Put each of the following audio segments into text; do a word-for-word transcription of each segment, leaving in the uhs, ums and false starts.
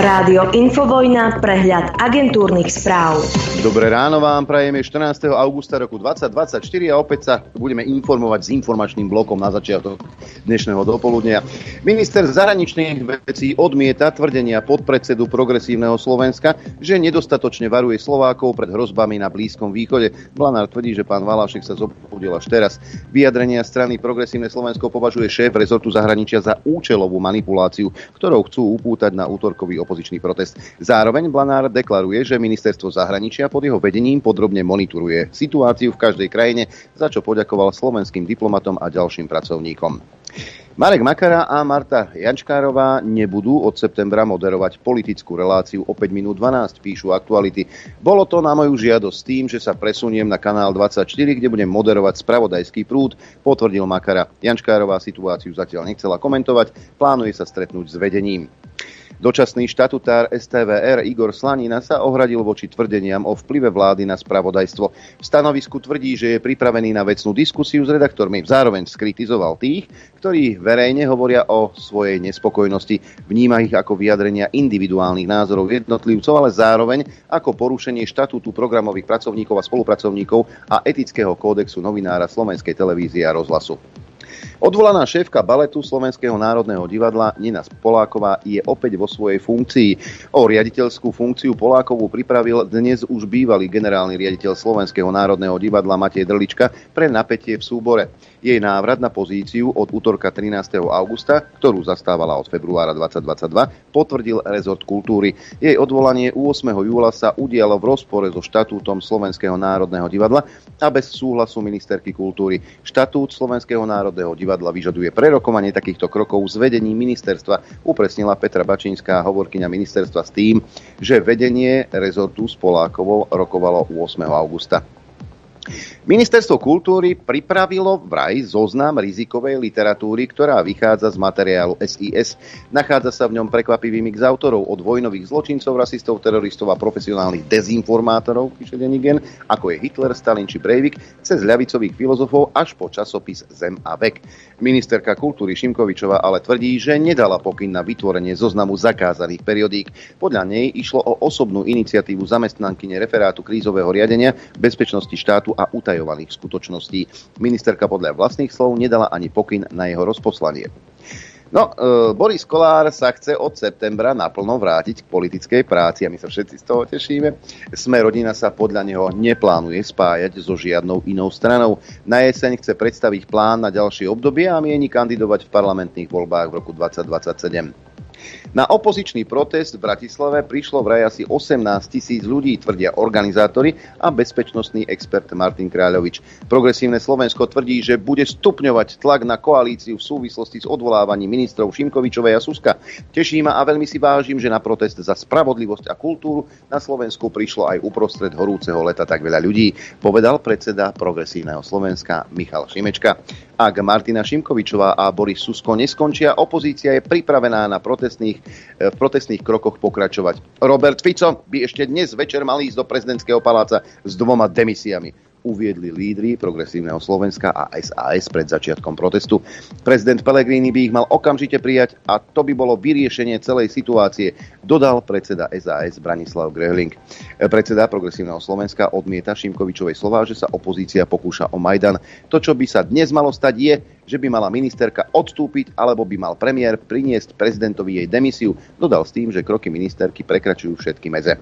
Rádio Infovojna, prehľad agentúrnych správ. Dobré ráno vám prajeme štrnásteho augusta roku dvedsať dvadsaťštyri a opäť sa budeme informovať s informačným blokom na začiatok dnešného dopoludnia. Minister zahraničných vecí odmieta tvrdenia podpredsedu Progresívneho Slovenska, že nedostatočne varuje Slovákov pred hrozbami na Blízkom východe. Blanár tvrdí, že pán Valášek sa zobudil až teraz. Vyjadrenia strany Progresívne Slovensko považuje šéf rezortu zahraničia za účelovú manipuláciu, ktorou chcú upútať na útorkový opozičný protest. Zároveň Blanár deklaruje, že ministerstvo zahraničia pod jeho vedením podrobne monitoruje situáciu v každej krajine, za čo poďakoval slovenským diplomatom a ďalším pracovníkom. Marek Makara a Marta Jančkárová nebudú od septembra moderovať politickú reláciu o päť minút dvanásť, píšu Aktuality. Bolo to na moju žiadosť s tým, že sa presuniem na kanál dvadsaťštyri, kde budem moderovať spravodajský prúd, potvrdil Makara. Jančkárová situáciu zatiaľ nechcela komentovať, plánuje sa stretnúť s vedením. Dočasný štatutár es té vé er Igor Slanina sa ohradil voči tvrdeniam o vplyve vlády na spravodajstvo. V stanovisku tvrdí, že je pripravený na vecnú diskusiu s redaktormi. Zároveň skritizoval tých, ktorí verejne hovoria o svojej nespokojnosti. Vníma ich ako vyjadrenia individuálnych názorov jednotlivcov, ale zároveň ako porušenie štatútu programových pracovníkov a spolupracovníkov a etického kódexu novinára Slovenskej televízie a rozhlasu. Odvolaná šéfka baletu Slovenského národného divadla Nina Poláková je opäť vo svojej funkcii. O riaditeľskú funkciu Polákovú pripravil dnes už bývalý generálny riaditeľ Slovenského národného divadla Matej Drlička pre napätie v súbore. Jej návrat na pozíciu od útorka trinásteho augusta, ktorú zastávala od februára dvedsať dvadsaťdva, potvrdil rezort kultúry. Jej odvolanie ôsmeho júla sa udialo v rozpore so štatútom Slovenského národného divadla a bez súhlasu ministerky kultúry. Štatút Slovenského národného divadla vyžaduje prerokovanie takýchto krokov s vedením ministerstva, upresnila Petra Bačínska, hovorkyňa ministerstva, s tým, že vedenie rezortu s Polákovou rokovalo ôsmeho augusta. Ministerstvo kultúry pripravilo vraj zoznam rizikovej literatúry, ktorá vychádza z materiálu es í es. Nachádza sa v ňom prekvapivý mix autorov od vojnových zločincov, rasistov, teroristov a profesionálnych dezinformátorov, píše denník N, ako je Hitler, Stalin či Breivik, cez ľavicových filozofov až po časopis Zem a vek. Ministerka kultúry Šimkovičová ale tvrdí, že nedala pokyn na vytvorenie zoznamu zakázaných periodík. Podľa nej išlo o osobnú iniciatívu zamestnankyne referátu krízového riadenia, bezpečnosti štátu a utajovaných skutočností. Ministerka podľa vlastných slov nedala ani pokyn na jeho rozposlanie. No, e, Boris Kollár sa chce od septembra naplno vrátiť k politickej práci a my sa všetci z toho tešíme. Sme rodina sa podľa neho neplánuje spájať so žiadnou inou stranou. Na jeseň chce predstaviť plán na ďalšie obdobie a mieni kandidovať v parlamentných voľbách v roku dvedsať dvadsaťsedem. Na opozičný protest v Bratislave prišlo vraj asi osemnásť tisíc ľudí, tvrdia organizátori a bezpečnostný expert Martin Kráľovič. Progresívne Slovensko tvrdí, že bude stupňovať tlak na koalíciu v súvislosti s odvolávaním ministrov Šimkovičovej a Suska. Teší ma a veľmi si vážim, že na protest za spravodlivosť a kultúru na Slovensku prišlo aj uprostred horúceho leta tak veľa ľudí, povedal predseda Progresívneho Slovenska Michal Šimečka. Ak Martina Šimkovičová a Boris Susko neskončia, opozícia je pripravená na protestných, v protestných krokoch pokračovať. Robert Fico by ešte dnes večer mal ísť do prezidentského paláca s dvoma demisiami, uviedli lídri Progresívneho Slovenska a es a es pred začiatkom protestu. Prezident Pellegrini by ich mal okamžite prijať a to by bolo vyriešenie celej situácie, dodal predseda es a es Branislav Gröhling. Predseda Progresívneho Slovenska odmieta Šimkovičovej slová, že sa opozícia pokúša o Majdan. To, čo by sa dnes malo stať, je, že by mala ministerka odstúpiť alebo by mal premiér priniesť prezidentovi jej demisiu, dodal s tým, že kroky ministerky prekračujú všetky meze.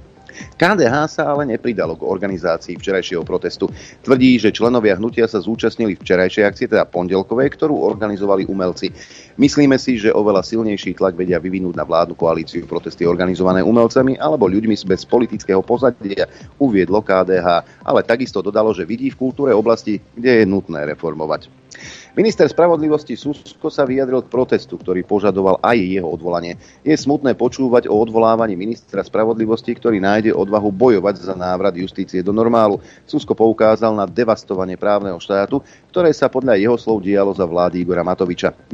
ká dé há sa ale nepridalo k organizácii včerajšieho protestu. Tvrdí, že členovia hnutia sa zúčastnili včerajšej akcie, teda pondelkovej, ktorú organizovali umelci. Myslíme si, že oveľa silnejší tlak vedia vyvinúť na vládnu koalíciu protesty organizované umelcami alebo ľuďmi bez politického pozadia, uviedlo ká dé há, ale takisto dodalo, že vidí v kultúre oblasti, kde je nutné reformovať. Minister spravodlivosti Susko sa vyjadril k protestu, ktorý požadoval aj jeho odvolanie. Je smutné počúvať o odvolávaní ministra spravodlivosti, ktorý nájde odvahu bojovať za návrat justície do normálu. Susko poukázal na devastovanie právneho štátu, ktoré sa podľa jeho slov dialo za vlády Igora Matoviča. Nikdy nezabudne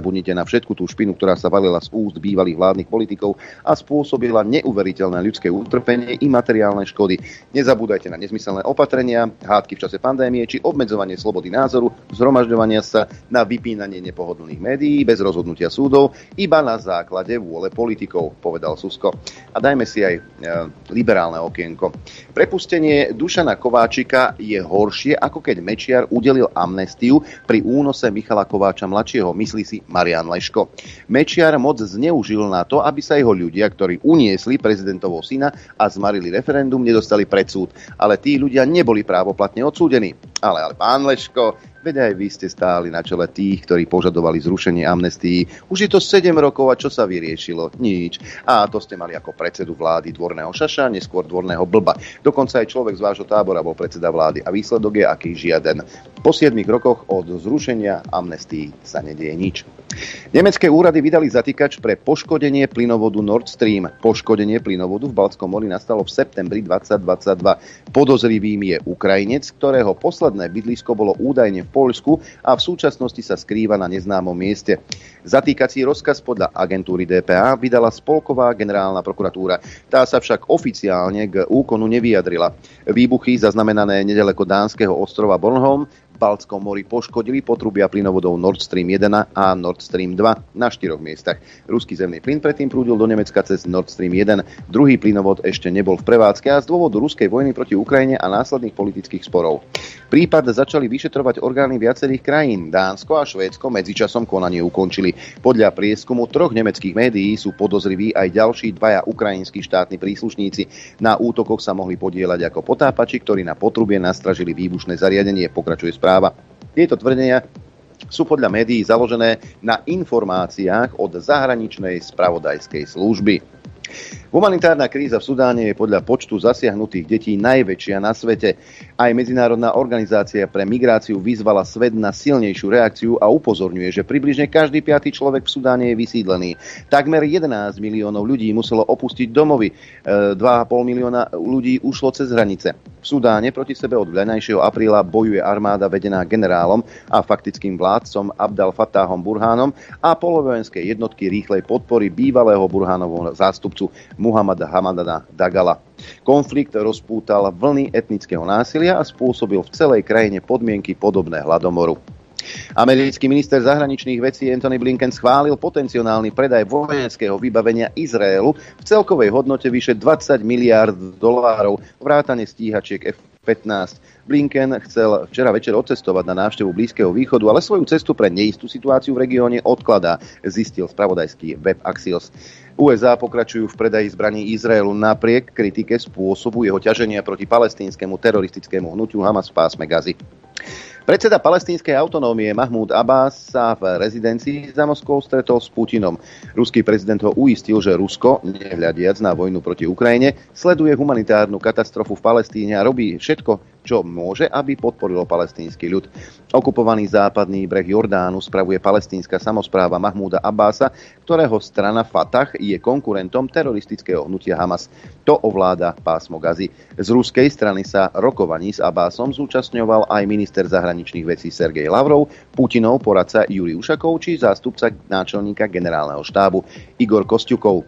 nezabudnite na všetku tú špinu, ktorá sa valila z úst bývalých vládnych politikov a spôsobila neuveriteľné ľudské utrpenie i materiálne škody. Nezabúdajte na nezmyselné opatrenia, hádky v čase pandémie či obmedzovanie slobody názoru, zhromažďovania sa, na vypínanie nepohodlných médií bez rozhodnutia súdov, iba na základe vôle politikov, povedal Susko. A dajme si aj e, liberálne okienko. Prepustenie Dušana Kováčika je horšie, ako keď Mečiar udelil amnestiu pri únose Michala Kováča mladšieho, myslí si Marián Leško. Mečiar moc zneužil na to, aby sa jeho ľudia, ktorí uniesli prezidentovho syna a zmarili referendum, nedostali pred súd. Ale tí ľudia neboli právoplatne odsúdení. Ale, ale pán Leško, veď aj vy ste stáli na čele tých, ktorí požadovali zrušenie amnestií. Už je to sedem rokov a čo sa vyriešilo? Nič. A to ste mali ako predsedu vlády dvorného šaša, neskôr dvorného blba. Dokonca aj človek z vášho tábora bol predseda vlády. A výsledok je aký žiaden. Po siedmich rokoch od zrušenia amnestií sa nedieje nič. Nemecké úrady vydali zatýkač pre poškodenie plynovodu Nord Stream. Poškodenie plynovodu v Baltskom mori nastalo v septembri dvetisícdvadsaťdva. Podozrivým je Ukrajinec, ktorého posledné bydlisko bolo údajne v Poľsku a v súčasnosti sa skrýva na neznámom mieste. Zatýkací rozkaz podľa agentúry dé pé á vydala Spolková generálna prokuratúra. Tá sa však oficiálne k úkonu nevyjadrila. Výbuchy zaznamenané nedaleko dánskeho ostrova Bornholm v Baltskom mori poškodili potrubia plynovodov Nord Stream jeden a Nord Stream dva na štyroch miestach. Ruský zemný plyn predtým prúdil do Nemecka cez Nord Stream jeden. Druhý plynovod ešte nebol v prevádzke a z dôvodu ruskej vojny proti Ukrajine a následných politických sporov. Prípad začali vyšetrovať orgány viacerých krajín. Dánsko a Švédsko medzičasom konanie ukončili. Podľa prieskumu troch nemeckých médií sú podozriví aj ďalší dvaja ukrajinskí štátni príslušníci. Na útokoch sa mohli podieľať ako potápači, ktorí na potrubie nastražili výbušné zariadenie, pokračuje správa. Tieto tvrdenia sú podľa médií založené na informáciách od zahraničnej spravodajskej služby. Humanitárna kríza v Sudáne je podľa počtu zasiahnutých detí najväčšia na svete. Aj Medzinárodná organizácia pre migráciu vyzvala svet na silnejšiu reakciu a upozorňuje, že približne každý piaty človek v Sudáne je vysídlený. Takmer jedenásť miliónov ľudí muselo opustiť domovy. dva a pol milióna ľudí ušlo cez hranice. V Sudáne proti sebe od vľajnajšieho apríla bojuje armáda vedená generálom a faktickým vládcom Abdel Fattahom Burhanom a polovojenské jednotky rýchlej podpory bývalého Burhanovho zástupcu Muhammada Hamadana Dagala. Konflikt rozpútal vlny etnického násilia a spôsobil v celej krajine podmienky podobné hladomoru. Americký minister zahraničných vecí Antony Blinken schválil potenciálny predaj vojenského vybavenia Izraelu v celkovej hodnote vyše dvadsať miliárd dolárov, vrátane stíhačiek ef pätnásť. Blinken chcel včera večer odcestovať na návštevu Blízkeho východu, ale svoju cestu pre neistú situáciu v regióne odkladá, zistil spravodajský web Axios. ú es á pokračujú v predaji zbraní Izraelu napriek kritike spôsobu jeho ťaženia proti palestínskemu teroristickému hnutiu Hamas v pásme Gazy. Predseda palestínskej autonómie Mahmúd Abbás sa v rezidencii za Moskvou stretol s Putinom. Ruský prezident ho uistil, že Rusko, nehľadiac na vojnu proti Ukrajine, sleduje humanitárnu katastrofu v Palestíne a robí všetko, čo môže, aby podporilo palestínsky ľud. Okupovaný západný breh Jordánu spravuje palestínska samospráva Mahmúda Abbása, ktorého strana Fatah je konkurentom teroristického hnutia Hamas. To ovláda pásmo Gazy. Z ruskej strany sa rokovaní s Abbásom zúčastňoval aj minister zahraničných vecí Sergej Lavrov, Putinov poradca Jurij Ušakov či zástupca náčelníka generálneho štábu Igor Kosťukov.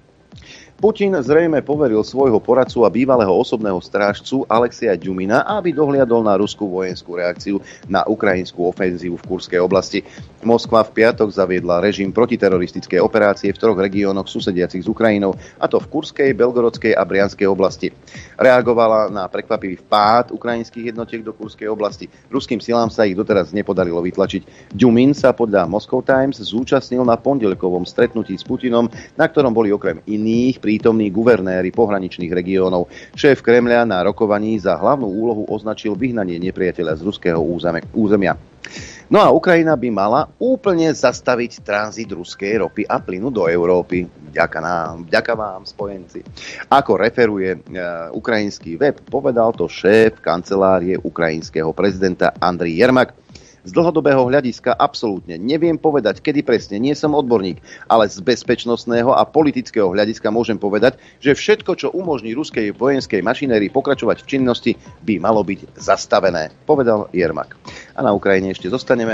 Putin zrejme poveril svojho poradcu a bývalého osobného strážcu Alexeja Ďumina, aby dohliadol na ruskú vojenskú reakciu na ukrajinskú ofenzívu v Kurskej oblasti. Moskva v piatok zaviedla režim protiteroristickej operácie v troch regiónoch susediacich s Ukrajinou, a to v Kurskej, Belgorodskej a Brianskej oblasti. Reagovala na prekvapivý vpád ukrajinských jednotiek do Kurskej oblasti. Ruským silám sa ich doteraz nepodarilo vytlačiť. Ďumin sa podľa Moscow Times zúčastnil na pondelkovom stretnutí s Putinom, na ktorom boli okrem iných prítomní guvernéri pohraničných regiónov. Šéf Kremľa na rokovaní za hlavnú úlohu označil vyhnanie nepriateľa z ruského územia. No a Ukrajina by mala úplne zastaviť tranzit ruskej ropy a plynu do Európy. Vďaka nám, vďaka vám, spojenci. Ako referuje e, ukrajinský web, povedal to šéf kancelárie ukrajinského prezidenta Andrej Jermak. Z dlhodobého hľadiska absolútne neviem povedať, kedy presne, nie som odborník, ale z bezpečnostného a politického hľadiska môžem povedať, že všetko, čo umožní ruskej vojenskej mašinérii pokračovať v činnosti, by malo byť zastavené, povedal Jermak. A na Ukrajine ešte zostaneme.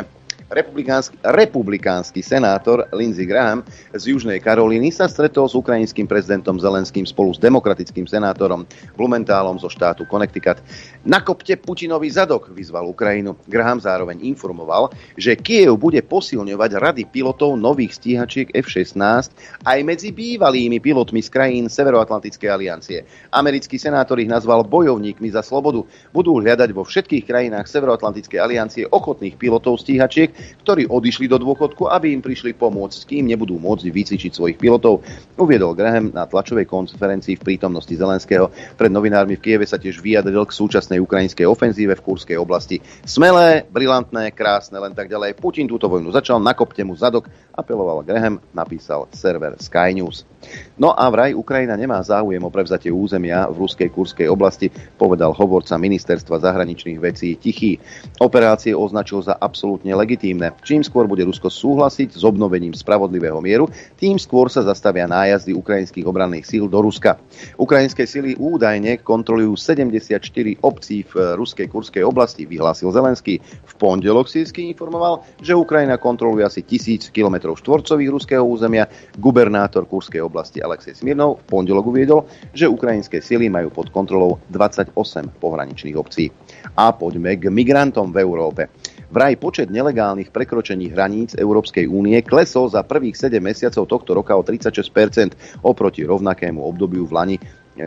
Republikánsky, republikánsky senátor Lindsey Graham z Južnej Karolíny sa stretol s ukrajinským prezidentom Zelenským spolu s demokratickým senátorom Blumenthalom zo štátu Connecticut. Nakopte Putinovi zadok, vyzval Ukrajinu. Graham zároveň informoval, že Kyjev bude posilňovať rady pilotov nových stíhačiek ef šestnásť aj medzi bývalými pilotmi z krajín Severoatlantickej aliancie. Americký senátor ich nazval bojovníkmi za slobodu. Budú hľadať vo všetkých krajinách Severoatlantickej aliancie ochotných pilotov stíhačiek, ktorí odišli do dôchodku, aby im prišli pomôcť, s kým nebudú môcť vycvičiť svojich pilotov, uviedol Graham na tlačovej konferencii v prítomnosti Zelenského. Pred novinármi v Kyjeve sa tiež vyjadril k súčasnej ukrajinskej ofenzíve v Kurskej oblasti. Smelé, brilantné, krásne, len tak ďalej. Putin túto vojnu začal, nakopte mu zadok, apeloval Graham, napísal server Sky News. No a vraj Ukrajina nemá záujem o prevzatie územia v ruskej Kurskej oblasti, povedal hovorca ministerstva zahraničných vecí Tichý. Operácie označil za absolútne legitímne. Čím skôr bude Rusko súhlasiť s obnovením spravodlivého mieru, tým skôr sa zastavia nájazdy ukrajinských obranných síl do Ruska. Ukrajinské sily údajne kontrolujú sedemdesiatštyri obcí v ruskej Kurskej oblasti, vyhlásil Zelenský. V pondelok Sýrsky informoval, že Ukrajina kontroluje asi tisíc kilometrov štvorcových ruského územia. Gubernátor Kurskej oblasti Alexej Smirnov v pondelok uviedol, že ukrajinské sily majú pod kontrolou dvadsaťosem pohraničných obcí. A poďme k migrantom v Európe. Vraj počet nelegálnych prekročení hraníc Európskej únie klesol za prvých sedem mesiacov tohto roka o tridsaťšesť percent oproti rovnakému obdobiu v lani.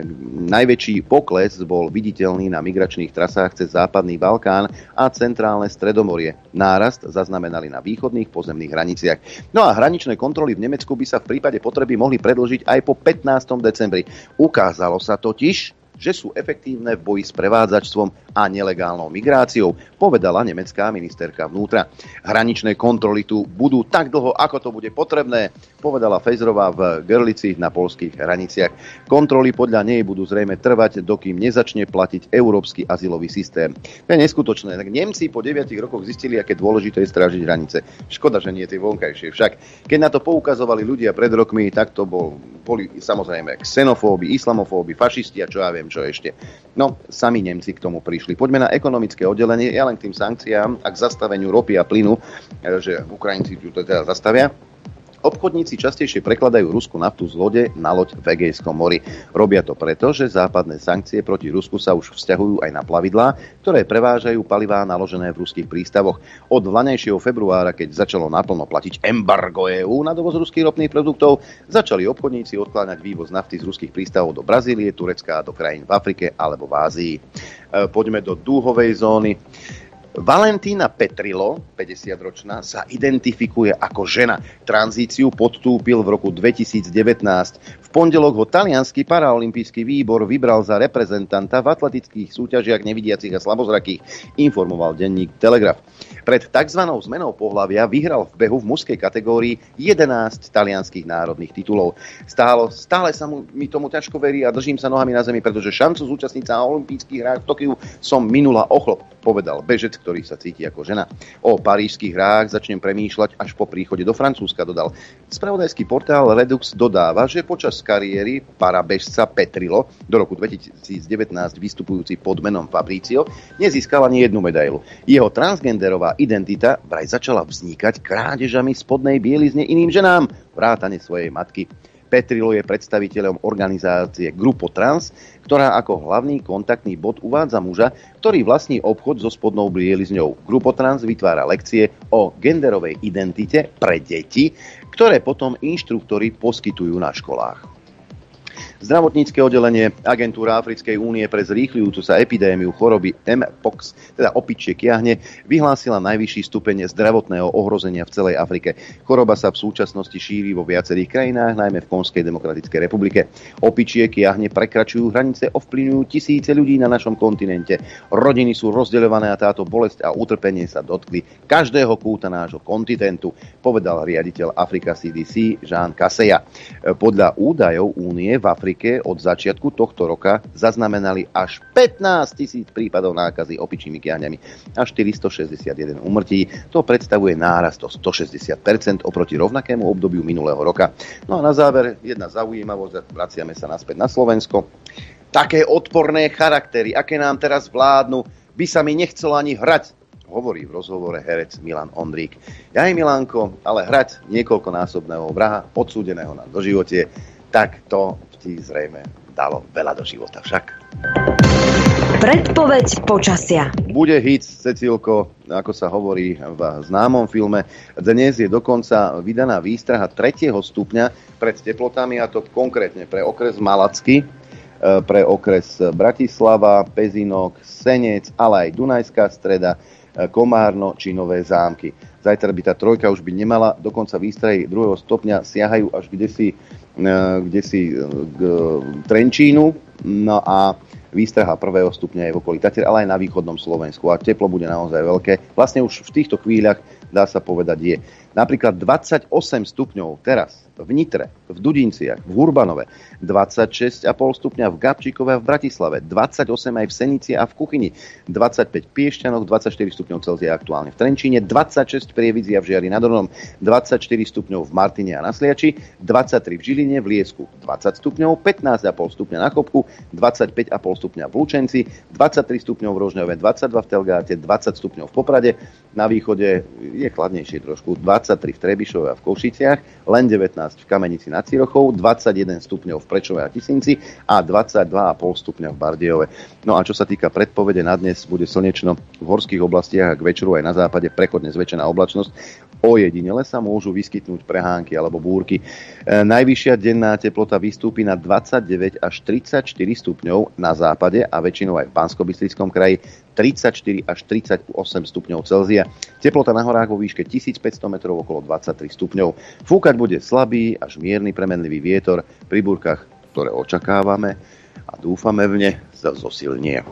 Najväčší pokles bol viditeľný na migračných trasách cez západný Balkán a centrálne Stredomorie. Nárast zaznamenali na východných pozemných hraniciach. No a hraničné kontroly v Nemecku by sa v prípade potreby mohli predĺžiť aj po pätnásteho decembri. Ukázalo sa totiž, že sú efektívne v boji s prevádzačstvom a nelegálnou migráciou, povedala nemecká ministerka vnútra. Hraničné kontroly tu budú tak dlho, ako to bude potrebné, povedala Fejzrová v Görlici na poľských hraniciach. Kontroly podľa nej budú zrejme trvať, dokým nezačne platiť európsky azylový systém. To je neskutočné. Tak Nemci po deviatich rokoch zistili, aké dôležité je strážiť hranice. Škoda, že nie tie vonkajšie. Však keď na to poukazovali ľudia pred rokmi, tak to bol, boli samozrejme xenofóbi, islamofóbi, fašisti a čo ja viem, čo ešte. No, sami Nemci k tomu prišli. Poďme na ekonomické oddelenie. Ja len k tým sankciám a k zastaveniu ropy a plynu, že Ukrajinci to teda zastavia. Obchodníci častejšie prekladajú ruskú naftu z lode na loď v Egejskom mori. Robia to preto, že západné sankcie proti Rusku sa už vzťahujú aj na plavidlá, ktoré prevážajú palivá naložené v ruských prístavoch. Od vlaňajšieho februára, keď začalo naplno platiť embargo é ú na dovoz ruských ropných produktov, začali obchodníci odkláňať vývoz nafty z ruských prístavov do Brazílie, Turecka a do krajín v Afrike alebo v Ázii. Poďme do dúhovej zóny. Valentína Petrilo, päťdesiatročná, sa identifikuje ako žena. Tranzíciu podstúpil v roku dvetisícdevätnásť. V pondelok ho taliansky paraolympijský výbor vybral za reprezentanta v atletických súťažiach nevidiacich a slabozrakých, informoval denník Telegraf. Pred tzv. Zmenou pohlavia vyhral v behu v mužskej kategórii jedenásť talianskych národných titulov. Stále, stále sa mu, mi tomu ťažko verí a držím sa nohami na zemi, pretože šancu zúčastniť sa na olympijských hrách v Tokiu som minula o chlop, povedal bežec, ktorý sa cíti ako žena. O parížskych hrách začnem premýšľať až po príchode do Francúzska, dodal. Spravodajský portál Redux dodáva, že počas kariéry parabežca Petrilo, do roku dvetisícdevätnásť vystupujúci pod menom Fabricio, nezískal ani jednu medailu. Jeho transgenderová identita vraj začala vznikať krádežami spodnej bielizne iným ženám, vrátane svojej matky. Petrilo je predstaviteľom organizácie Grupo Trans, ktorá ako hlavný kontaktný bod uvádza muža, ktorý vlastní obchod so spodnou bielizňou. Grupo Trans vytvára lekcie o genderovej identite pre deti, ktoré potom inštruktori poskytujú na školách. Zdravotnícke oddelenie Agentúra Africkej únie pre zrýchľujúcu sa epidémiu choroby Mpox, teda opičie kiahne, vyhlásila najvyšší stupeň zdravotného ohrozenia v celej Afrike. Choroba sa v súčasnosti šíri vo viacerých krajinách, najmä v Konžskej demokratickej republike. Opičie kiahne prekračujú hranice, ovplyvňujú tisíce ľudí na našom kontinente. Rodiny sú rozdeľované a táto bolesť a utrpenie sa dotkli každého kúta nášho kontinentu, povedal riaditeľ Africa cé dé cé Jean Kaseya. Podľa údajov únie v Afrike od začiatku tohto roka zaznamenali až pätnásť tisíc prípadov nákazy opičími kiahňami a štyristošesťdesiatjeden úmrtí. To predstavuje nárast o stošesťdesiat percent oproti rovnakému obdobiu minulého roka. No a na záver jedna zaujímavosť, vraciame sa naspäť na Slovensko. Také odporné charaktery, aké nám teraz vládnu, by sa mi nechcelo ani hrať, hovorí v rozhovore herec Milan Ondrík. Ja aj Milánko, ale hrať niekoľkonásobného vraha, odsúdeného na doživotie, tak to ti zrejme dalo veľa do života však. Predpoveď počasia. Bude hit, Cecílko, ako sa hovorí v známom filme. Dnes je dokonca vydaná výstraha tretieho stupňa pred teplotami, a to konkrétne pre okres Malacky, pre okres Bratislava, Pezinok, Senec, ale aj Dunajská Streda, Komárno či Nové Zámky. Zajtra by tá trojka už byť nemala, dokonca výstrahy druhého stupňa siahajú až kdesi, kdesi k Trenčínu, no a výstraha prvého stupňa je v okolí Tatier, ale aj na východnom Slovensku a teplo bude naozaj veľké. Vlastne už v týchto chvíľach, dá sa povedať, je. Napríklad dvadsaťosem stupňov teraz v Nitre, v Dudinciach, v Hurbanove, dvadsaťšesť celá päť stupňa v Gabčíkove a v Bratislave, dvadsaťosem aj v Senici a v Kuchyni, dvadsaťpäť v Piešťanoch, dvadsaťštyri stupňov Celzia aktuálne v Trenčíne, dvadsaťšesť v Prievidzi a v Žiari nad Hronom, dvadsaťštyri stupňov v Martine a na Sliači, dvadsaťtri v Žiline, v Liesku, dvadsať stupňov, pätnásť celá päť stupňa na Chopku, dvadsaťpäť celá päť stupňa v Lučenci, dvadsaťtri stupňov v Rožňove, dvadsaťdva v Telgáte, dvadsať stupňov v Poprade, na východe je chladnejšie trošku, dvadsaťtri v Trebišove a v Košiciach, len devätnásť v Kamenici nad Cirochou, dvadsaťjeden stupňov v Prečove a Tisinci a dvadsaťdva celá päť stupňa v Bardejove. No a čo sa týka predpovede, na dnes bude slnečno v horských oblastiach a k večeru aj na západe prechodne zväčšená oblačnosť. Ojedinele sa môžu vyskytnúť prehánky alebo búrky. E, najvyššia denná teplota vystúpi na dvadsaťdeväť až tridsaťštyri stupňov na západe a väčšinou aj v Banskobystrickom kraji, tridsaťštyri až tridsaťosem stupňov Celzia. Teplota na horách vo výške tisícpäťsto metrov okolo dvadsaťtri stupňov. Fúkať bude slabý až mierny premenlivý vietor, pri búrkach, ktoré očakávame a dúfame v ne, sa zosilnie.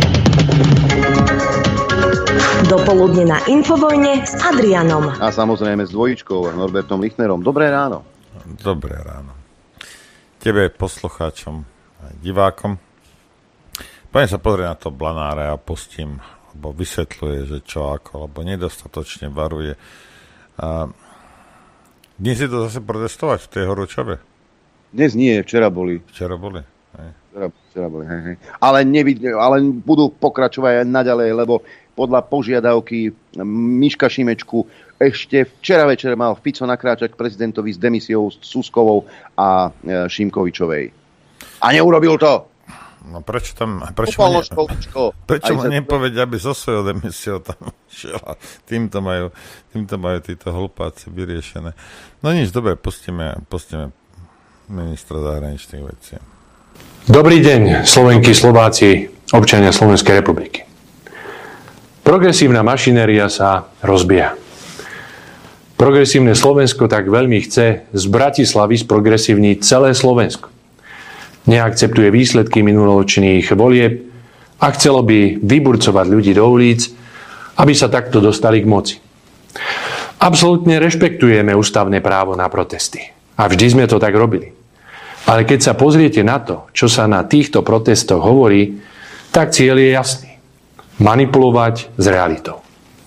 Dopoludne na Infovojne s Adrianom. A samozrejme s dvojičkou Norbertom Lichnerom. Dobré ráno. Dobré ráno. Tebe, poslucháčom a divákom. Poďme sa pozrieť na to Blanáre a pustím, lebo vysvetľuje, že čo ako, lebo nedostatočne varuje. A dnes si to zase protestovať v tej Horúčove? Dnes nie, včera boli. Včera boli, hej. Včera, včera boli, hej, hej. Ale, nevid- ale budú pokračovať aj naďalej, lebo podľa požiadavky Miška Šimečku ešte včera večer mal Fico nakráčať k prezidentovi s demisiou Suskovou a Šimkovičovej. A neurobil to! No prečo tam... Prečo ma, ne, prečo ma nepovedia, aby so svojou demisiou tam šiel? Týmto majú, týmto majú títo hlupáci vyriešené. No nič, dobre, pustíme, pustíme ministra zahraničných vecí. Dobrý deň, Slovenky, Slováci, občania Slovenskej republiky. Progresívna mašinéria sa rozbieha. Progresívne Slovensko tak veľmi chce z Bratislavy sprogresívniť celé Slovensko. Neakceptuje výsledky minuloročných volieb a chcelo by vyburcovať ľudí do ulic, aby sa takto dostali k moci. Absolútne rešpektujeme ústavné právo na protesty. A vždy sme to tak robili. Ale keď sa pozriete na to, čo sa na týchto protestoch hovorí, tak cieľ je jasný. Manipulovať s realitou.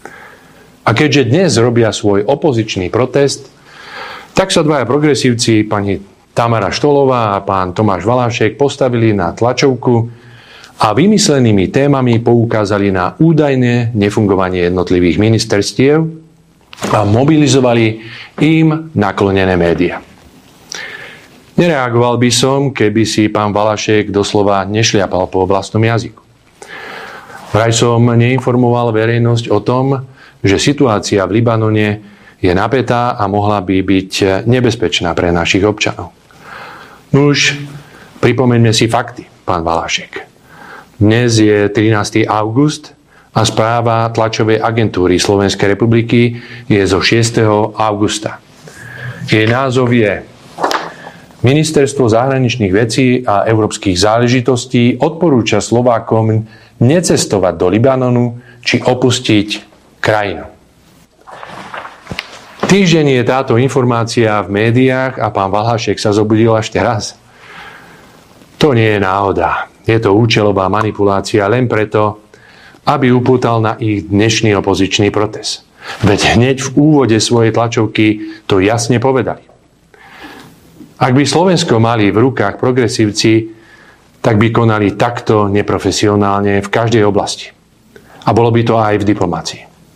A keďže dnes robia svoj opozičný protest, tak sa dvaja progresívci, pani Tamara Štolová a pán Tomáš Valášek, postavili na tlačovku a vymyslenými témami poukázali na údajné nefungovanie jednotlivých ministerstiev a mobilizovali im naklonené médiá. Nereagoval by som, keby si pán Valášek doslova nešliapal po vlastnom jazyku. Vraj som neinformoval verejnosť o tom, že situácia v Libanone je napätá a mohla by byť nebezpečná pre našich občanov. Nuž, pripomeňme si fakty, pán Valášek. Dnes je trinásteho augusta a správa tlačovej agentúry Slovenskej republiky je zo šiesteho augusta. Jej názov je Ministerstvo zahraničných vecí a európskych záležitostí odporúča Slovákom necestovať do Libanonu či opustiť krajinu. Týždeň je táto informácia v médiách a pán Valášek sa zobudil až teraz. To nie je náhoda. Je to účelová manipulácia len preto, aby upútal na ich dnešný opozičný protest. Veď hneď v úvode svojej tlačovky to jasne povedali. Ak by Slovensko mali v rukách progresívci, tak by konali takto neprofesionálne v každej oblasti. A bolo by to aj v diplomácii.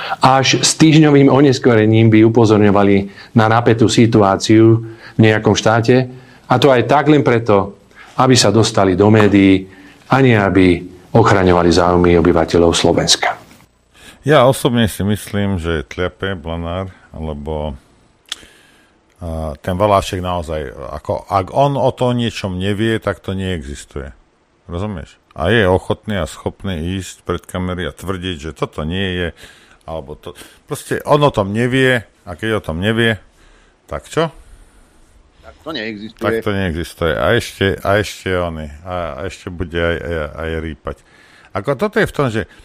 až s týždňovým oneskorením by upozorňovali na napätú situáciu v nejakom štáte, a to aj tak len preto, aby sa dostali do médií a nie aby ochraňovali záujmy obyvateľov Slovenska. Ja osobne si myslím, že tliape Blanár, lebo uh, ten Valášek naozaj, ako, ak on o to niečom nevie, tak to neexistuje. Rozumieš? A je ochotný a schopný ísť pred kamery a tvrdiť, že toto nie je, alebo to... Proste on o tom nevie, a keď o tom nevie, tak čo? Tak to neexistuje. Tak to neexistuje. A ešte, a ešte oni, a, a ešte bude aj, aj, aj rýpať. Ako toto je v tom, že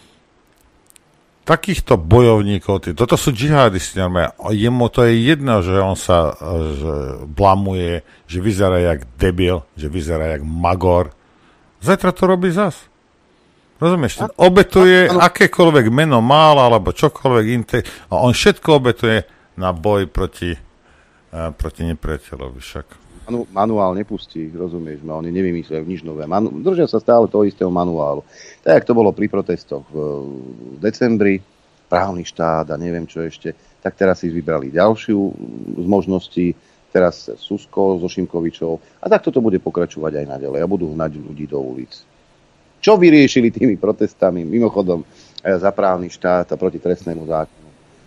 takýchto bojovníkov, tí, toto sú džihadisti normálne. Jemu to je jedno, že on sa že blamuje, že vyzerá jak debil, že vyzerá jak magor. Zajtra to robí zas. Rozumieš? Obetuje akékoľvek meno mal, alebo čokoľvek iné. A on všetko obetuje na boj proti, uh, proti nepriateľovi však. Manu, manuál nepustí, rozumieš? No, oni nevymyslia nič nové. Manu, držia sa stále toho istého manuálu. Tak, jak to bolo pri protestoch v, v decembri, právny štát a neviem čo ešte, tak teraz si vybrali ďalšiu z možností. Teraz Susko so Šimkovičou. A takto to bude pokračovať aj naďalej. A budú hnať ľudí do ulic. Čo vyriešili tými protestami? Mimochodom, za právny štát a proti trestnému zákonu.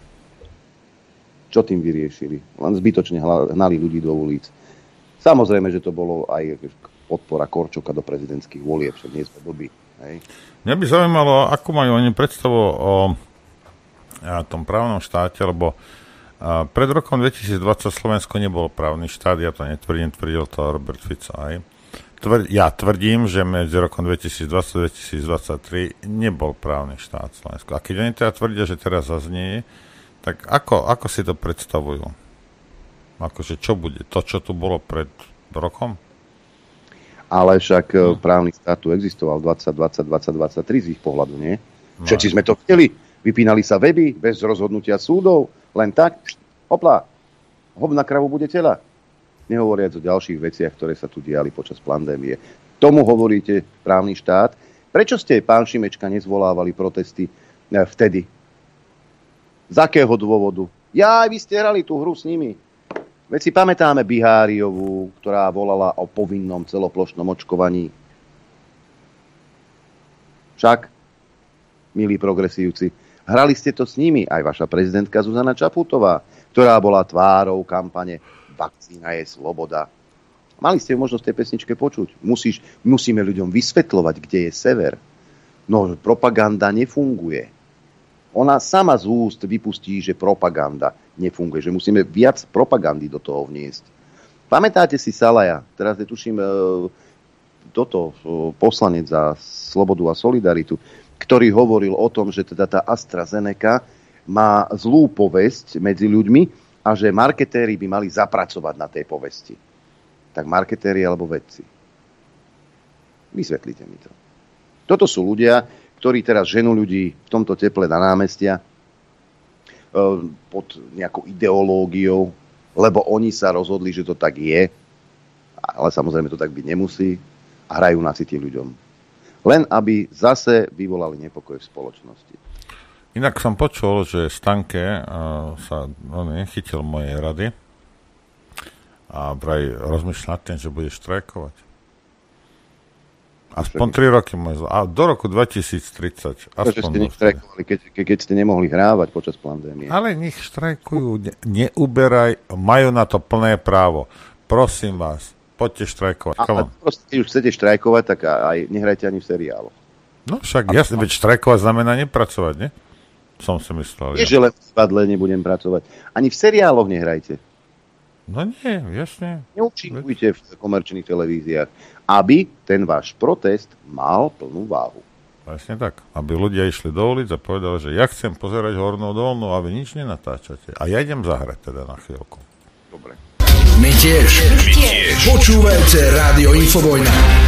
Čo tým vyriešili? Len zbytočne hnali ľudí do ulic. Samozrejme, že to bolo aj podpora Korčoka do prezidentských volieb. Však nie sme blbí. Hej? Mňa by zaujímalo, ako majú oni predstavu o tom právnom štáte, lebo a pred rokom dvetisícdvadsať Slovensko nebol právny štát, ja to netvrdím, tvrdil to Robert Fico aj. Tvr, ja tvrdím, že medzi rokom dvetisícdvadsať a dvetisícdvadsaťtri nebol právny štát Slovensko. A keď oni teda tvrdia, že teraz zaznie, tak ako, ako si to predstavujú? Akože čo bude? To, čo tu bolo pred rokom? Ale však no. Právny štát tu existoval dvadsať dvadsať dvadsať dvadsaťtri z ich pohľadu, nie? No. Všetci sme to videli. Vypínali sa weby bez rozhodnutia súdov. Len tak, hopla, hob na kravu bude tela. Nehovoriac o ďalších veciach, ktoré sa tu diali počas pandémie. Tomu hovoríte právny štát. Prečo ste, pán Šimečka, nezvolávali protesty vtedy? Z akého dôvodu? Ja, vy ste hrali tú hru s nimi. Veď si pamätáme Biháriovú, ktorá volala o povinnom celoplošnom očkovaní. Však, milí progresívci, hrali ste to s nimi, aj vaša prezidentka Zuzana Čaputová, ktorá bola tvárou kampane Vakcína je sloboda. Mali ste možnosť tej pesničke počuť. Musíš, musíme ľuďom vysvetľovať, kde je sever. No, propaganda nefunguje. Ona sama z úst vypustí, že propaganda nefunguje, že musíme viac propagandy do toho vniesť. Pamätáte si Salaja? Teraz je tuším toto poslanec za slobodu a solidaritu, ktorý hovoril o tom, že teda tá AstraZeneca má zlú povesť medzi ľuďmi a že marketéri by mali zapracovať na tej povesti. Tak marketéri alebo vedci? Vysvetlite mi to. Toto sú ľudia, ktorí teraz ženú ľudí v tomto teple na námestia pod nejakou ideológiou, lebo oni sa rozhodli, že to tak je, ale samozrejme to tak byť nemusí a hrajú na city ľuďom. Len aby zase vyvolali nepokoj v spoločnosti. Inak som počul, že Stanke uh, sa on chytil mojej rady a vraj rozmýšľa nad tým, že bude štrajkovať. Aspoň tri roky môj zlo. A do roku dvetisíctridsať. Aspoň ste neštrajkovali, keď, keď ste nemohli hrávať počas pandémie. Ale nech štrajkujú, ne, neuberaj, majú na to plné právo. Prosím vás, poďte štrajkovať. A, a proste, keď už chcete štrajkovať, tak aj nehrajte ani v seriáloch. No však, jasne, veď štrajkovať znamená nepracovať, nie? Som si myslel. Nie, ja. Že len v divadle nebudem pracovať. Ani v seriáloch nehrajte. No nie, jasne. Neúčinkujte v komerčných televíziách, aby ten váš protest mal plnú váhu. Vlastne tak. Aby ľudia išli do ulic a povedali, že ja chcem pozerať hornú dolnú a vy nič nenatáčate. A ja idem zahrať teda na chvíľku. Dobre. My tiež. My tiež. Počúvajte Rádio Infovojna.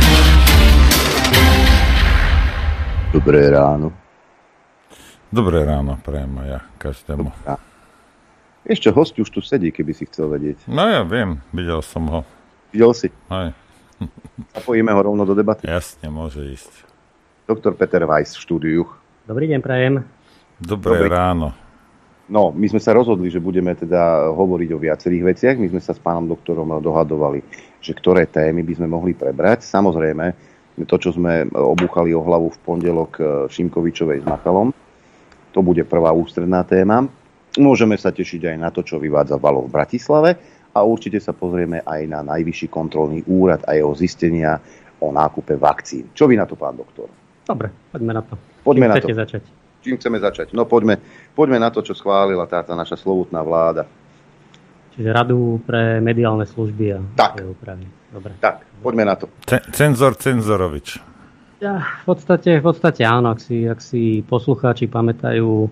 Dobré ráno. Dobré ráno, prajem aj ja každému. Ešte host už tu sedí, keby si chcel vedieť. No ja viem, videl som ho. Videl si? Aj. Zapojíme ho rovno do debaty. Jasne, môže ísť. Doktor Peter Weiss v štúdiu. Dobrý deň, prajem. Dobré Dobrý. ráno. No, my sme sa rozhodli, že budeme teda hovoriť o viacerých veciach. My sme sa s pánom doktorom dohadovali, že ktoré témy by sme mohli prebrať. Samozrejme, to, čo sme obúchali o hlavu v pondelok Šimkovičovej s Machalom, to bude prvá ústredná téma. Môžeme sa tešiť aj na to, čo vyvádza Valo v Bratislave a určite sa pozrieme aj na Najvyšší kontrolný úrad a jeho zistenia o nákupe vakcín. Čo vy na to, pán doktor? Dobre, poďme na to. Poďme Čím na to. začať? Čím chceme začať? No poďme, poďme na to, čo schválila táto naša slovutná vláda. Čiže Radu pre mediálne služby a Tak. úpravy. Dobre. Tak, poďme na to. Cenzor Cenzorovič. Ja, v podstate, v podstate áno, ak si, ak si poslucháči pamätajú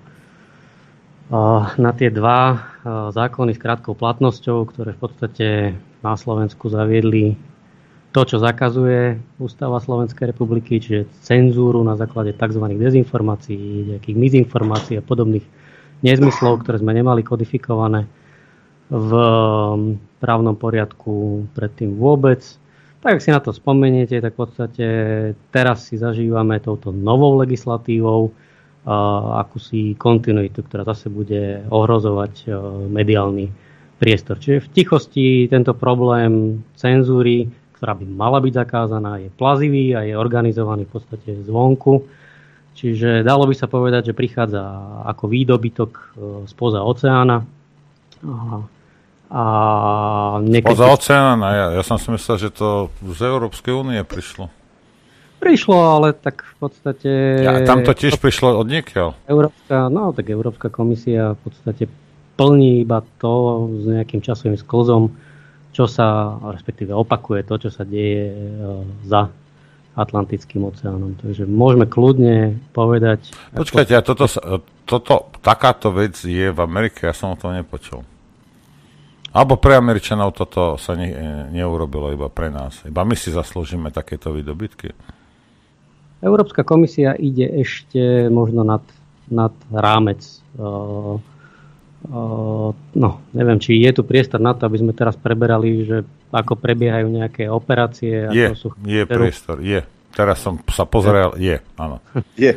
uh, na tie dva uh, zákony s krátkou platnosťou, ktoré v podstate na Slovensku zaviedli to, čo zakazuje Ústava Slovenskej republiky, čiže cenzúru na základe tzv. Dezinformácií, nejakých mizinformácií a podobných nezmyslov, ktoré sme nemali kodifikované v právnom poriadku predtým vôbec. Tak, ak si na to spomeniete, tak v podstate teraz si zažívame touto novou legislatívou uh, akúsi kontinuitu, ktorá zase bude ohrozovať uh, mediálny priestor. Čiže v tichosti tento problém cenzúry, ktorá by mala byť zakázaná, je plazivý a je organizovaný v podstate zvonku. Čiže dalo by sa povedať, že prichádza ako výdobytok spoza oceána. A, a niekedy... Spoza oceána? Ja, ja som si myslel, že to z Európskej únie prišlo. Prišlo, ale tak v podstate... Ja, tam to tiež prišlo od niekiaľ. Európska, no tak Európska komisia v podstate plní iba to s nejakým časovým sklzom, čo sa, respektíve opakuje to, čo sa deje za Atlantickým oceánom. Takže môžeme kľudne povedať... Počkajte, a toto, toto, takáto vec je v Amerike, ja som o tom nepočul. Alebo pre Američanov toto sa ne, neurobilo iba pre nás. Iba my si zaslúžime takéto výdobytky. Európska komisia ide ešte možno nad, nad rámec uh, Uh, no, neviem, či je tu priestor na to, aby sme teraz preberali, že ako prebiehajú nejaké operácie. Je, ako sú je priestor, je. Teraz som sa pozrel, je, áno. Je.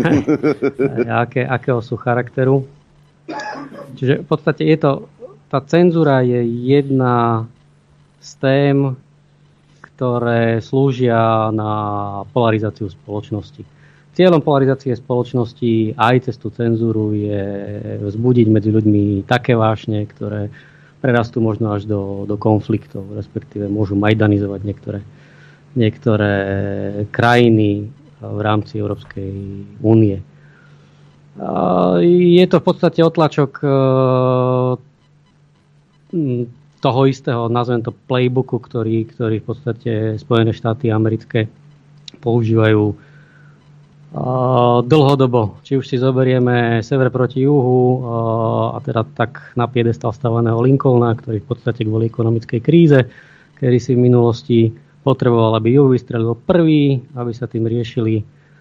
aké, akého sú charakteru. Čiže v podstate je to, tá cenzúra je jedna z tém, ktoré slúžia na polarizáciu spoločnosti. Cieľom polarizácie spoločnosti aj cez tú cenzúru je vzbudiť medzi ľuďmi také vášne, ktoré prerastú možno až do, do konfliktov, respektíve môžu majdanizovať niektoré, niektoré krajiny v rámci Európskej únie. Je to v podstate otlačok toho istého, nazvem to playbooku, ktorý, ktorý v podstate Spojené štáty americké používajú dlhodobo. Či už si zoberieme sever proti juhu a teda tak na piedestal stavaného Lincolna, ktorý v podstate kvôli ekonomickej kríze, kedy si v minulosti potreboval, aby juh vystrelil prvý, aby sa tým riešili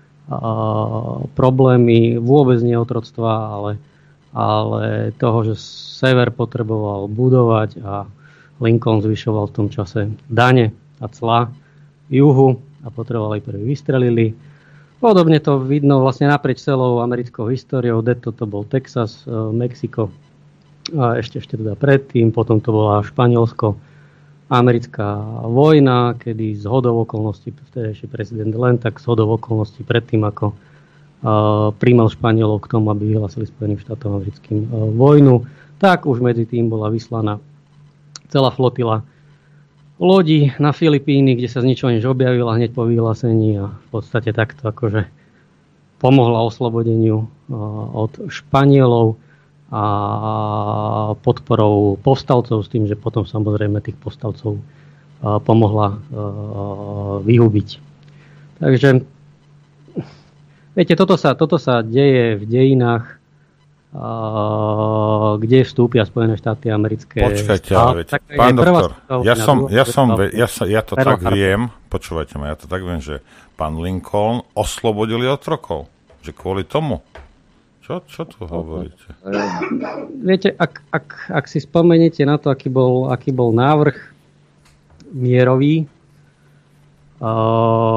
problémy vôbec nie otroctva, ale, ale toho, že sever potreboval budovať a Lincoln zvyšoval v tom čase dane a clá juhu a potrebovali prvý vystrelili. Podobne to vidno vlastne naprieč celou americkou históriou. Deto to bol Texas, Mexiko, a ešte, ešte teda predtým, potom to bola Španielsko, americká vojna, kedy z hodou okolností, vtedajší prezident len tak z hodou okolností predtým, ako uh, príjmal Španielov k tomu, aby vyhlásili Spojeným štátom americkým uh, vojnu, tak už medzi tým bola vyslaná celá flotila lodi na Filipíny, kde sa z ničoho nič objavila hneď po vyhlásení a v podstate takto akože pomohla oslobodeniu od Španielov a podporou povstalcov s tým, že potom samozrejme tých povstalcov pomohla vyhubiť. Takže viete, toto sa, toto sa deje v dejinách, kde vstúpia Spojené štáty americké. Počkajte, ale viete, pán doktor, ja som, ja som, ja, sa, ja to tak viem, počúvajte ma, ja to tak viem, že pán Lincoln oslobodili otrokov, že kvôli tomu. Čo, čo tu hovoríte? Viete, ak, ak, ak si spomeniete na to, aký bol, aký bol návrh mierový,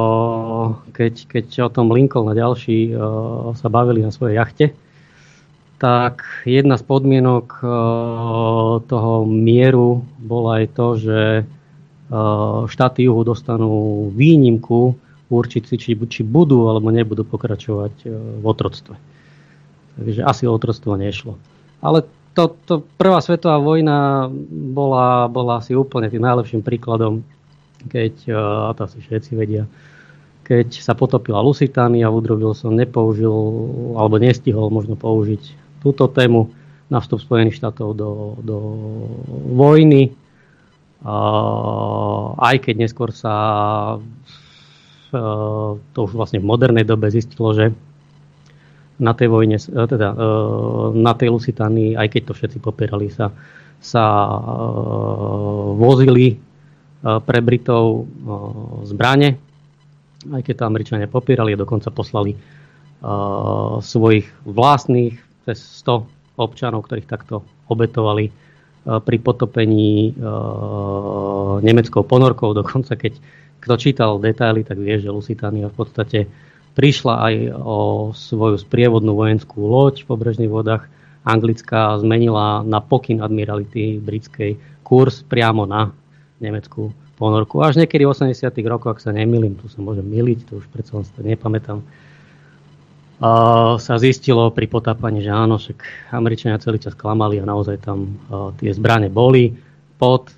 keď, keď o tom Lincoln a ďalší sa bavili na svojej jachte, tak jedna z podmienok toho mieru bola aj to, že štáty juhu dostanú výnimku určiť si, či, či budú alebo nebudú pokračovať v otroctve. Takže asi o otroctvo nešlo. Ale to, to prvá svetová vojna bola, bola asi úplne tým najlepším príkladom, keď, a to asi všetci vedia, keď sa potopila Lusitánia, Woodrow Wilson nepoužil alebo nestihol možno použiť túto tému na vstup Spojených štátov do, do vojny. Uh, aj keď neskôr sa uh, to už vlastne v modernej dobe zistilo, že na tej vojne, teda uh, na tej Lusitánii, aj keď to všetci popierali, sa, sa uh, vozili uh, pre Britov uh, zbrane, aj keď to Američania popierali a dokonca poslali uh, svojich vlastných cez sto občanov, ktorých takto obetovali pri potopení uh, nemeckou ponorkou. Dokonca keď kto čítal detaily, tak vie, že Lusitánia v podstate prišla aj o svoju sprievodnú vojenskú loď v pobrežných vodách. Anglická zmenila na pokyn admirality britskej kurz priamo na nemeckú ponorku. Až niekedy v osemdesiatych rokoch, ak sa nemýlim, tu sa môžem myliť, to už predsa sa nepamätám, Uh, sa zistilo pri potápaní, že áno, však Američania celý čas klamali a naozaj tam uh, tie zbrane boli pod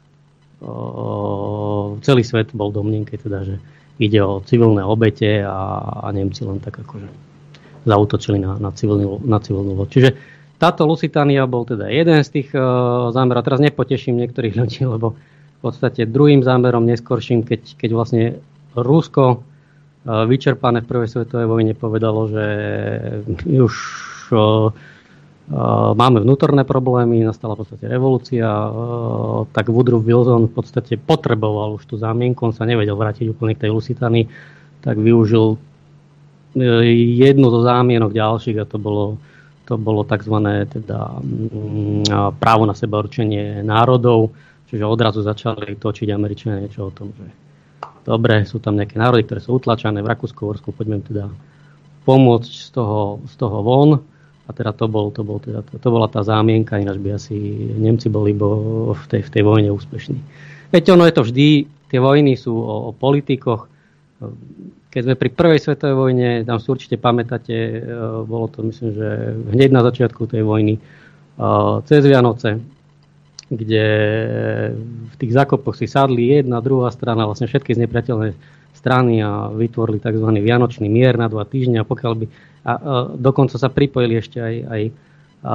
uh, celý svet bol domnienke teda, že ide o civilné obete a, a Nemci len tak akože zaútočili na, na, civilnú, na civilnú loď. Čiže táto Lusitánia bol teda jeden z tých uh, zámerov. Teraz nepoteším niektorých ľudí, lebo v podstate druhým zámerom neskorším, keď, keď vlastne Rusko vyčerpané v prvej svetovej vojne povedalo, že už uh, uh, máme vnútorné problémy, nastala v podstate revolúcia, uh, tak Woodrow Wilson v podstate potreboval už tú zámienku, on sa nevedel vrátiť úplne k tej Lusitánii, tak využil uh, jednu zo zámienok ďalších a to bolo, to bolo tzv. Teda, um, právo na sebaurčenie národov, čiže odrazu začali točiť Američania niečo o tom, že dobre, sú tam nejaké národy, ktoré sú utlačané v Rakúsku-Uhorsku, poďme im teda pomôcť z toho, z toho von. A teda to, bol, to, bol teda, to, to bola tá zámienka, ináč by asi Nemci boli bo v, tej, v tej vojne úspešní. Viete, ono je to vždy, tie vojny sú o, o politikoch. Keď sme pri prvej svetovej vojne, tam si určite pamätáte, bolo to myslím, že hneď na začiatku tej vojny, cez Vianoce, kde v tých zákopoch si sadli jedna, druhá strana, vlastne všetky znepriateľné strany a vytvorili tzv. Vianočný mier na dva týždne a pokiaľ by a, a dokonca sa pripojili ešte aj, aj a, a,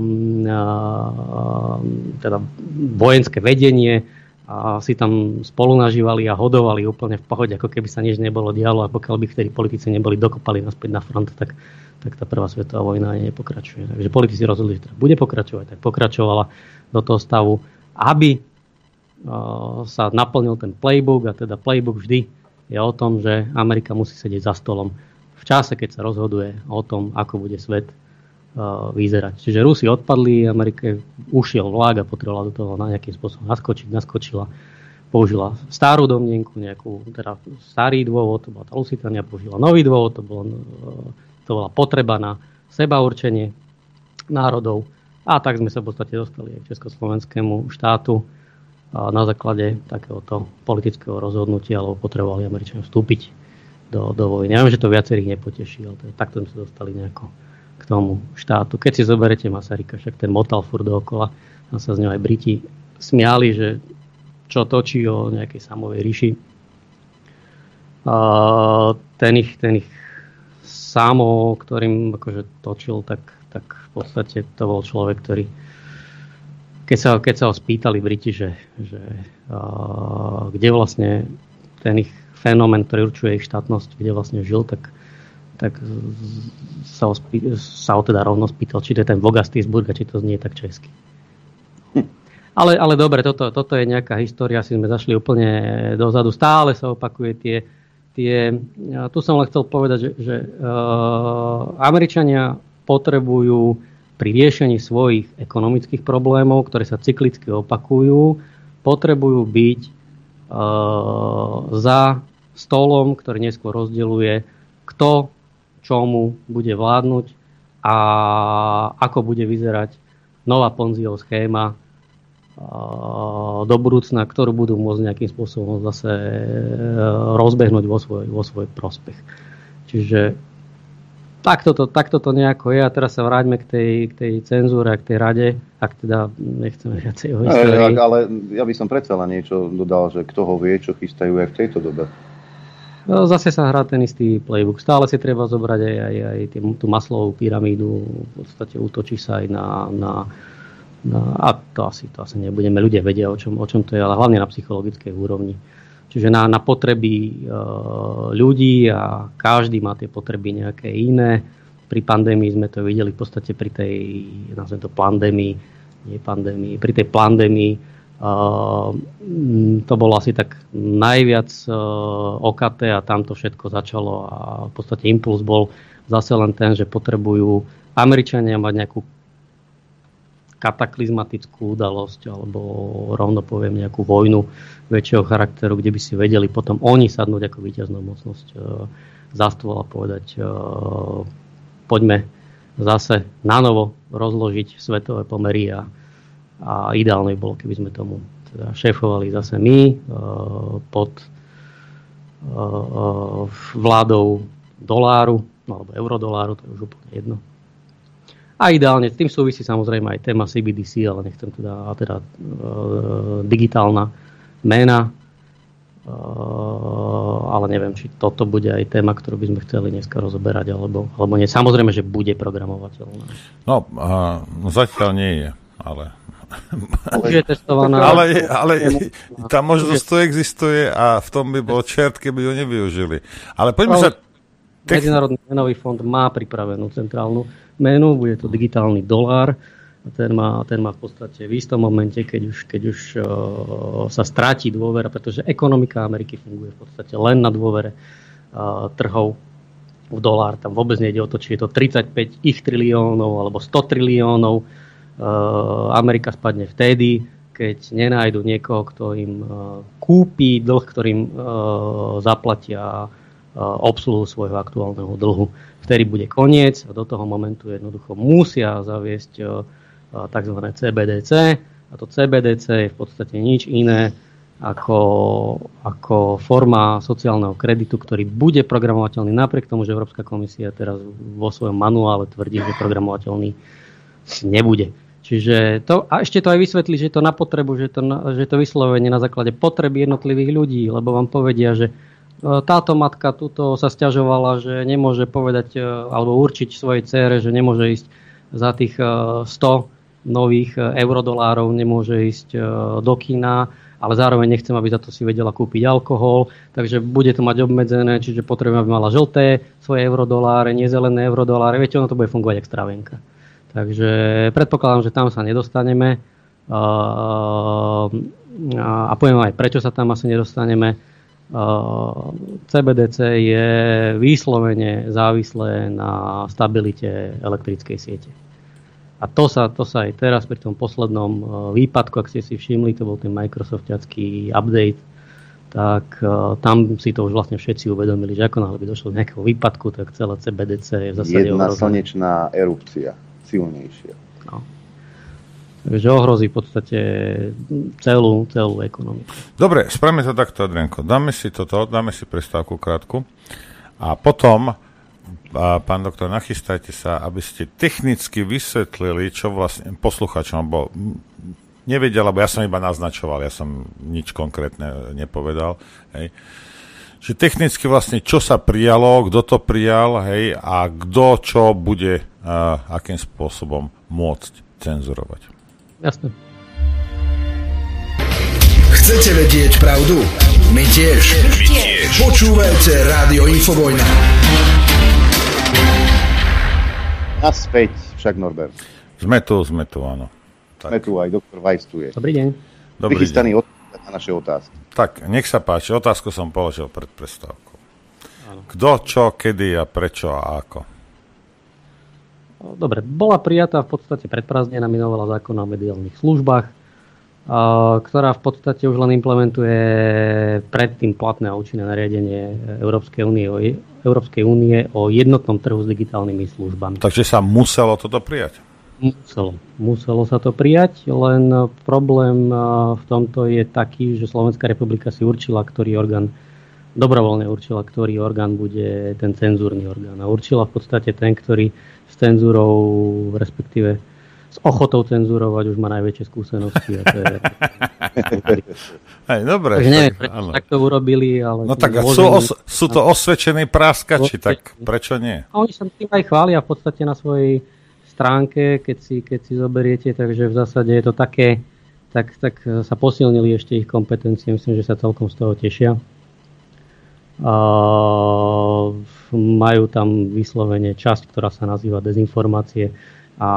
teda vojenské vedenie a si tam spolu nažívali a hodovali úplne v pohode, ako keby sa nič nebolo dialo a pokiaľ by vtedy politici neboli dokopali naspäť na front, tak, tak tá prvá svetová vojna nepokračuje. Takže politici rozhodli, že teda bude pokračovať, tak pokračovala do toho stavu, aby uh, sa naplnil ten playbook a teda playbook vždy je o tom, že Amerika musí sedieť za stolom v čase, keď sa rozhoduje o tom, ako bude svet uh, vyzerať. Čiže Rusi odpadli, Amerike ušiel vlák a potrebovala do toho na nejakým spôsobom naskočiť, naskočila, použila starú domnienku, nejakú, teda starý dôvod, to bola tá Lusitánia, použila nový dôvod, to, bolo, uh, to bola potreba na sebaurčenie národov. A tak sme sa v podstate dostali aj k československému štátu na základe takéhoto politického rozhodnutia, alebo potrebovali Američania vstúpiť do, do vojny. Ja viem, že to viacerých nepoteší, ale to, takto sme sa dostali nejako k tomu štátu. Keď si zoberete Masaryka, však ten motal furt dookola, tam sa z ňou aj Briti smiali, že čo točí o nejakej samovej ríši. A ten ich, ten ich samo, ktorým akože točil, tak tak v podstate to bol človek, ktorý, keď sa, keď sa ho spýtali Briti, že, že uh, kde vlastne ten ich fenomén, ktorý určuje ich štátnosť, kde vlastne žil, tak, tak sa, ho spý, sa ho teda rovno spýtal, či to je ten Vogastisburg a či to znie tak česky. Ale, ale dobre, toto, toto je nejaká história, si sme zašli úplne dozadu, stále sa opakuje tie, tie tu som len chcel povedať, že, že uh, Američania potrebujú pri riešení svojich ekonomických problémov, ktoré sa cyklicky opakujú, potrebujú byť e, za stolom, ktorý neskôr rozdeľuje, kto čomu bude vládnuť a ako bude vyzerať nová Ponziho schéma do budúcna, ktorú budú môcť nejakým spôsobom zase rozbehnúť vo svoj, vo svoj prospech. Čiže takto to, takto to nejako je a teraz sa vráťme k tej, k tej cenzúre a k tej rade, ak teda nechceme viacej o histórii. Ale, ale ja by som predsa len niečo dodal, že kto ho vie, čo chystajú aj v tejto dobe. No, zase sa hrá ten istý playbook. Stále si treba zobrať aj, aj, aj tú Maslowovú pyramídu, v podstate útočí sa aj na, na No, a to asi, to asi nebudeme, ľudia vedia, o čom, o čom to je, ale hlavne na psychologickej úrovni. Čiže na, na potreby e, ľudí a každý má tie potreby nejaké iné. Pri pandémii sme to videli v podstate pri tej, nazvem to pandémii, nie pandémii, pri tej pandémii e, to bolo asi tak najviac e, okaté a tam to všetko začalo a v podstate impuls bol zase len ten, že potrebujú Američania mať nejakú kataklizmatickú udalosť alebo rovno poviem nejakú vojnu väčšieho charakteru, kde by si vedeli potom oni sadnúť ako víťaznú mocnosť e, za stôl a povedať e, poďme zase nanovo rozložiť svetové pomery a, a ideálne bolo, keby sme tomu teda šéfovali zase my e, pod e, vládou doláru alebo eurodoláru, to je už úplne jedno. A ideálne, s tým súvisí samozrejme aj téma C B D C, ale nechcem teda, teda e, digitálna mena, e, ale neviem, či toto bude aj téma, ktorú by sme chceli dneska rozoberať, alebo, alebo nie. Samozrejme, že bude programovateľná. No, a, no zatiaľ nie je, ale... Už je testovaná. Ale, ale tá možnosť to existuje a v tom by bol čert, keby ju nevyužili. Ale poďme sa... Medzinárodný menový fond má pripravenú centrálnu menu, bude to digitálny dolár. Ten má, ten má v podstate v istom momente, keď už, keď už uh, sa stráti dôvera, pretože ekonomika Ameriky funguje v podstate len na dôvere uh, trhov v dolár. Tam vôbec nejde o to, či je to tridsaťpäť ich triliónov alebo sto triliónov. Uh, Amerika spadne vtedy, keď nenájdu niekoho, kto im uh, kúpi dlh, ktorým uh, zaplatia obsluhu svojho aktuálneho dlhu. Vtedy bude koniec a do toho momentu jednoducho musia zaviesť tzv. C B D C a to C B D C je v podstate nič iné ako, ako forma sociálneho kreditu, ktorý bude programovateľný napriek tomu, že Európska komisia teraz vo svojom manuále tvrdí, že programovateľný nebude. Čiže to, a ešte to aj vysvetlí, že je to na potrebu, že to, že to vyslovenie na základe potreby jednotlivých ľudí, lebo vám povedia, že táto matka tuto sa sťažovala, že nemôže povedať alebo určiť svojej dcére, že nemôže ísť za tých sto nových eurodolárov, nemôže ísť do kína, ale zároveň nechcem, aby za to si vedela kúpiť alkohol, takže bude to mať obmedzené, čiže potrebujem, aby mala žlté svoje eurodoláre, nie zelené eurodoláre. Viete, ono to bude fungovať jak stravenka. Takže predpokladám, že tam sa nedostaneme a poviem aj, prečo sa tam asi nedostaneme. C B D C je výslovene závislé na stabilite elektrickej siete. A to sa, to sa aj teraz pri tom poslednom výpadku, ak ste si všimli, to bol ten Microsoftiacký update, tak tam si to už vlastne všetci uvedomili, že ako náhle by došlo k nejakého výpadku, tak celé C B D C je v zásade jedna ohrozené. slnečná erupcia, silnejšia. No. Takže ohrozí v podstate celú, celú ekonomiku. Dobre, spravíme to takto, Adrianko. Dáme si toto, dáme si prestávku krátku a potom, a pán doktor, nachystajte sa, aby ste technicky vysvetlili, čo vlastne posluchačom, bo nevedel, lebo ja som iba naznačoval, ja som nič konkrétne nepovedal, hej. Že technicky vlastne, čo sa prijalo, kto to prijal, hej, a kto čo bude, a akým spôsobom môcť cenzurovať. Jasné. Chcete vedieť pravdu? My tiež. My tiež. Počúvajte Rádio Infovojna. Naspäť však, Norbert. Sme tu, sme tu, áno. Tak. Sme tu, aj doktor Weiss tu je. Dobrý deň. Dobrý Vychystaný deň. odpovedať na naše otázky. Tak, nech sa páči. Otázku som položil pred prestávkou. Kto, čo, kedy a prečo a ako? Dobre, bola prijatá v podstate predprázdnená novela zákona o mediálnych službách. ktorá v podstate už len implementuje predtým platné a účinné nariadenie Európskej únie o, Európskej únie o jednotnom trhu s digitálnymi službami. Takže sa muselo toto prijať? Muselo. Muselo sa to prijať, len problém v tomto je taký, že Slovenská republika si určila, ktorý orgán, dobrovoľne určila, ktorý orgán bude ten cenzúrny orgán. A určila v podstate ten, ktorý s cenzúrou, respektíve s ochotou cenzurovať už má najväčšie skúsenosti. A to je... Hej, dobre. Takže neviem, prečo tak to urobili, ale... No tak sú, os, sú to osvedčení práskači, tak prečo nie? A oni sa tým aj chvália v podstate na svojej stránke, keď si, keď si zoberiete, takže v zásade je to také, tak, tak sa posilnili ešte ich kompetencie, myslím, že sa celkom z toho tešia. A majú tam vyslovene časť, ktorá sa nazýva dezinformácie a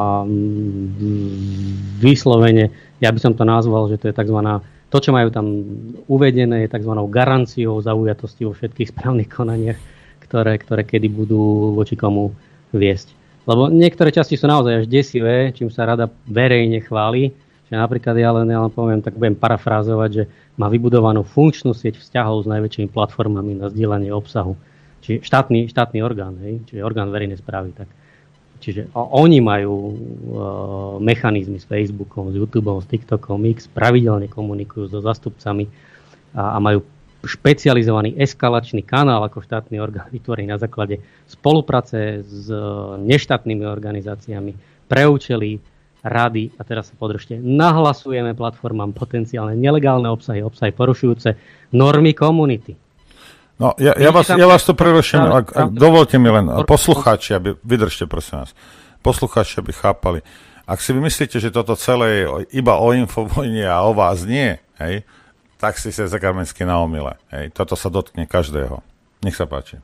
vyslovene, ja by som to nazval, že to je tzv. To, čo majú tam uvedené, je tzv. Garanciou zaujatosti vo všetkých správnych konaniach, ktoré, ktoré kedy budú voči komu viesť. Lebo niektoré časti sú naozaj až desivé, čím sa rada verejne chváli, že napríklad ja len, ja len poviem, tak budem parafrázovať, že má vybudovanú funkčnú sieť vzťahov s najväčšími platformami na zdieľanie obsahu. Čiže štátny, štátny orgán, hej? Čiže orgán verejnej správy. Tak. Čiže oni majú uh, mechanizmy s Facebookom, s YouTubeom, s TikTokom, X, pravidelne komunikujú so zástupcami a, a majú špecializovaný eskalačný kanál ako štátny orgán vytvorený na základe spolupráce s uh, neštátnymi organizáciami pre účely rady, a teraz sa podržte, nahlasujeme platformám potenciálne nelegálne obsahy, obsahy porušujúce normy komunity. No, ja, ja, vás, ja vás to preruším, ak, ak dovolte mi len, poslucháči, aby, vydržte prosím vás, poslucháči, aby chápali. Ak si vymyslíte, že toto celé je iba o infovojne a o vás nie, hej, tak si sa zakarmensky na omyle. Hej. Toto sa dotkne každého. Nech sa páči.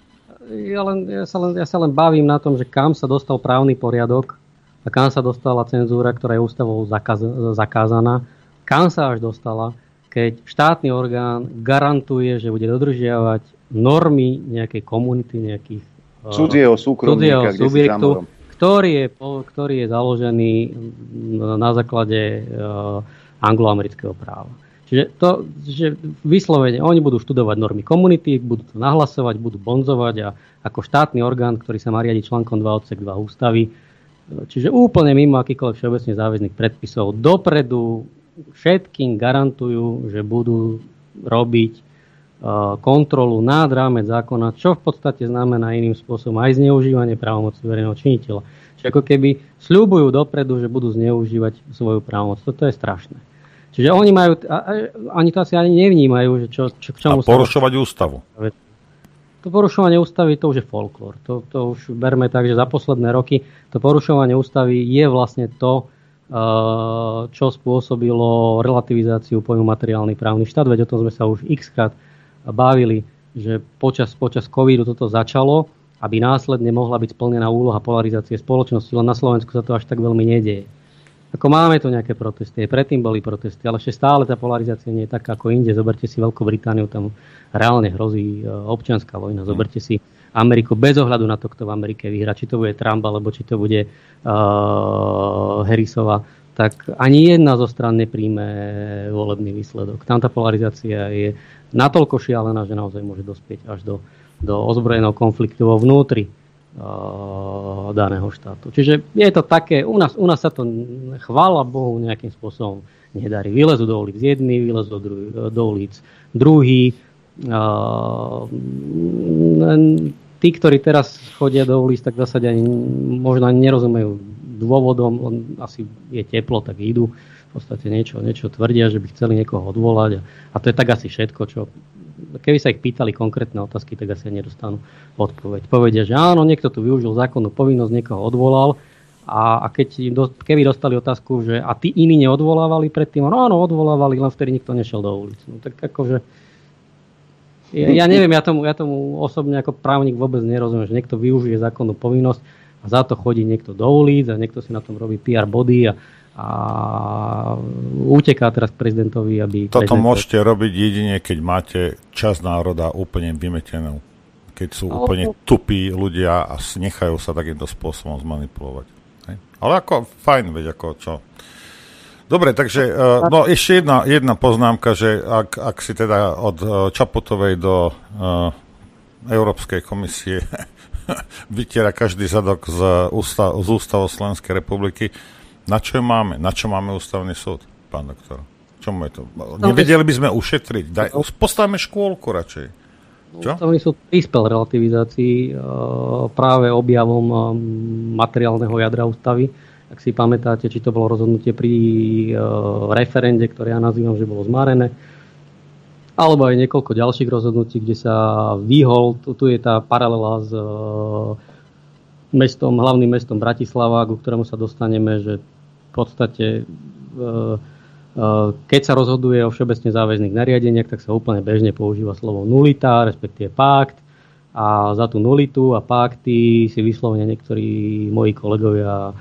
Ja, len, ja, sa len, ja sa len bavím na tom, že kam sa dostal právny poriadok a kam sa dostala cenzúra, ktorá je ústavou zakaz, zakázaná, kam sa až dostala, keď štátny orgán garantuje, že bude dodržiavať normy nejakej komunity, nejakých cudzieho súkromníka, kde si zámorom, ktorý je, ktorý je založený na základe uh, angloamerického práva. Čiže to, že vyslovene oni budú študovať normy komunity, budú to nahlasovať, budú bonzovať a ako štátny orgán, ktorý sa má riadiť článkom dva odsek dva ústavy, čiže úplne mimo akýkoľvek všeobecne záväzných predpisov, dopredu všetkým garantujú, že budú robiť uh, kontrolu nad rámec zákona, čo v podstate znamená iným spôsobom aj zneužívanie právomoci verejného činiteľa. Čiže ako keby sľubujú dopredu, že budú zneužívať svoju právomoc. Toto je strašné. Čiže oni majú, a, a, ani to asi ani nevnímajú, že čo, čo, k čomu a porušovať sa... ústavu. To porušovanie ústavy, to už je folklór. To, to už berme tak, že za posledné roky to porušovanie ústavy je vlastne to, čo spôsobilo relativizáciu pojmu materiálny právny štát. Veď o tom sme sa už x-krát bavili, že počas, počas covidu toto začalo, aby následne mohla byť splnená úloha polarizácie spoločnosti, len na Slovensku sa to až tak veľmi nedieje. Ako máme tu nejaké protesty, predtým boli protesty, ale ešte stále tá polarizácia nie je taká ako inde. Zoberte si Veľkú Britániu, tam reálne hrozí občianska vojna. Zoberte si Ameriku bez ohľadu na to, kto v Amerike vyhrá, či to bude Trump, alebo či to bude uh, Harrisova, tak ani jedna zo strán nepríjme volebný výsledok. Tam tá polarizácia je natoľko šialená, že naozaj môže dospieť až do, do ozbrojeného konfliktu vo vnútri uh, daného štátu. Čiže je to také, u nás, u nás sa to, chvála Bohu, nejakým spôsobom nedarí. Vylezú do ulic jedni, vylezú do, do ulic druhý. Uh, tí, ktorí teraz chodia do ulic, tak v zásade ani možno ani nerozumejú dôvodom, on asi je teplo, tak idú, v podstate niečo, niečo tvrdia, že by chceli niekoho odvolať a, a to je tak asi všetko, čo keby sa ich pýtali konkrétne otázky, tak asi nedostanú odpoveď. Povedia, že áno, niekto tu využil zákonnú povinnosť, niekoho odvolal a, a keď do, keby dostali otázku, že a tí iní neodvolávali predtým, no áno, odvolávali, len vtedy nikto nešiel do ulic. No tak akože Ja, ja neviem, ja tomu, ja tomu osobne ako právnik vôbec nerozumiem, že niekto využije zákonnú povinnosť a za to chodí niekto do ulic a niekto si na tom robí pé er body a, a uteká teraz k prezidentovi, aby... Toto prezident... môžete robiť jedine, keď máte časť národa úplne vymetenú. Keď sú no, úplne tupí ľudia a nechajú sa takýmto spôsobom zmanipulovať. Hej? Ale ako fajn, veď ako čo... Dobre, takže uh, no, ešte jedna, jedna poznámka, že ak, ak si teda od uh, Čaputovej do uh, Európskej komisie vytiera každý zadok z, ústav, z ústavu Slovenskej republiky, na čo máme? Na čo máme ústavný súd, pán doktor? Čomu je to? Nevedeli by sme ušetriť? Daj, postavme škôlku radšej. Čo? Ústavný súd prispel relativizácii uh, práve objavom uh, materiálneho jadra ústavy. Ak si pamätáte, či to bolo rozhodnutie pri uh, referende, ktoré ja nazývam, že bolo zmarené, alebo aj niekoľko ďalších rozhodnutí, kde sa vyhol, tu, tu je tá paralela s uh, mestom, hlavným mestom Bratislava, ku ktorému sa dostaneme, že v podstate uh, uh, keď sa rozhoduje o všeobecne záväzných nariadeniach, tak sa úplne bežne používa slovo nulita, respektíve pakt, a za tú nulitu a pakty si vyslovene niektorí moji kolegovia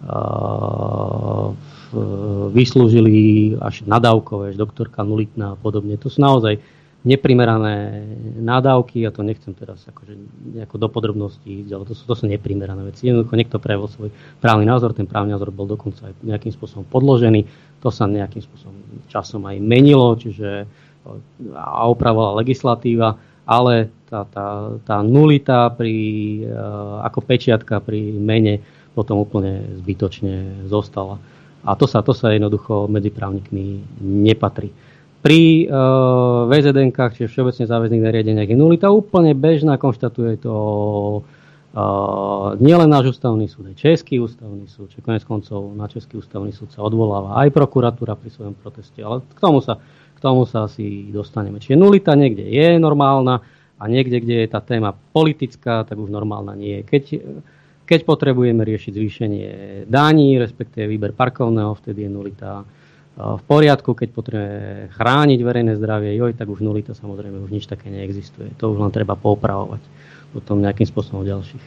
vyslúžili až nadávkové, až doktorka nulitná a podobne. To sú naozaj neprimerané nadávky, ja to nechcem teraz akože nejako do podrobností ísť, ale to sú, to sú neprimerané veci. Jednoducho niekto prejavil svoj právny názor, ten právny názor bol dokonca aj nejakým spôsobom podložený, to sa nejakým spôsobom časom aj menilo, čiže a opravovala legislatíva, ale tá, tá, tá nulita pri, ako pečiatka pri mene potom úplne zbytočne zostala. A to sa, to sa jednoducho medzi právnikmi nepatrí. Pri uh, vé zet enkách, čiže všeobecne záväzných nariadeniach, je nulita úplne bežná, konštatuje to uh, nielen náš ústavný súd, aj Český ústavný súd, čiže konec koncov na Český ústavný súd sa odvoláva aj prokuratúra pri svojom proteste, ale k tomu sa, k tomu sa asi dostaneme. Čiže nulita niekde je normálna a niekde, kde je tá téma politická, tak už normálna nie je. Keď Keď potrebujeme riešiť zvýšenie daní, respektíve výber parkovného, vtedy je nulita v poriadku. Keď potrebujeme chrániť verejné zdravie, joj, tak už nulita samozrejme už nič také neexistuje. To už len treba poupravovať potom nejakým spôsobom v ďalších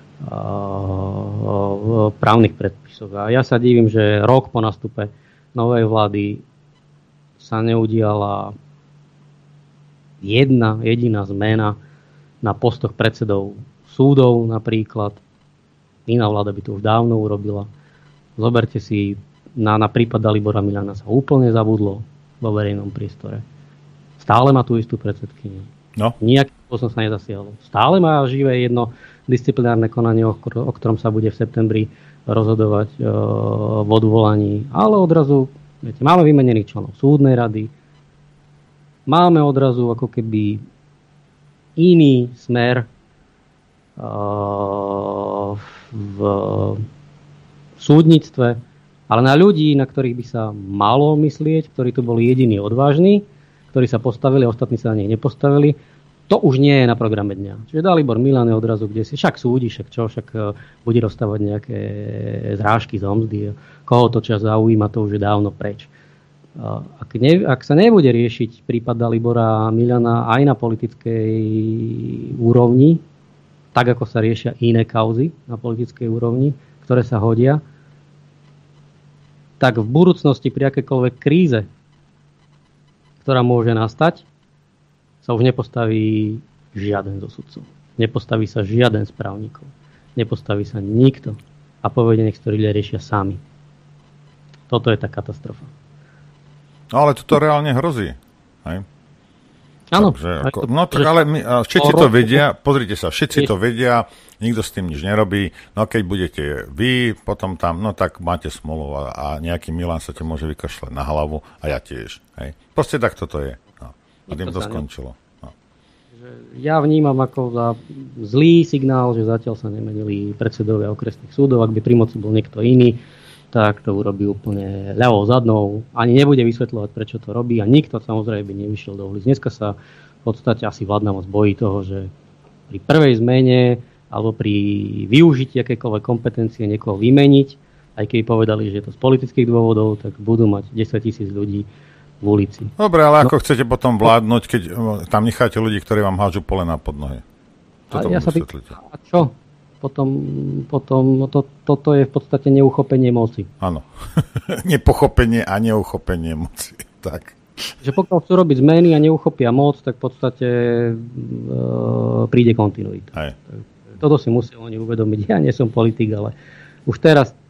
uh, právnych predpisoch. A ja sa divím, že rok po nastupe novej vlády sa neudiala jedna jediná zmena na postoch predsedov súdov napríklad. Iná vláda by to už dávno urobila. Zoberte si, na, na prípad Dalibora Milana sa úplne zabudlo vo verejnom priestore. Stále má tú istú predsedkyňu. No. Nijakým spôsobom sa nezasiahlo. Stále má živé jedno disciplinárne konanie, o, o ktorom sa bude v septembri rozhodovať e, v odvolaní. Ale odrazu, viete, máme vymenených členov súdnej rady, máme odrazu ako keby iný smer uh, v súdnictve, ale na ľudí, na ktorých by sa malo myslieť, ktorí tu boli jediní odvážni, ktorí sa postavili, ostatní sa na nich nepostavili, to už nie je na programe dňa. Čiže Dalibor Milan je odrazu kde si, však súdi, však čo, však bude rozstávať nejaké zrážky z omzdy, koho to čas zaujíma, to už je dávno preč. Ak, ne, ak sa nebude riešiť prípad Dalibora Milana aj na politickej úrovni, tak ako sa riešia iné kauzy na politickej úrovni, ktoré sa hodia, tak v budúcnosti pri akékoľvek kríze, ktorá môže nastať, sa už nepostaví žiaden zo sudcov. Nepostaví sa žiaden z právnikov. Nepostaví sa nikto a povede, nech to ľudia riešia sami. Toto je tá katastrofa. No ale toto reálne hrozí. Hej? Áno. Ako, no tak ale my, všetci to vedia, pozrite sa, všetci to vedia, nikto s tým nič nerobí, no keď budete vy, potom tam, no tak máte smolu a, a nejaký Milan sa te môže vykašľať na hlavu a ja tiež. Hej. Proste tak toto je. No. A tým to skončilo. No. Ja vnímam ako za zlý signál, že zatiaľ sa nemenili predsedovia okresných súdov, ak by pri moci bol niekto iný, tak to urobí úplne ľavou zadnou. Ani nebude vysvetľovať, prečo to robí a nikto samozrejme by nevyšiel do ulic. Dneska sa v podstate asi vládna moc bojí toho, že pri prvej zmene alebo pri využití akékoľvek kompetencie niekoho vymeniť, aj keby povedali, že je to z politických dôvodov, tak budú mať desaťtisíc ľudí v ulici. Dobre, ale ako no, chcete potom vládnuť, keď tam necháte ľudí, ktorí vám hážu polená pod nohy? Toto ja sa tý... A čo? Potom, potom to, toto je v podstate neuchopenie moci. Áno. Nepochopenie a neuchopenie moci. Tak. Že pokiaľ chcú robiť zmeny a neuchopia moc, tak v podstate e, príde kontinuita. Aj. Toto si musia oni uvedomiť. Ja nie som politik, ale už teraz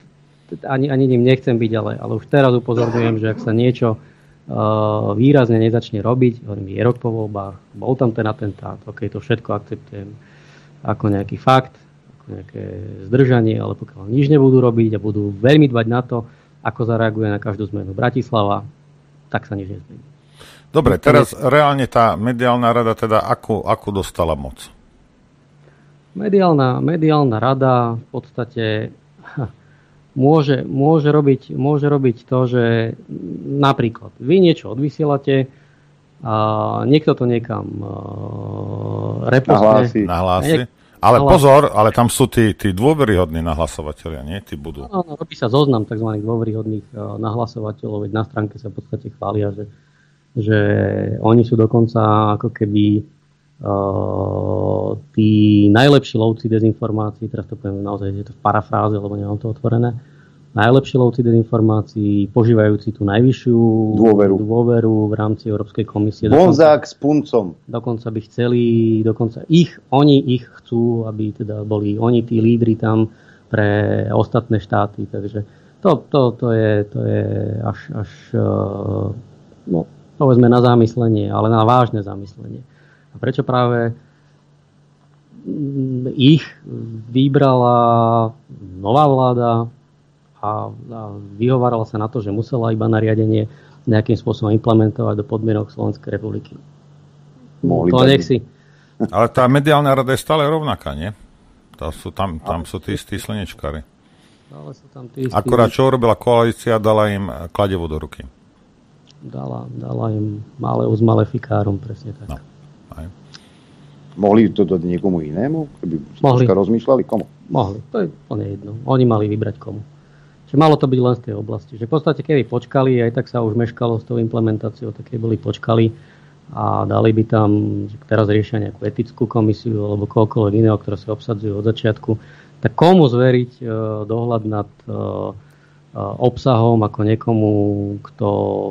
ani, ani ním nechcem byť, ale, ale už teraz upozorňujem, že ak sa niečo uh, výrazne nezačne robiť, hovorím, je rok po voľbách, bol tam ten atentát, ok, to všetko akceptujem ako nejaký fakt, ako nejaké zdržanie, ale pokiaľ nič nebudú robiť a budú veľmi dbať na to, ako zareaguje na každú zmenu Bratislava, tak sa nič nezmení. Dobre, teraz reálne tá mediálna rada teda akú, akú dostala moc? Mediálna, mediálna rada v podstate môže, môže, robiť, môže robiť to, že napríklad vy niečo odvysielate a niekto to niekam uh, repostne. Nahlási. Nahlási. Ale nahlási. Pozor, ale tam sú tí, tí dôveryhodní nahlasovateľia, nie? Tí budú. No, no, robí sa zoznam tzv. Dôveryhodných uh, nahlasovateľov, veď na stránke sa v podstate chvália, že, že oni sú dokonca ako keby uh, tí najlepší lovci dezinformácií, teraz to poviem naozaj, že je to v parafráze, lebo nemám to otvorené, najlepší lovci dezinformácií, požívajúci tú najvyššiu dôveru, dôveru v rámci Európskej komisie. Bonzák s puncom. Dokonca by chceli, dokonca ich, oni ich chcú, aby teda boli oni tí lídri tam pre ostatné štáty. Takže to, to, to, je, to je až, až no, povedzme na zamyslenie, ale na vážne zamyslenie. A prečo práve ich vybrala nová vláda, a vyhovárala sa na to, že musela iba nariadenie nejakým spôsobom implementovať do podmienok Slovenskej republiky. Mohli to nech si. Ale tá mediálna rada je stále rovnaká, nie? Tá sú, tam, tam sú tí istí slnečkári. Ale sú tam tí istí... Akurát čo robila koalícia, dala im kladevo do ruky. Dala, dala im malé uz malefikárom, presne tak. No, aj. Mohli to dať niekomu inému? Keby Mohli. rozmýšľali, komu? Mohli, to je plne jedno. Oni mali vybrať komu. Čiže malo to byť len z tej oblasti. Že v podstate, keby počkali, aj tak sa už meškalo s tou implementáciou, tak keby boli počkali a dali by tam, že teraz riešia nejakú etickú komisiu alebo koľkoľvek iného, ktoré sa obsadzujú od začiatku, tak komu zveriť uh, dohľad nad uh, uh, obsahom ako niekomu, kto,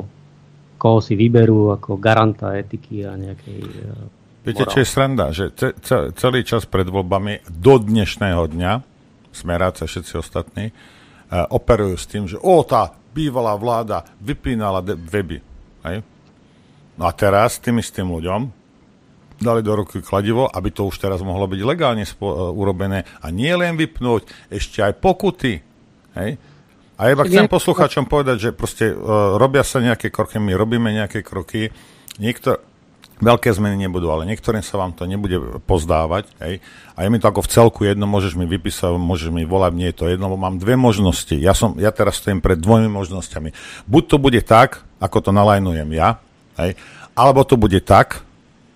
koho si vyberú ako garanta etiky a nejakej uh, Viete, čo je sranda? Že ce, ce, celý čas pred voľbami do dnešného dňa Smeráci a všetci ostatní operujú s tým, že o, tá bývalá vláda vypínala de- weby. Hej? No a teraz tým istým ľuďom dali do ruky kladivo, aby to už teraz mohlo byť legálne spo- urobené a nie len vypnúť, ešte aj pokuty. Hej? A iba chcem poslucháčom povedať, že proste uh, robia sa nejaké kroky, my robíme nejaké kroky, niekto veľké zmeny nebudú, ale niektorým sa vám to nebude pozdávať. Hej? A je mi to ako v celku jedno, môžeš mi vypísať, môžeš mi volať, nie je to jedno, lebo mám dve možnosti. Ja, som, ja teraz stojím pred dvomi možnosťami. Buď to bude tak, ako to nalajnujem ja, hej? Alebo to bude tak,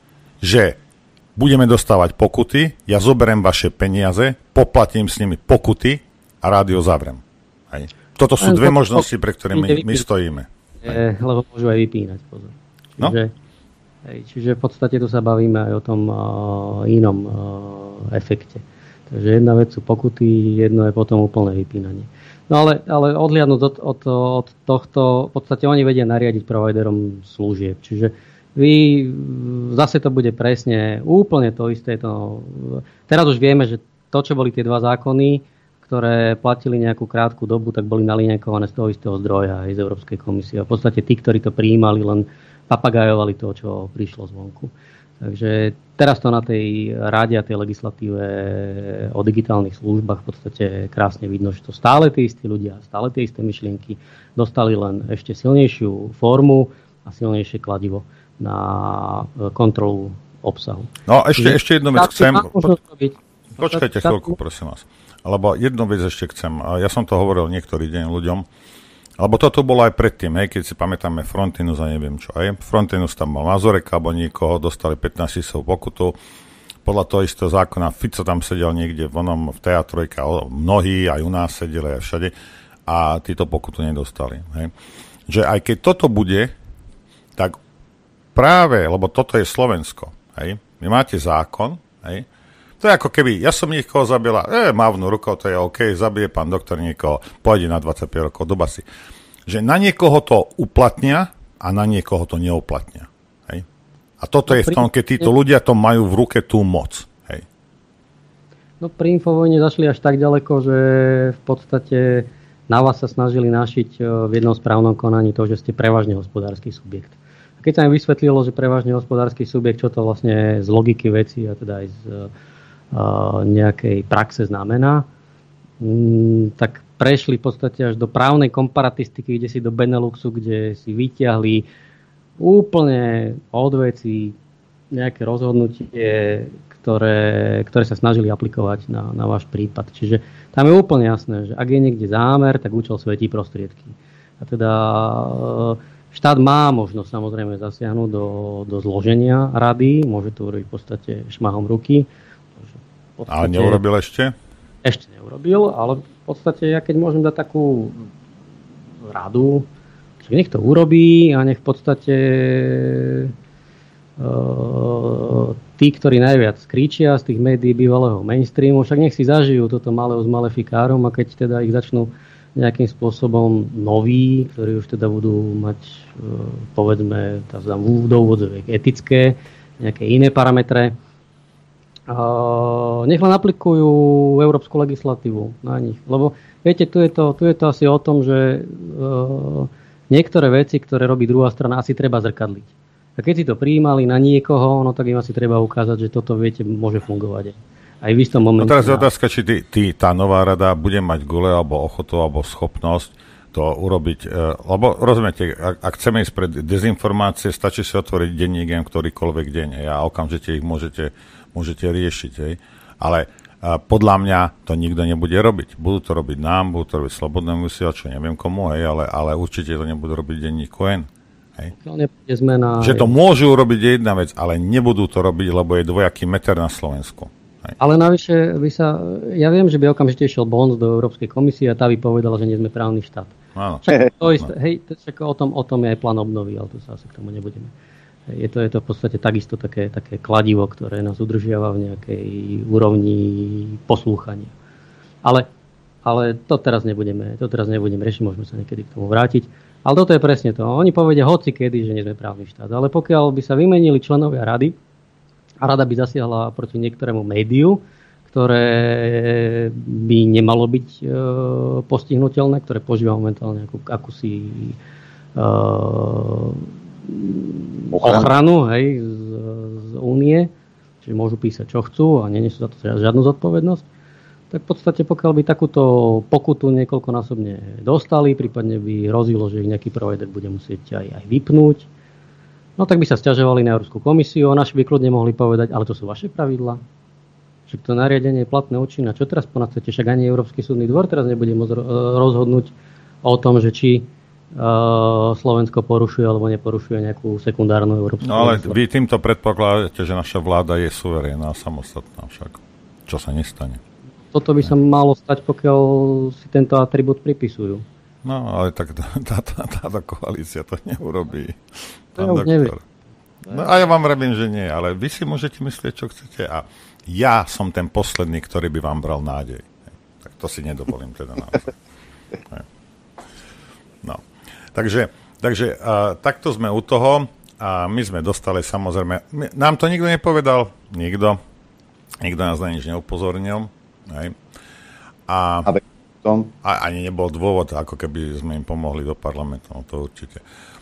že budeme dostávať pokuty, ja zoberiem vaše peniaze, poplatím s nimi pokuty a rádio zavrem. Hej? Toto sú dve možnosti, pre ktoré my, my stojíme. Je, lebo môžu aj vypínať. Pozor. No? Že... Hej, čiže v podstate tu sa bavíme aj o tom uh, inom uh, efekte. Takže jedna vec sú pokuty, jedno je potom úplné vypínanie. No ale, ale odhliadnúť od, od, od tohto, v podstate oni vedia nariadiť providerom služieb. Čiže vy, zase to bude presne úplne to isté. To, teraz už vieme, že to, čo boli tie dva zákony, ktoré platili nejakú krátku dobu, tak boli nalinkované z toho istého zdroja aj z Európskej komisie. A v podstate tí, ktorí to prijímali, len papagajovali to, čo prišlo zvonku. Takže teraz to na tej rade a tej legislatíve o digitálnych službách v podstate krásne vidno, že to stále tí istí ľudia, stále tie isté myšlienky dostali len ešte silnejšiu formu a silnejšie kladivo na kontrolu obsahu. No ešte, ešte jednu vec chcem... Po, počkajte tak, chvíľku, prosím vás. Lebo jednu vec ešte chcem. Ja som to hovoril niektorý deň ľuďom, lebo toto bolo aj predtým, hej, keď si pamätáme Frontinus a neviem čo. Hej. Frontinus tam mal Mazureka, alebo niekoho, dostali pätnásť tisíc pokutu. Podľa toho istého zákona Fico tam sedel niekde v onom, v teatrojke, mnohí, aj u nás sedeli, aj všade. A títo pokutu nedostali. Hej. Že aj keď toto bude, tak práve, lebo toto je Slovensko, hej, vy máte zákon, hej, to je ako keby, ja som niekoho zabila, e, mávnu rukou, to je OK, zabije pán doktor niekoho, pôjde na dvadsaťpäť rokov do basy. Že na niekoho to uplatnia a na niekoho to neuplatnia. Hej? A toto no, je v tom, keď títo ľudia to majú v ruke tú moc. Hej? No pri Infovojne zašli až tak ďaleko, že v podstate na vás sa snažili našiť v jednom správnom konaní to, že ste prevažne hospodársky subjekt. A keď sa im vysvetlilo, že prevažne hospodársky subjekt, čo to vlastne z logiky veci a teda aj z uh, nejakej praxe znamená, mm, tak prešli v podstate až do právnej komparatistiky, kde si do Beneluxu, kde si vyťahli úplne od veci nejaké rozhodnutie, ktoré, ktoré sa snažili aplikovať na, na váš prípad. Čiže tam je úplne jasné, že ak je niekde zámer, tak účel svetí prostriedky. A teda štát má možnosť samozrejme zasiahnuť do, do zloženia rady, môže to urobiť v podstate šmahom ruky. V podstate, ale neurobil ešte? Ešte neurobil, ale v podstate ja keď môžem dať takú radu, že nech to urobí a nech v podstate uh, tí, ktorí najviac kričia z tých médií bývalého mainstreamu, však nech si zažijú toto malého s malefikárom a keď teda ich začnú nejakým spôsobom noví, ktorí už teda budú mať uh, povedzme do úvodzovek etické, nejaké iné parametre, uh, nech len aplikujú európsku legislatívu na nich. Lebo viete, tu je to, tu je to asi o tom, že uh, niektoré veci, ktoré robí druhá strana, asi treba zrkadliť. A keď si to prijímali na niekoho, no tak im asi treba ukázať, že toto, viete, môže fungovať. Aj v istom momente. No teraz je otázka, či ty, ty, tá nová rada bude mať gule, alebo ochotu, alebo schopnosť to urobiť. Lebo rozumiete, ak, ak chceme ísť pred dezinformácie, stačí si otvoriť denník, ktorýkoľvek deň. A okamžite ich môžete, môžete riešiť. Hej. Ale a podľa mňa to nikto nebude robiť. Budú to robiť nám, budú to robiť Slobodnému vysielaču, neviem komu, hej, ale, ale určite to nebudú robiť denníku N. Hej. Zmena, že to môžu urobiť jedna vec, ale nebudú to robiť, lebo je dvojaký meter na Slovensku. Hej. Ale navyše, by sa, ja viem, že by okamžite išiel Bonds do Európskej komisie a tá by povedala, že nie sme právny štát. Áno. Čak, to isté, hej, čak, o, tom, o tom je aj plán obnovy, ale tu sa asi k tomu nebudeme. Je to, je to v podstate takisto také, také kladivo, ktoré nás udržiava v nejakej úrovni poslúchania. Ale, ale to teraz nebudeme, to teraz nebudeme riešiť, môžeme sa niekedy k tomu vrátiť. Ale toto je presne to. Oni povedia hoci kedy, že nie sme právny štát. Ale pokiaľ by sa vymenili členovia rady a rada by zasiahla proti niektorému médiu, ktoré by nemalo byť e, postihnutelné, ktoré požíva momentálne akú, akúsi e, ochranu, hej, z, z únie, čiže môžu písať čo chcú a nenesú za to žiadnu zodpovednosť, tak v podstate pokiaľ by takúto pokutu niekoľkonásobne dostali, prípadne by hrozilo, že ich nejaký provider bude musieť aj, aj vypnúť, no tak by sa sťažovali na Európsku komisiu a naši by kľudne mohli povedať, ale to sú vaše pravidlá, že to nariadenie je platné účinné, čo teraz ponad chcete, však ani Európsky súdny dvor teraz nebude môcť rozhodnúť o tom, že či Uh, Slovensko porušuje alebo neporušuje nejakú sekundárnu európsku. No ale vy týmto predpokladáte, že naša vláda je suverénna a samostatná však. Čo sa nestane? Toto by sa malo stať, pokiaľ si tento atribút pripisujú. No ale tak táto tá, tá, tá, tá koalícia to neurobí. To ja už neviem. No, a ja vám robím, že nie, ale vy si môžete myslieť, čo chcete a ja som ten posledný, ktorý by vám bral nádej. Tak to si nedovolím teda naozaj. No. Takže, takže a, takto sme u toho a my sme dostali samozrejme, my, nám to nikto nepovedal, nikto, nikto nás na nič neupozornil, hej. A, a ani nebol dôvod, ako keby sme im pomohli do parlamentu, no to určite.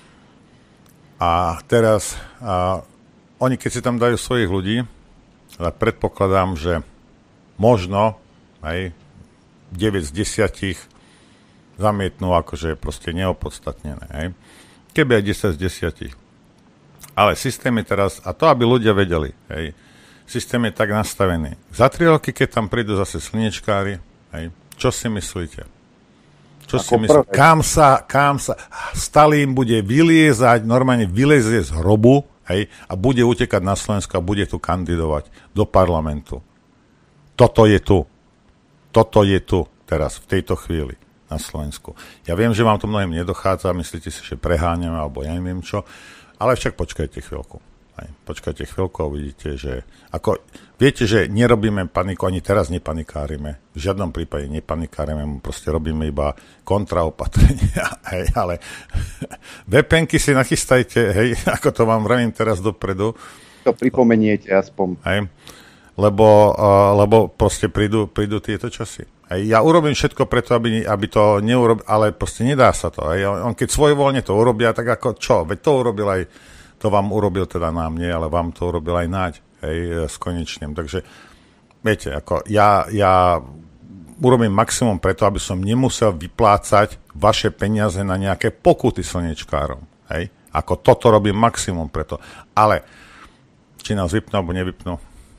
A teraz, a, oni keď si tam dajú svojich ľudí, ale predpokladám, že možno, hej, deväť z desiatich zamietnú akože proste neopodstatnené. Hej. Keby aj desať z desiatich. Ale systém je teraz, a to aby ľudia vedeli, hej, systém je tak nastavený. Za tri roky, keď tam prídu zase slnečkári, hej, čo si myslíte? Čo si myslíte? Kam sa, kam sa, Stalin bude vyliezať, normálne vylezie z hrobu, hej, a bude utekať na Slovensko a bude tu kandidovať do parlamentu. Toto je tu. Toto je tu teraz, v tejto chvíli. Na Slovensku. Ja viem, že vám to mnohým nedochádza, myslíte si, že preháňame, alebo ja neviem čo, ale však počkajte chvíľku. Aj, počkajte chvíľku a uvidíte, že ako, viete, že nerobíme paniku, ani teraz nepanikárime, v žiadnom prípade nepanikárime, proste robíme iba kontraopatrenia, hej, ale vé pé enky si nachystajte, hej, ako to vám vravím teraz dopredu. To pripomeniete aspoň. Hej. Lebo, uh, lebo proste prídu, prídu tieto časy. Hej, ja urobím všetko preto, aby, aby to neurobil, ale proste nedá sa to. Hej. On, on keď svojvoľne to urobia, tak ako čo? Veď to urobil aj, to vám urobil teda nám, nie, ale vám to urobil aj Naď, hej, s Konečným. Takže, viete, ako ja, ja urobím maximum preto, aby som nemusel vyplácať vaše peniaze na nejaké pokuty slnečkárom. Hej. Ako toto robím maximum preto. Ale, či nás vypnú, alebo nevypnú.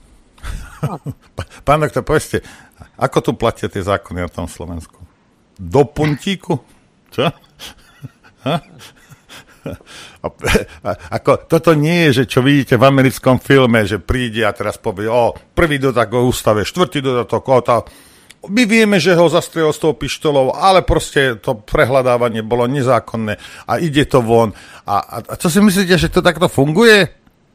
Pán doktor, povedzte, ako tu platia tie zákony na tom Slovensku? Do puntíku? Čo? A, a, ako, toto nie je, že čo vidíte v americkom filme, že príde a teraz povie, o, prvý dodatok o ústave, štvrtý dodatok o tá. My vieme, že ho zastrelil s tou pištolou, ale proste to prehľadávanie bolo nezákonné a ide to von. A, a, a čo si myslíte, že to takto funguje?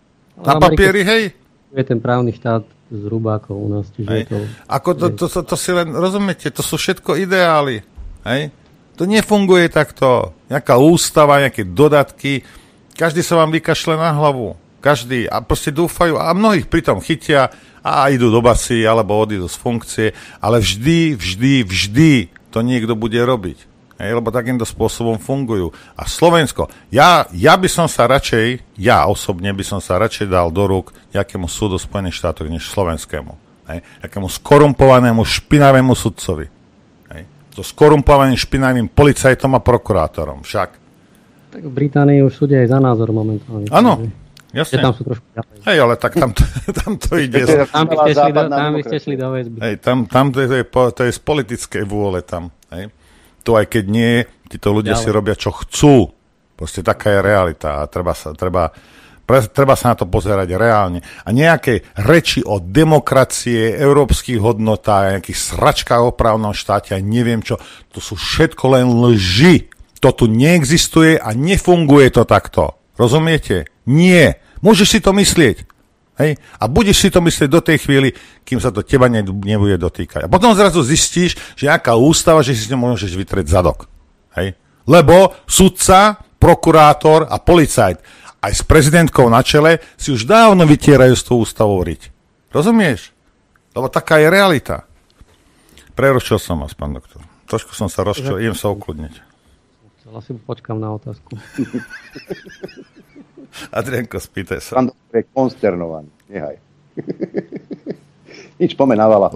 Na papieri, hej? Je ten právny štát zhruba ako u nás. Čiže to, ako to, to, to, to si len, rozumiete, to sú všetko ideály. Hej? To nefunguje takto. Nejaká ústava, nejaké dodatky. Každý sa vám vykašle na hlavu. Každý. A proste dúfajú. A mnohých pritom chytia a idú do basy, alebo odídu z funkcie. Ale vždy, vždy, vždy to niekto bude robiť. Hej, lebo takýmto spôsobom fungujú. A Slovensko, ja, ja by som sa radšej, ja osobne by som sa radšej dal do rúk nejakému súdu Spojených štátov, než slovenskému. Hej, nejakému skorumpovanému, špinavému sudcovi. Hej, so skorumpovaným, špinavým policajtom a prokurátorom. Však. Tak v Británii už súdia aj za názor momentálne. Áno, jasne. Tam sú trošku ďalej. Hej, ale tak tam to, tam to ide. Tam by ste šli do, tam by ste šli do väzby. Hej, tam, tam to, je, to je z politickej vôle tam. Hej. To aj keď nie, títo ľudia Ďalej. si robia, čo chcú. Proste taká je realita a treba sa, treba, pre, treba sa na to pozerať reálne. A nejaké reči o demokracie, európskych hodnotách, nejakých sračkách o právnom štáte a neviem čo, to sú všetko len lži. To tu neexistuje a nefunguje to takto. Rozumiete? Nie. Môžeš si to myslieť. Hej? A budeš si to myslieť do tej chvíli, kým sa to teba ne, nebude dotýkať. A potom zrazu zistíš, že nejaká ústava, že si to môžeš vytrieť zadok. Hej? Lebo sudca, prokurátor a policajt aj s prezidentkou na čele si už dávno vytierajú s tou ústavou riť. Rozumieš? Lebo taká je realita. Prerušil som vás, pán doktor. Trošku som sa rozčil, idem sa ukludniť. Asi počkám na otázku. Adrianko, spýtaj sa. Pán doktor je konsternovaný. Nehaj. Nič, poďme na Valahu.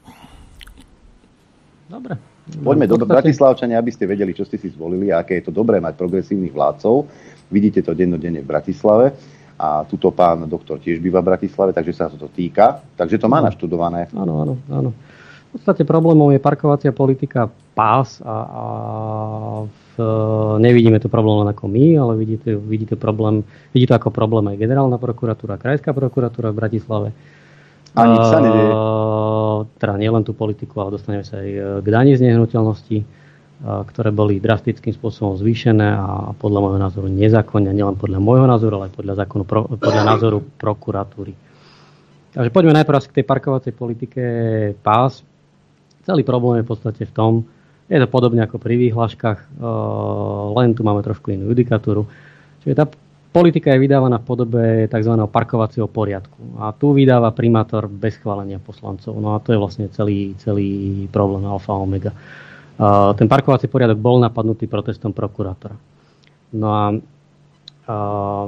Dobre. Poďme do Bratislavčania, aby ste vedeli, čo ste si zvolili a aké je to dobré mať progresívnych vládcov. Vidíte to dennodenne v Bratislave a tuto pán doktor tiež býva v Bratislave, takže sa to týka. Takže to má naštudované. Áno, áno, áno. V podstate problémom je parkovacia politika pás a, a v, nevidíme to problém len ako my, ale vidíte, vidíte problém, vidí to ako problém aj generálna prokuratúra, krajská prokuratúra v Bratislave. A nič sa nedieje. Teda nielen tú politiku, ale dostaneme sa aj k daní z nehnuteľnosti, ktoré boli drastickým spôsobom zvýšené a podľa môjho názoru nezákonne, nielen podľa môjho názoru, ale aj podľa zákonu, podľa názoru prokuratúry. Takže poďme najprv k tej parkovacej politike pás. Celý problém je v podstate v tom, je to podobne ako pri výhláškach, len tu máme trošku inú judikatúru. Čiže tá politika je vydávaná v podobe tzv. Parkovacieho poriadku. A tu vydáva primátor bez schválenia poslancov. No a to je vlastne celý, celý problém alfa a omega. Ten parkovací poriadok bol napadnutý protestom prokurátora. No a, a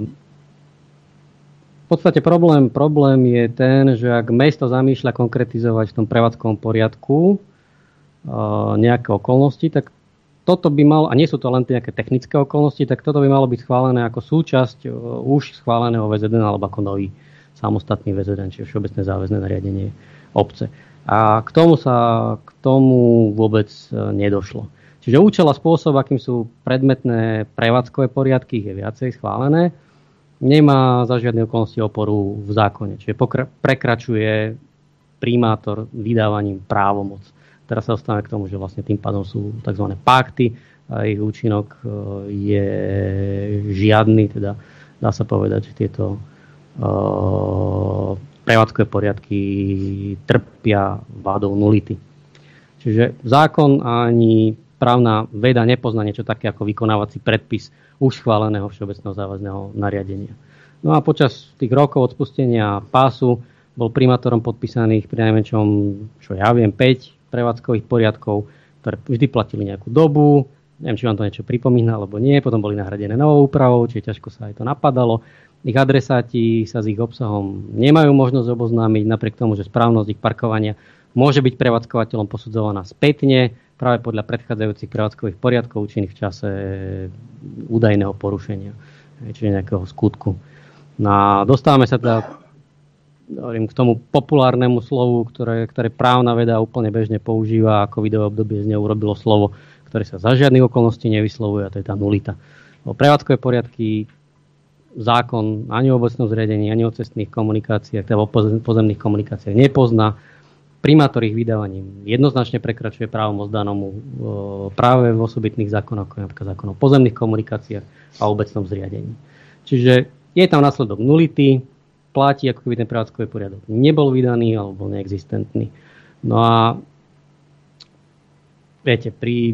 v podstate problém, problém je ten, že ak mesto zamýšľa konkretizovať v tom prevádzkovom poriadku nejaké okolnosti, tak toto by malo, a nie sú to len nejaké technické okolnosti, tak toto by malo byť schválené ako súčasť už schváleného vé zet en alebo ako nový samostatný vé zet en, čiže všeobecné záväzné nariadenie obce. A k tomu sa k tomu vôbec nedošlo. Čiže účel a spôsob, akým sú predmetné prevádzkové poriadky, je viacej schválené, nemá za žiadne okolnosti oporu v zákone. Čiže pokra- prekračuje primátor vydávaním právomoc. Teraz sa dostávame k tomu, že vlastne tým pádom sú tzv. Pakty a ich účinok je žiadny, teda dá sa povedať, že tieto uh, prevádzkové poriadky trpia vádou nulity. Čiže zákon ani právna veda nepozná niečo také ako vykonávací predpis už schváleného všeobecného záväzného nariadenia. No a počas tých rokov od spustenia pásu bol primátorom podpísaných pri najmenšom, čo ja viem, päť prevádzkových poriadkov, ktoré vždy platili nejakú dobu. Neviem, či vám to niečo pripomína, alebo nie. Potom boli nahradené novou úpravou, čiže ťažko sa aj to napadalo. Ich adresáti sa s ich obsahom nemajú možnosť oboznámiť, napriek tomu, že správnosť ich parkovania môže byť prevádzkovateľom posudzovaná spätne práve podľa predchádzajúcich prevádzkových poriadkov účinných v čase údajného porušenia, čiže nejakého skutku. No a dostávame sa teda k tomu populárnemu slovu, ktoré, ktoré právna veda úplne bežne používa, a covidové obdobie z neho urobilo slovo, ktoré sa za žiadnych okolností nevyslovuje, a to je tá nulita. O prevádzkové poriadky zákon ani o obecnom zriadení, ani o cestných komunikáciách, teda o pozemných komunikáciách nepozná. Primátor ich vydávaním jednoznačne prekračuje právomoc danomu práve v osobitných zákonoch, ako napríklad zákon o pozemných komunikáciách a obecnom zriadení. Čiže je tam následok nulity, platí, ako keby ten prevádzkový poriadok nebol vydaný alebo neexistentný. No a viete, pri,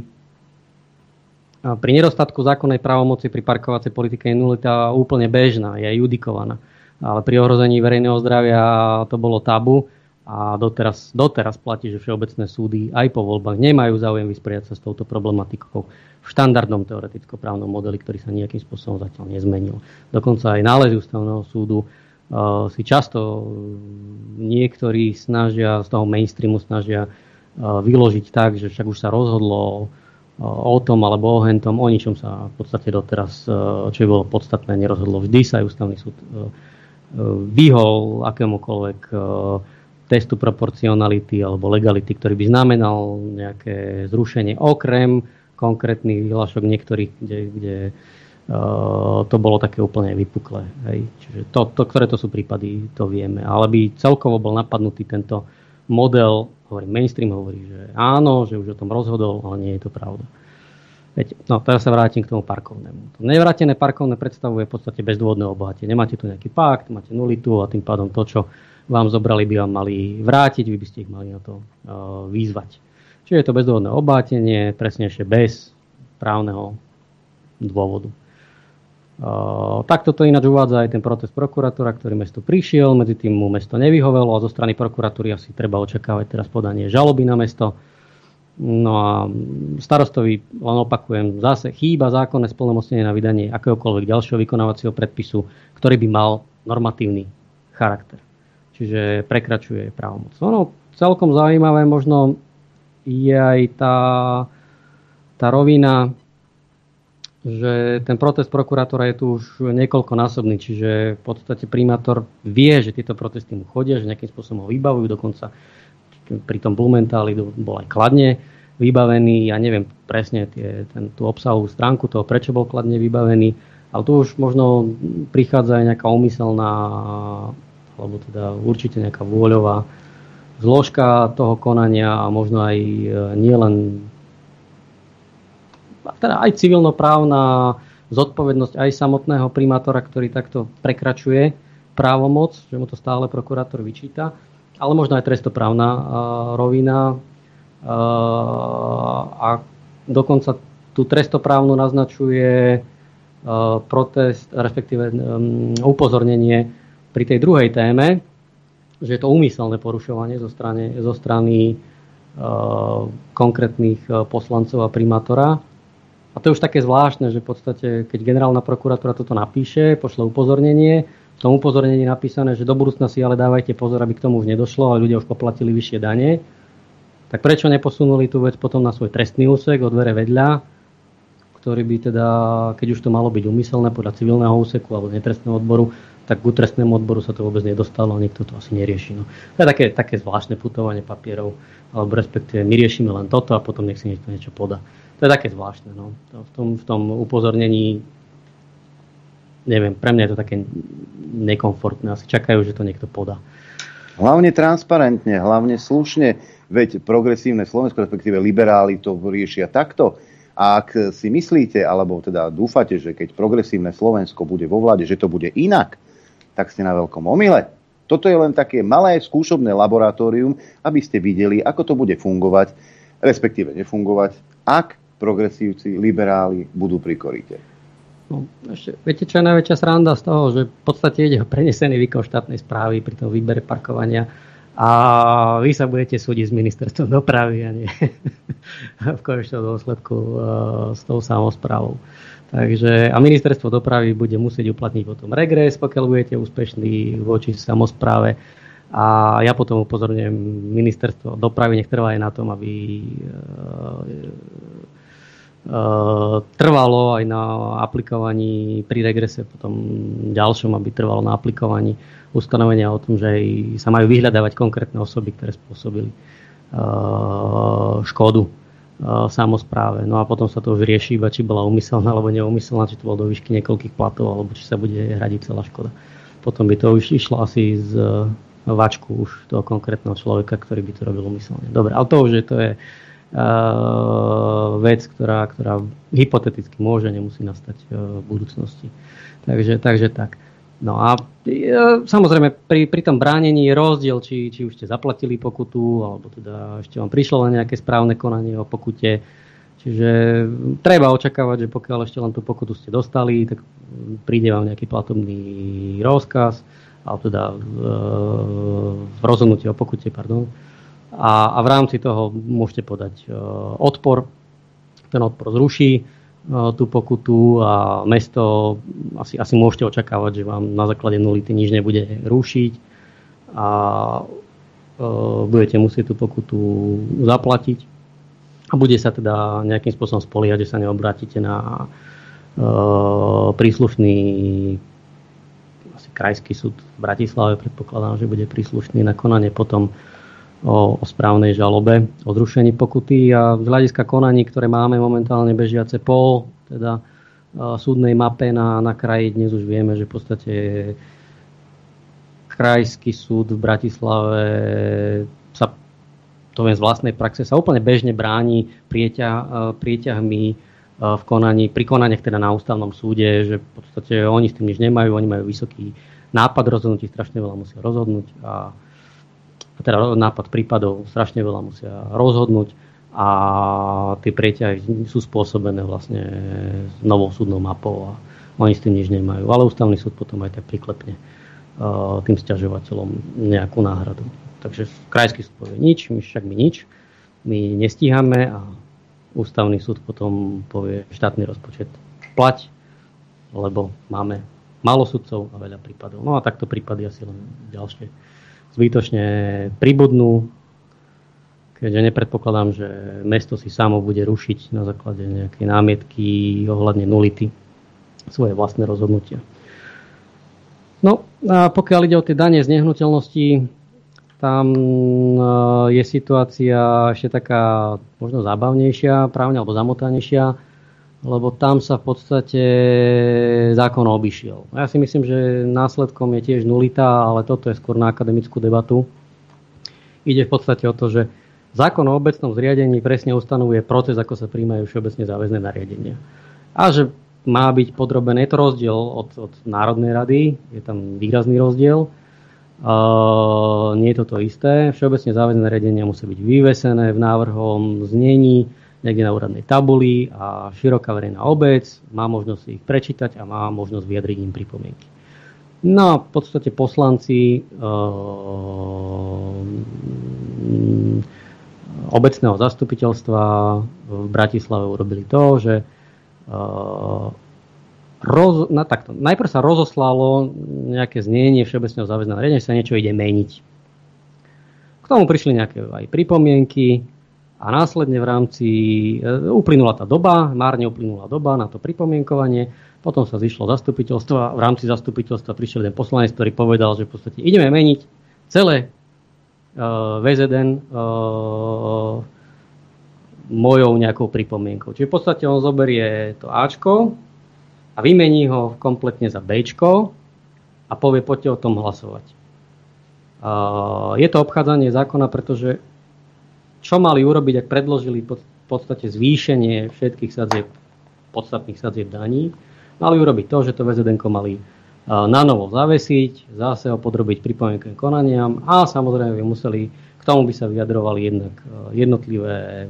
pri nedostatku zákonnej právomoci pri parkovacej politike je nulita úplne bežná, je judikovaná. Ale pri ohrození verejného zdravia to bolo tabu a doteraz, doteraz platí, že všeobecné súdy aj po voľbách nemajú záujem vysporiadať sa s touto problematikou v štandardnom teoreticko-právnom modeli, ktorý sa nejakým spôsobom zatiaľ nezmenil. Dokonca aj nálezy ústavného súdu Uh, si často niektorí snažia, z toho mainstreamu snažia uh, vyložiť tak, že však už sa rozhodlo uh, o tom alebo o hentom, o ničom sa v podstate doteraz, uh, čo by bolo podstatné, nerozhodlo. Vždy sa aj ústavný súd uh, uh, vyhol akémukoľvek uh, testu proporcionality alebo legality, ktorý by znamenal nejaké zrušenie, okrem konkrétnych vyhlášok niektorých, kde, kde Uh, to bolo také úplne vypuklé. Hej. Čiže to, to, ktoré to sú prípady, to vieme. Ale by celkovo bol napadnutý tento model, hovorí, mainstream hovorí, že áno, že už o tom rozhodol, ale nie je to pravda. Viete, no teraz sa vrátim k tomu parkovnému. To nevrátené parkovné predstavuje v podstate bezdôvodné obohatenie. Nemáte tu nejaký pakt, máte nulitu a tým pádom to, čo vám zobrali, by vám mali vrátiť, vy by ste ich mali na to uh, vyzvať. Čiže je to bezdôvodné obohatenie, presnejšie bez právneho dôvodu. Uh, takto to ináč uvádza aj ten protest prokurátora, ktorý mesto prišiel, medzi tým mu mesto nevyhovelo a zo strany prokuratúry asi treba očakávať teraz podanie žaloby na mesto. No a starostovi, len opakujem, zase chýba zákonné splnomocnenie na vydanie akéhokoľvek ďalšieho vykonávacieho predpisu, ktorý by mal normatívny charakter. Čiže prekračuje právomoc. No, celkom zaujímavé možno je aj tá, tá rovina, že ten protest prokurátora je tu už niekoľkonásobný, čiže v podstate primátor vie, že tieto protesty mu chodia, že nejakým spôsobom ho vybavujú, dokonca pri tom Blumentáli bol aj kladne vybavený, ja neviem presne tie, ten, tú obsahovú stránku toho, prečo bol kladne vybavený, ale tu už možno prichádza aj nejaká úmyselná, alebo teda určite nejaká vôľová zložka toho konania a možno aj nielen teda aj civilnoprávna zodpovednosť aj samotného primátora, ktorý takto prekračuje právomoc, že mu to stále prokurátor vyčíta, ale možno aj trestoprávna uh, rovina uh, a dokonca tú trestoprávnu naznačuje uh, protest, respektíve um, upozornenie pri tej druhej téme, že je to úmyselné porušovanie zo strany, zo strany uh, konkrétnych uh, poslancov a primátora. A to je už také zvláštne, že v podstate, keď generálna prokuratúra toto napíše, pošle upozornenie, v tom upozornení napísané, že do budúcna si ale dávajte pozor, aby k tomu už nedošlo a ľudia už poplatili vyššie dane, tak prečo neposunuli tú vec potom na svoj trestný úsek o dvere vedľa, ktorý by teda, keď už to malo byť úmyselné podľa civilného úseku alebo netrestného odboru, tak k trestnému odboru sa to vôbec nedostalo a niekto to asi nerieši. No. To je také, také zvláštne putovanie papierov, alebo respektíve my riešime len toto a potom nech si niekto niečo podá. To je také zvláštne. No. V, tom, v tom upozornení, neviem, pre mňa je to také nekomfortné. Asi čakajú, že to niekto podá. Hlavne transparentne, hlavne slušne, veď progresívne Slovensko, respektíve liberáli to riešia takto. A ak si myslíte, alebo teda dúfate, že keď progresívne Slovensko bude vo vláde, že to bude inak, tak ste na veľkom omyle. Toto je len také malé skúšobné laboratórium, aby ste videli, ako to bude fungovať, respektíve nefungovať, ak progresívci, liberáli budú pri koryte. No, ešte, viete, čo je najväčšia sranda z toho, že v podstate ide o prenesený výkon štátnej správy pri tom výbere parkovania A vy sa budete súdiť s ministerstvom dopravy a nie v konečnom dôsledku s tou samosprávou. Takže, a ministerstvo dopravy bude musieť uplatniť potom regres, pokiaľ budete úspešní voči samospráve. A ja potom upozorňujem ministerstvo dopravy, nech trvá aj na tom, aby trvalo aj na aplikovaní pri regrese, potom ďalšom, aby trvalo na aplikovaní ustanovenia o tom, že sa majú vyhľadávať konkrétne osoby, ktoré spôsobili škodu samospráve. No a potom sa to už rieši, iba či bola úmyselná alebo neúmyselná, či to bolo do výšky niekoľkých platov, alebo či sa bude hradiť celá škoda. Potom by to už išlo asi z vačku už toho konkrétneho človeka, ktorý by to robil úmyselne. Dobre, ale to už je, to je Uh, vec, ktorá, ktorá hypoteticky môže, nemusí nastať uh, v budúcnosti. Takže, takže tak. No a uh, samozrejme pri, pri tom bránení je rozdiel, či, či už ste zaplatili pokutu, alebo teda ešte vám prišlo len nejaké správne konanie o pokute. Čiže treba očakávať, že pokiaľ ešte len tú pokutu ste dostali, tak príde vám nejaký platobný rozkaz, alebo teda uh, rozhodnutie o pokute, pardon. A, a v rámci toho môžete podať uh, odpor. Ten odpor zruší uh, tú pokutu a mesto asi, asi môžete očakávať, že vám na základe nulity nič nebude rušiť a uh, budete musieť tú pokutu zaplatiť a bude sa teda nejakým spôsobom spoliehať, že sa neobrátite na uh, príslušný asi krajský súd v Bratislave, predpokladám, že bude príslušný na konanie potom O, o správnej žalobe, o zrušení pokuty a z hľadiska konaní, ktoré máme momentálne bežiace po teda, súdnej mape na, na kraji, dnes už vieme, že v podstate krajský súd v Bratislave sa, to viem z vlastnej praxe, sa úplne bežne bráni prieťah, prieťahmi v konaní, pri konaniach teda na ústavnom súde, že v podstate oni s tým nič nemajú, oni majú vysoký nápad rozhodnutí, strašne veľa musia rozhodnúť a teda nápad prípadov, strašne veľa musia rozhodnúť a tie prieťahy sú spôsobené vlastne novou súdnou mapou a oni s tým nič nemajú. Ale ústavný súd potom aj tak priklepne uh, tým sťažovateľom nejakú náhradu. Takže krajský súd povie nič, my však my nič, my nestíhame a ústavný súd potom povie štátny rozpočet plať, lebo máme málo sudcov a veľa prípadov. No a takto prípady asi len ďalšie zbytočne pribudnú, keďže nepredpokladám, že mesto si samo bude rušiť na základe nejakej námietky ohľadne nulity svoje vlastné rozhodnutia. No a pokiaľ ide o tie dane z nehnuteľností, tam je situácia ešte taká možno zábavnejšia, právne alebo zamotanejšia, lebo tam sa v podstate zákon obišiel. Ja si myslím, že následkom je tiež nulita, ale toto je skôr na akademickú debatu. Ide v podstate o to, že zákon o obecnom zriadení presne ustanovuje proces, ako sa prijímajú všeobecne záväzné nariadenia. A že má byť podrobené, je to rozdiel od, od Národnej rady, je tam výrazný rozdiel. Uh, nie je to to isté. Všeobecne záväzné nariadenia musí byť vyvesené v návrhom znení, niekde na úradnej tabuli a široká verejná obec má možnosť ich prečítať a má možnosť vyjadriť im pripomienky. No a v podstate poslanci uh, obecného zastupiteľstva v Bratislave urobili to, že uh, roz, na, takto, najprv sa rozoslalo nejaké znenie všeobecného záväzného nariadenia, že sa niečo ide meniť. K tomu prišli nejaké aj pripomienky, a následne v rámci, uplynula tá doba, márne uplynula doba na to pripomienkovanie, potom sa zišlo zastupiteľstvo a v rámci zastupiteľstva prišiel jeden poslanec, ktorý povedal, že v podstate ideme meniť celé uh, vé zet en uh, mojou nejakou pripomienkou. Čiže v podstate on zoberie to Ačko a vymení ho kompletne za Bčko a povie, poďte o tom hlasovať. Uh, je to obchádzanie zákona, pretože čo mali urobiť, ak predložili v podstate zvýšenie všetkých sadzieb, podstatných sadzieb daní, mali urobiť to, že to vé zet enko mali na novo zavesiť, zase ho podrobiť pripomienkovým konaniam a samozrejme by museli, k tomu by sa vyjadrovali jednak jednotlivé,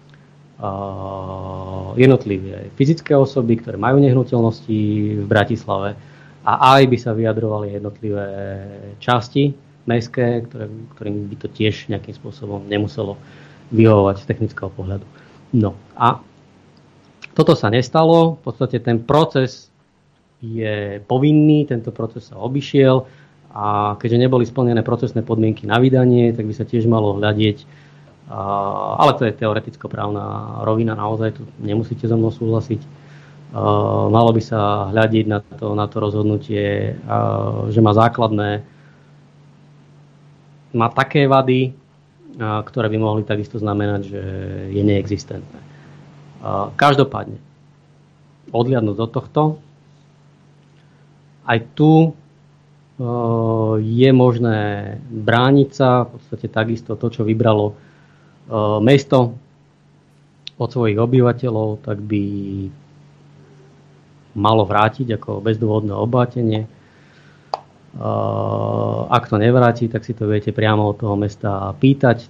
jednotlivé fyzické osoby, ktoré majú nehnuteľnosti v Bratislave a aj by sa vyjadrovali jednotlivé časti mestské, ktoré, ktorým by to tiež nejakým spôsobom nemuselo vyhovovať z technického pohľadu. No a toto sa nestalo. V podstate ten proces je povinný, tento proces sa obišiel a keďže neboli splnené procesné podmienky na vydanie, tak by sa tiež malo hľadieť, ale to je teoreticko-právna rovina, naozaj tu nemusíte so mnou súhlasiť. Malo by sa hľadiť na to, na to rozhodnutie, že má základné, má také vady, ktoré by mohli takisto znamenať, že je neexistentné. Každopádne, odliadnúť do tohto, aj tu je možné brániť sa, v podstate takisto to, čo vybralo mesto od svojich obyvateľov, tak by malo vrátiť ako bezdôvodné obátenie. Ak to nevráti, tak si to viete priamo od toho mesta pýtať.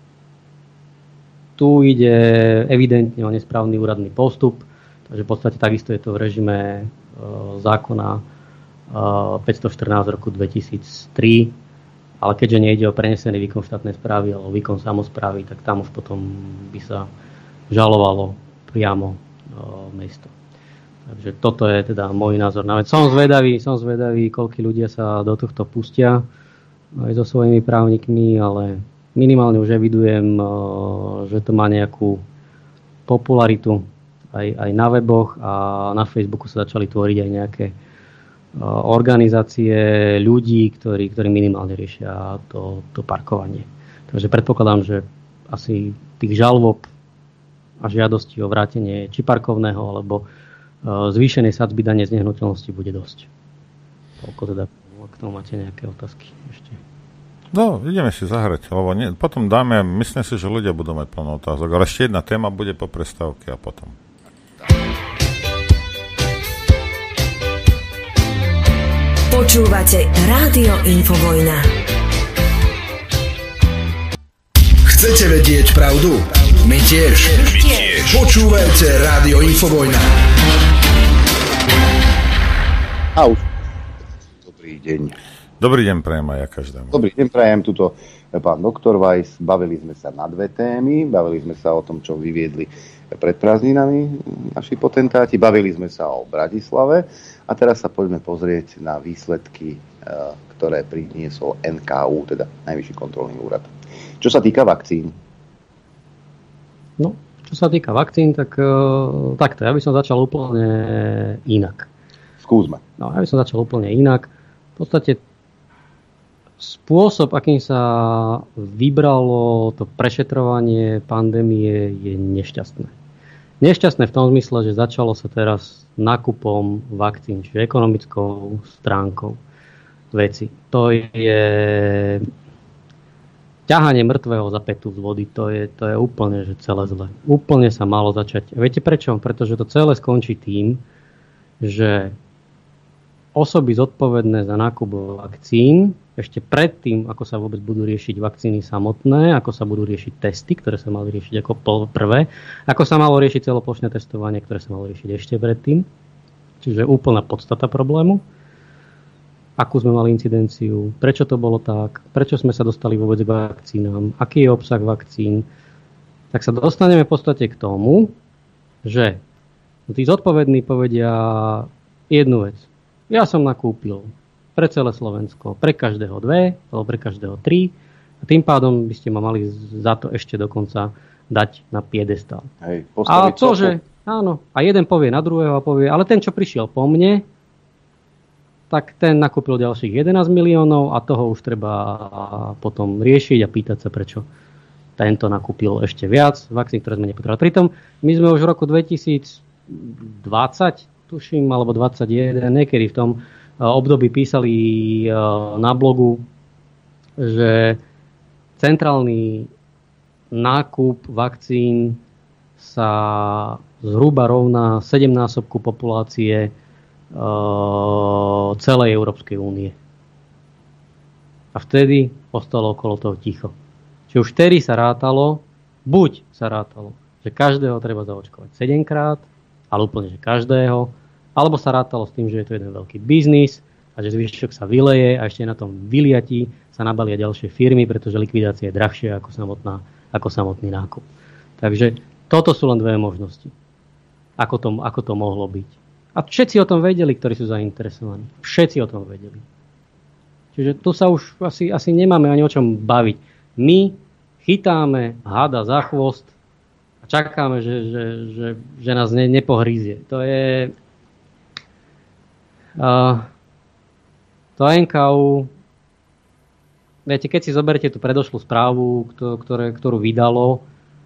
Tu ide evidentne o nesprávny úradný postup, takže v podstate takisto je to v režime zákona päťstoštrnásť roku dvetisíctri, ale keďže nejde o prenesený výkon štátnej správy, ale o výkon samosprávy, tak tam už potom by sa žalovalo priamo mesto. Takže toto je teda môj názor na vec. Som zvedavý, som zvedavý, koľko ľudia sa do tohto pustia aj so svojimi právnikmi, ale minimálne už evidujem, že to má nejakú popularitu aj, aj na weboch a na Facebooku sa začali tvoriť aj nejaké organizácie ľudí, ktorí, ktorí minimálne riešia to, to parkovanie. Takže predpokladám, že asi tých žalob a žiadostí o vrátenie či parkovného, alebo zvýšenej sadzby dane z nehnuteľnosti bude dosť. Toľko teda, ak tomu máte nejaké otázky ešte. No, ideme si zahrať, lebo nie, potom dáme, myslím si, že ľudia budú mať plno otázok, ale ešte jedna téma bude po prestávke a potom. Počúvate Rádio Infovojna. Chcete vedieť pravdu? My tiež. My tiež. Počúvajte Rádio Infovojna. A už. Dobrý deň. Dobrý deň prajem aj ja každému. Dobrý deň prajem, tuto pán doktor Weiss. Bavili sme sa na dve témy. Bavili sme sa o tom, čo vyviedli pred prázdninami naši potentáti. Bavili sme sa o Bratislave. A teraz sa poďme pozrieť na výsledky, ktoré priniesol en ká ú, teda Najvyšší kontrolný úrad. Čo sa týka vakcín? No, čo sa týka vakcín, tak takto. Ja by som začal úplne inak. Skúsme. No, ja by som začal úplne inak. V podstate spôsob, akým sa vybralo to prešetrovanie pandémie, je nešťastné. Nešťastné v tom zmysle, že začalo sa teraz nákupom vakcín, čiže ekonomickou stránkou veci. To je ťahanie mŕtvého za pätu z vody. To je, to je úplne že celé zle. Úplne sa malo začať. Viete prečo? Pretože to celé skončí tým, že osoby zodpovedné za nákup vakcín ešte predtým, ako sa vôbec budú riešiť vakcíny samotné, ako sa budú riešiť testy, ktoré sa mali riešiť ako prvé, ako sa malo riešiť celoplošné testovanie, ktoré sa malo riešiť ešte predtým. Čiže úplná podstata problému. Akú sme mali incidenciu, prečo to bolo tak, prečo sme sa dostali vôbec k vakcínám, aký je obsah vakcín. Tak sa dostaneme v podstate k tomu, že tí zodpovední povedia jednu vec. Ja som nakúpil pre celé Slovensko, pre každého dve, alebo pre každého tri. A tým pádom by ste ma mali za to ešte dokonca dať na piedestál. Hej, a to, že áno, a jeden povie na druhého a povie, ale ten, čo prišiel po mne, tak ten nakúpil ďalších jedenásť miliónov a toho už treba potom riešiť a pýtať sa, prečo tento nakúpil ešte viac vakcín, ktoré sme nepotrebovali. Pritom my sme už v roku dvetisícdvadsať, tuším, alebo dvadsaťjeden, niekedy v tom období písali na blogu, že centrálny nákup vakcín sa zhruba rovná sedemnásobku populácie celej Európskej únie. A vtedy ostalo okolo toho ticho. Čiže už vtedy sa rátalo, buď sa rátalo, že každého treba zaočkovať sedemkrát, ale úplne, že každého, alebo sa rátalo s tým, že je to jeden veľký biznis a že zvyšok sa vyleje a ešte na tom vyliati sa nabalia ďalšie firmy, pretože likvidácia je drahšia ako, samotná, ako samotný nákup. Takže toto sú len dve možnosti. Ako to, ako to mohlo byť. A všetci o tom vedeli, ktorí sú zainteresovaní. Všetci o tom vedeli. Čiže tu sa už asi, asi nemáme ani o čom baviť. My chytáme hada za chvost a čakáme, že, že, že, že nás ne, nepohrízie. To je... Uh, to en ká ú... Viete, keď si zoberiete tú predošlú správu, ktoré, ktorú vydalo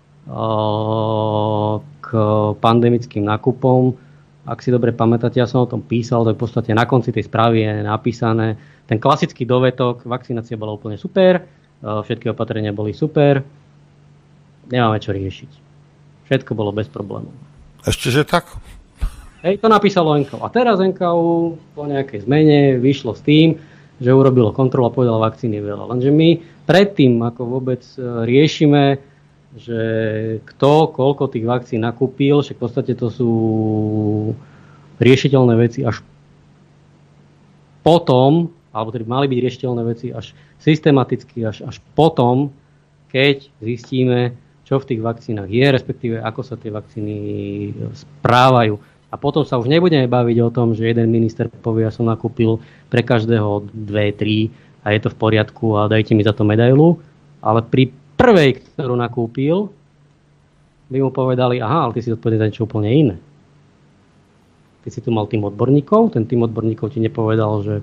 k pandemickým nákupom. Ak si dobre pamätáte, ja som o tom písal, to je v podstate na konci tej správy je napísané. Ten klasický dovetok, vakcinácia bola úplne super, všetky opatrenia boli super, nemáme čo riešiť. Všetko bolo bez problémov. Ešte, že tak? Hej, to napísalo en ká ú. A teraz en ká ú po nejakej zmene vyšlo s tým, že urobilo kontrolu a povedalo, vakcíny veľa. Lenže my predtým, ako vôbec riešime, že kto, koľko tých vakcín nakúpil, však v podstate to sú riešiteľné veci až potom, alebo tedy mali byť riešiteľné veci až systematicky, až, až potom, keď zistíme, čo v tých vakcínach je, respektíve ako sa tie vakcíny správajú. A potom sa už nebudeme baviť o tom, že jeden minister povie, ja som nakúpil pre každého dve, tri a je to v poriadku a dajte mi za to medailu, ale pri prvej, ktorú nakúpil, by mu povedali, aha, ale ty si odpovedal za niečo úplne iné. Ty si tu mal tým odborníkov, ten tým odborníkov ti nepovedal, že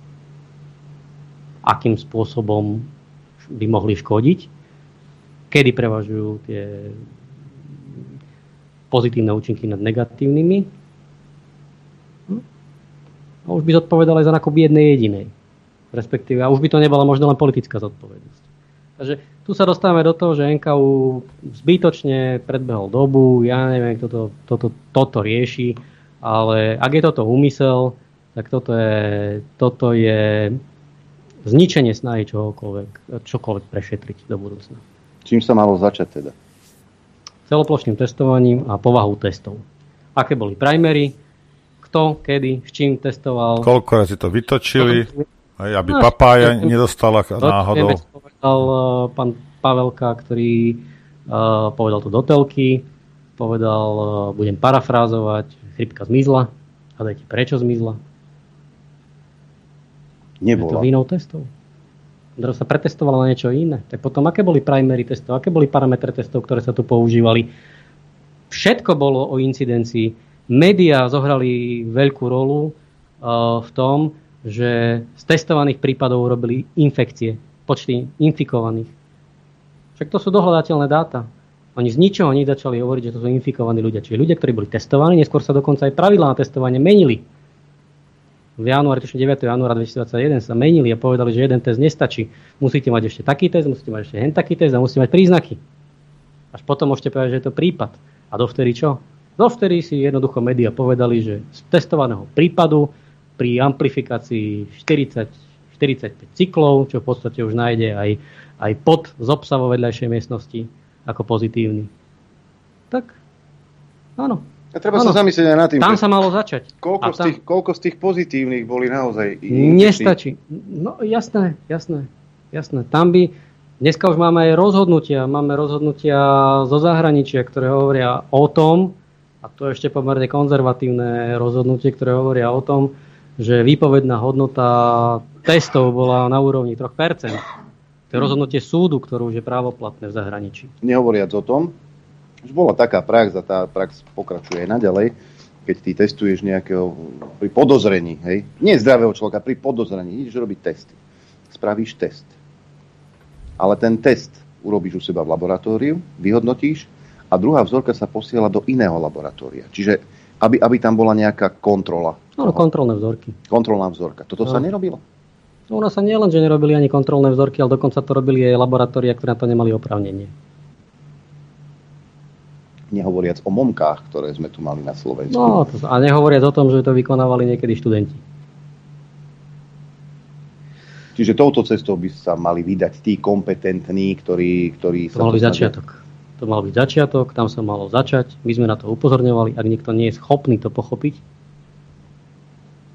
akým spôsobom by mohli škodiť, kedy prevažujú tie pozitívne účinky nad negatívnymi. A už by zodpovedal aj za nákup jednej jedinej. Respektíve, a už by to nebola možno len politická zodpovednosť. Takže tu sa dostávame do toho, že en ká ú zbytočne predbehol dobu, ja neviem, kto to, toto, toto rieši, ale ak je toto úmysel, tak toto je, toto je zničenie snahy čokoľvek, čokoľvek prešetriť do budúcna. Čím sa malo začať teda? Celoplošným testovaním a povahou testov. Aké boli primery, kto, kedy, s čím testoval. Koľko razy to vytočili, aj aby no, papája nedostala náhodou. Povedal uh, pán Pavelka, ktorý uh, povedal to do telky, povedal, uh, budem parafrázovať, chrypka zmizla. A dajte, prečo zmizla? Nebola. Je to vinou testov. Teraz sa pretestovala na niečo iné. Tak potom, aké boli primery testov, aké boli parametre testov, ktoré sa tu používali? Všetko bolo o incidencii. Médiá zohrali veľkú rolu uh, v tom, že z testovaných prípadov urobili infekcie, počty infikovaných. Však to sú dohľadateľné dáta. Oni z ničoho nezačali hovoriť, že to sú infikovaní ľudia. Čiže ľudia, ktorí boli testovaní, neskôr sa dokonca aj pravidlá na testovanie menili. V januári, tuším deviateho januára dvetisícdvadsaťjeden sa menili a povedali, že jeden test nestačí. Musíte mať ešte taký test, musíte mať ešte hen taký test a musíte mať príznaky. Až potom môžete povedať, že je to prípad. A dovtedy čo? Dovtedy si jednoducho médiá povedali, že z testovaného prípadu pri amplifikácii štyridsať štyridsaťpäť cyklov, čo v podstate už nájde aj, aj pod zopsa vo vedľajšej miestnosti ako pozitívny. Tak, áno. A treba áno. sa zamyslieť aj nad tým, tam sa malo začať. Koľko, z tých, koľko z tých pozitívnych boli naozaj... Nestačí. No jasné, jasné, jasné. Tam by... Dneska už máme aj rozhodnutia. Máme rozhodnutia zo zahraničia, ktoré hovoria o tom, a to je ešte pomerne konzervatívne rozhodnutie, ktoré hovoria o tom, že výpovedná hodnota testov bola na úrovni tri percentá. To je rozhodnutie súdu, ktoré už je právoplatné v zahraničí. Nehovoriac o tom, že bola taká prax a tá prax pokračuje aj naďalej, keď ty testuješ nejakého pri podozrení, hej, nie zdravého človeka, pri podozrení, ideš robiť testy. Spravíš test. Ale ten test urobíš u seba v laboratóriu, vyhodnotíš a druhá vzorka sa posiela do iného laboratória. Čiže aby, aby tam bola nejaká kontrola. No, kontrolné vzorky. Kontrolná vzorka. Toto no. sa nerobilo? No, ono sa nie len, že nerobili ani kontrolné vzorky, ale dokonca to robili aj laboratória, ktoré na to nemali oprávnenie. Nehovoriac o momkách, ktoré sme tu mali na Slovensku. No, to, a nehovoriac o tom, že to vykonávali niekedy študenti. Čiže touto cestou by sa mali vydať tí kompetentní, ktorí... ktorí to mal byť začiatok. To mal byť začiatok, tam sa malo začať. My sme na to upozorňovali, ak niekto nie je schopný to pochopiť.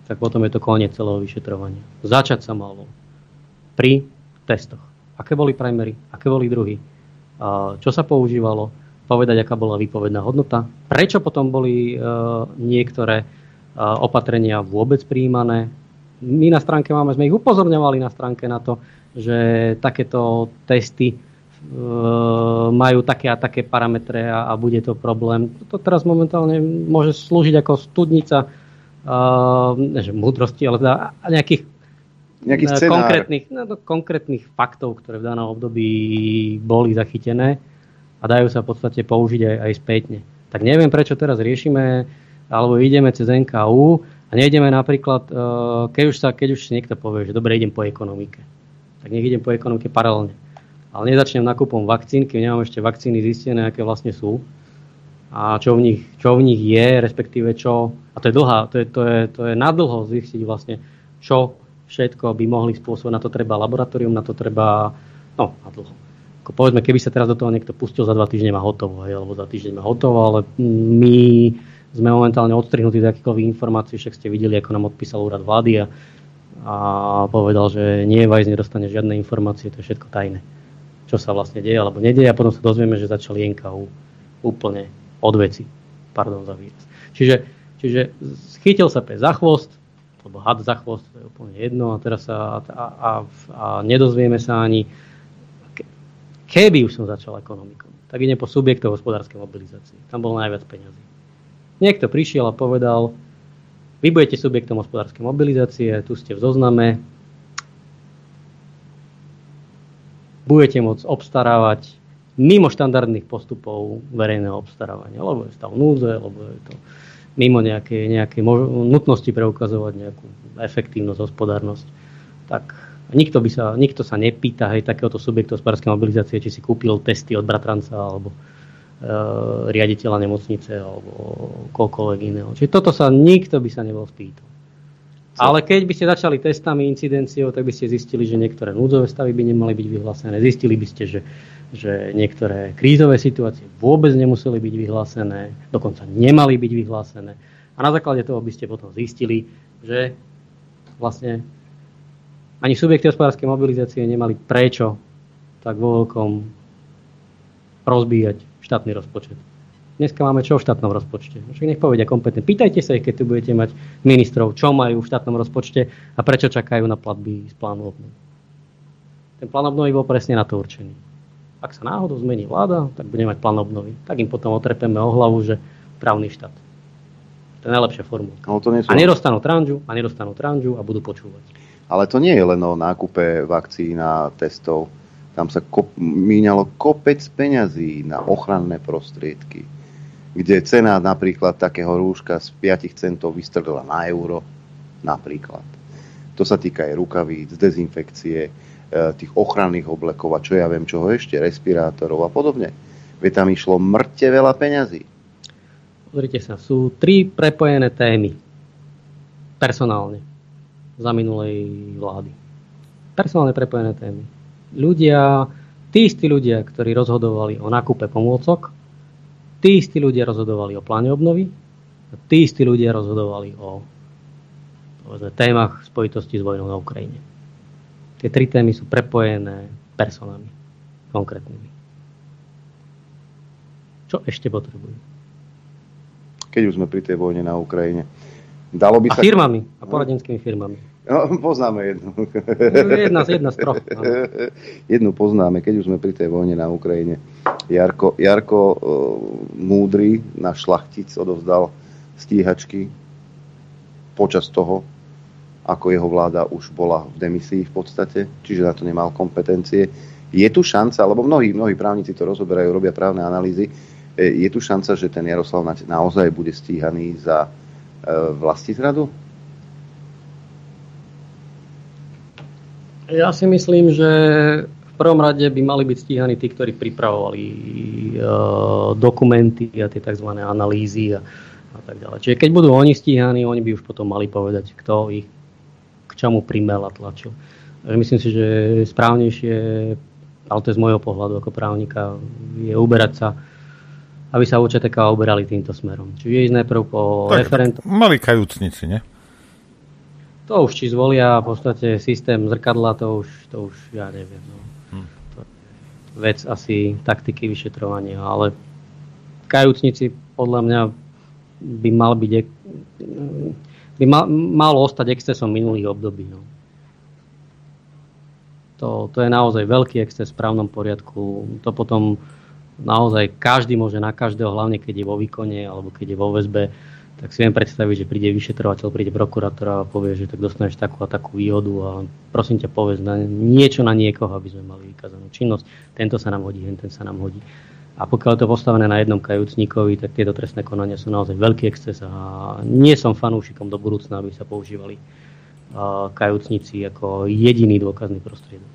tak potom je to koniec celého vyšetrovania. Začať sa malo pri testoch. Aké boli primery, aké boli druhy, čo sa používalo, povedať, aká bola výpovedná hodnota, prečo potom boli niektoré opatrenia vôbec prijímané. My na stránke máme, sme ich upozorňovali na stránke na to, že takéto testy majú také a také parametre a, a bude to problém. To teraz momentálne môže slúžiť ako studnica uh, neže múdrosti, ale nejakých, nejakých konkrétnych, no, konkrétnych faktov, ktoré v danom období boli zachytené a dajú sa v podstate použiť aj, aj spätne. Tak neviem, prečo teraz riešime alebo ideme cez en ká ú a nejdeme napríklad, uh, keď už sa, keď už niekto povie, že dobre, idem po ekonomike, tak nech idem po ekonomike paralelne. Ale nezačnem nakupom vakcín, keď nemám ešte vakcíny zistené, aké vlastne sú a čo v nich, čo v nich je, respektíve čo, a to je dlhá, to je, to je, to je nadlho zistiť vlastne, čo všetko by mohli spôsobiť. Na to treba laboratórium, na to treba, no, nadlho. Ako povedzme, keby sa teraz do toho niekto pustil za dva týždne má hotovo, hej, alebo za týždeň má hotovo, ale my sme momentálne odstrihnutí z akýchkoľvek informácií, však ste videli, ako nám odpísal úrad vlády a, a povedal, že nie, Vajs nedostane žiadne informácie, to je všetko tajné. Čo sa vlastne deje alebo nedieje a potom sa dozvieme, že začali en ká ú úplne od veci. Pardon za výraz. Čiže, čiže chytil sa pes za chvost, alebo had za chvost, to je úplne jedno a teraz sa a, a, a, a nedozvieme sa ani keby už som začal ekonomikou, tak idem po subjektov hospodárskej mobilizácie. Tam bolo najviac peňazí. Niekto prišiel a povedal, vy budete subjektom hospodárskej mobilizácie, tu ste v zozname, budete môcť obstarávať mimo štandardných postupov verejného obstarávania, lebo je stav núdze, lebo je to mimo nejakej, nejakej mož- nutnosti preukazovať nejakú efektívnosť, hospodárnosť. Tak nikto, by sa, nikto sa nepýta hej, takéhoto subjektu hospodárskej mobilizácie, či si kúpil testy od bratranca alebo e, riaditeľa nemocnice alebo koľkoľvek iného. Čiže toto sa nikto by sa nebol spýtal. Ale keď by ste začali testami, incidenciou, tak by ste zistili, že niektoré núdzové stavy by nemali byť vyhlásené. Zistili by ste, že, že niektoré krízové situácie vôbec nemuseli byť vyhlásené, dokonca nemali byť vyhlásené. A na základe toho by ste potom zistili, že vlastne ani subjekty hospodárskej mobilizácie nemali prečo tak vo veľkom rozbíjať štátny rozpočet. Dneska máme čo v štátnom rozpočte? Však nech povedia kompetentne. Pýtajte sa ich, keď tu budete mať ministrov, čo majú v štátnom rozpočte a prečo čakajú na platby z plánu obnovy. Ten plán obnovy bol presne na to určený. Ak sa náhodou zmení vláda, tak bude mať plán obnovy. Tak im potom otrepeme o hlavu, že právny štát. To je najlepšia formulka. No, a nedostanú tranžu, a nedostanú tranžu a budú počúvať. Ale to nie je len o nákupe vakcín a testov. Tam sa kop- míňalo kopec peňazí na ochranné prostriedky, kde cena napríklad takého rúška z päť centov vystrelila na euro, napríklad. To sa týka aj rukavíc, dezinfekcie, tých ochranných oblekov a čo ja viem, čoho ešte, respirátorov a podobne. Veď tam išlo mŕte veľa peňazí. Pozrite sa, sú tri prepojené témy personálne za minulej vlády. Personálne prepojené témy. Ľudia, tí istí ľudia, ktorí rozhodovali o nákupe pomôcok, tí istí ľudia rozhodovali o pláne obnovy a tí istí ľudia rozhodovali o povedzme, témach v spojitosti s vojnou na Ukrajine. Tie tri témy sú prepojené personami konkrétnymi. Čo ešte potrebujú? Keď už sme pri tej vojne na Ukrajine. Dalo by a sa... firmami, a poradenskými firmami. No, poznáme jednu. Jedna, jedna z troch. Jednu poznáme, keď už sme pri tej vojne na Ukrajine. Jarko, Jarko uh, múdry, náš šlachtic, odovzdal stíhačky počas toho, ako jeho vláda už bola v demisii v podstate, čiže na to nemal kompetencie. Je tu šanca, lebo mnohí, mnohí právnici to rozoberajú, robia právne analýzy, je tu šanca, že ten Jaroslav naozaj bude stíhaný za uh, vlastizradu? Ja si myslím, že v prvom rade by mali byť stíhaní tí, ktorí pripravovali e, dokumenty a tie tzv. Analýzy a, a tak ďalej. Čiže keď budú oni stíhaní, oni by už potom mali povedať, kto ich k čomu primel a tlačil. Myslím si, že správnejšie, ale to je z môjho pohľadu ako právnika, je uberať sa, aby sa ú Čé té ká uberali týmto smerom. Čiže ísť najprv po referentom. Mali kajúcnici, ne? To už či zvolia v podstate systém zrkadla, to už, to už ja neviem. No. Hm. To je vec asi taktiky vyšetrovania, ale kajúcnici podľa mňa by mal byť by mal, malo ostať excesom minulých období. No. To, to je naozaj veľký exces v právnom poriadku. To potom naozaj každý môže na každého, hlavne keď je vo výkone alebo keď je vo väzbe, tak si viem predstaviť, že príde vyšetrovateľ, príde prokurátor a povie, že tak dostaneš takú a takú výhodu a prosím ťa povedz na niečo na niekoho, aby sme mali vykázanú činnosť. Tento sa nám hodí, ten sa nám hodí. A pokiaľ je to postavené na jednom kajúcníkovi, tak tieto trestné konania sú naozaj veľký exces a nie som fanúšikom do budúcna, aby sa používali kajúcnici ako jediný dôkazný prostriedok.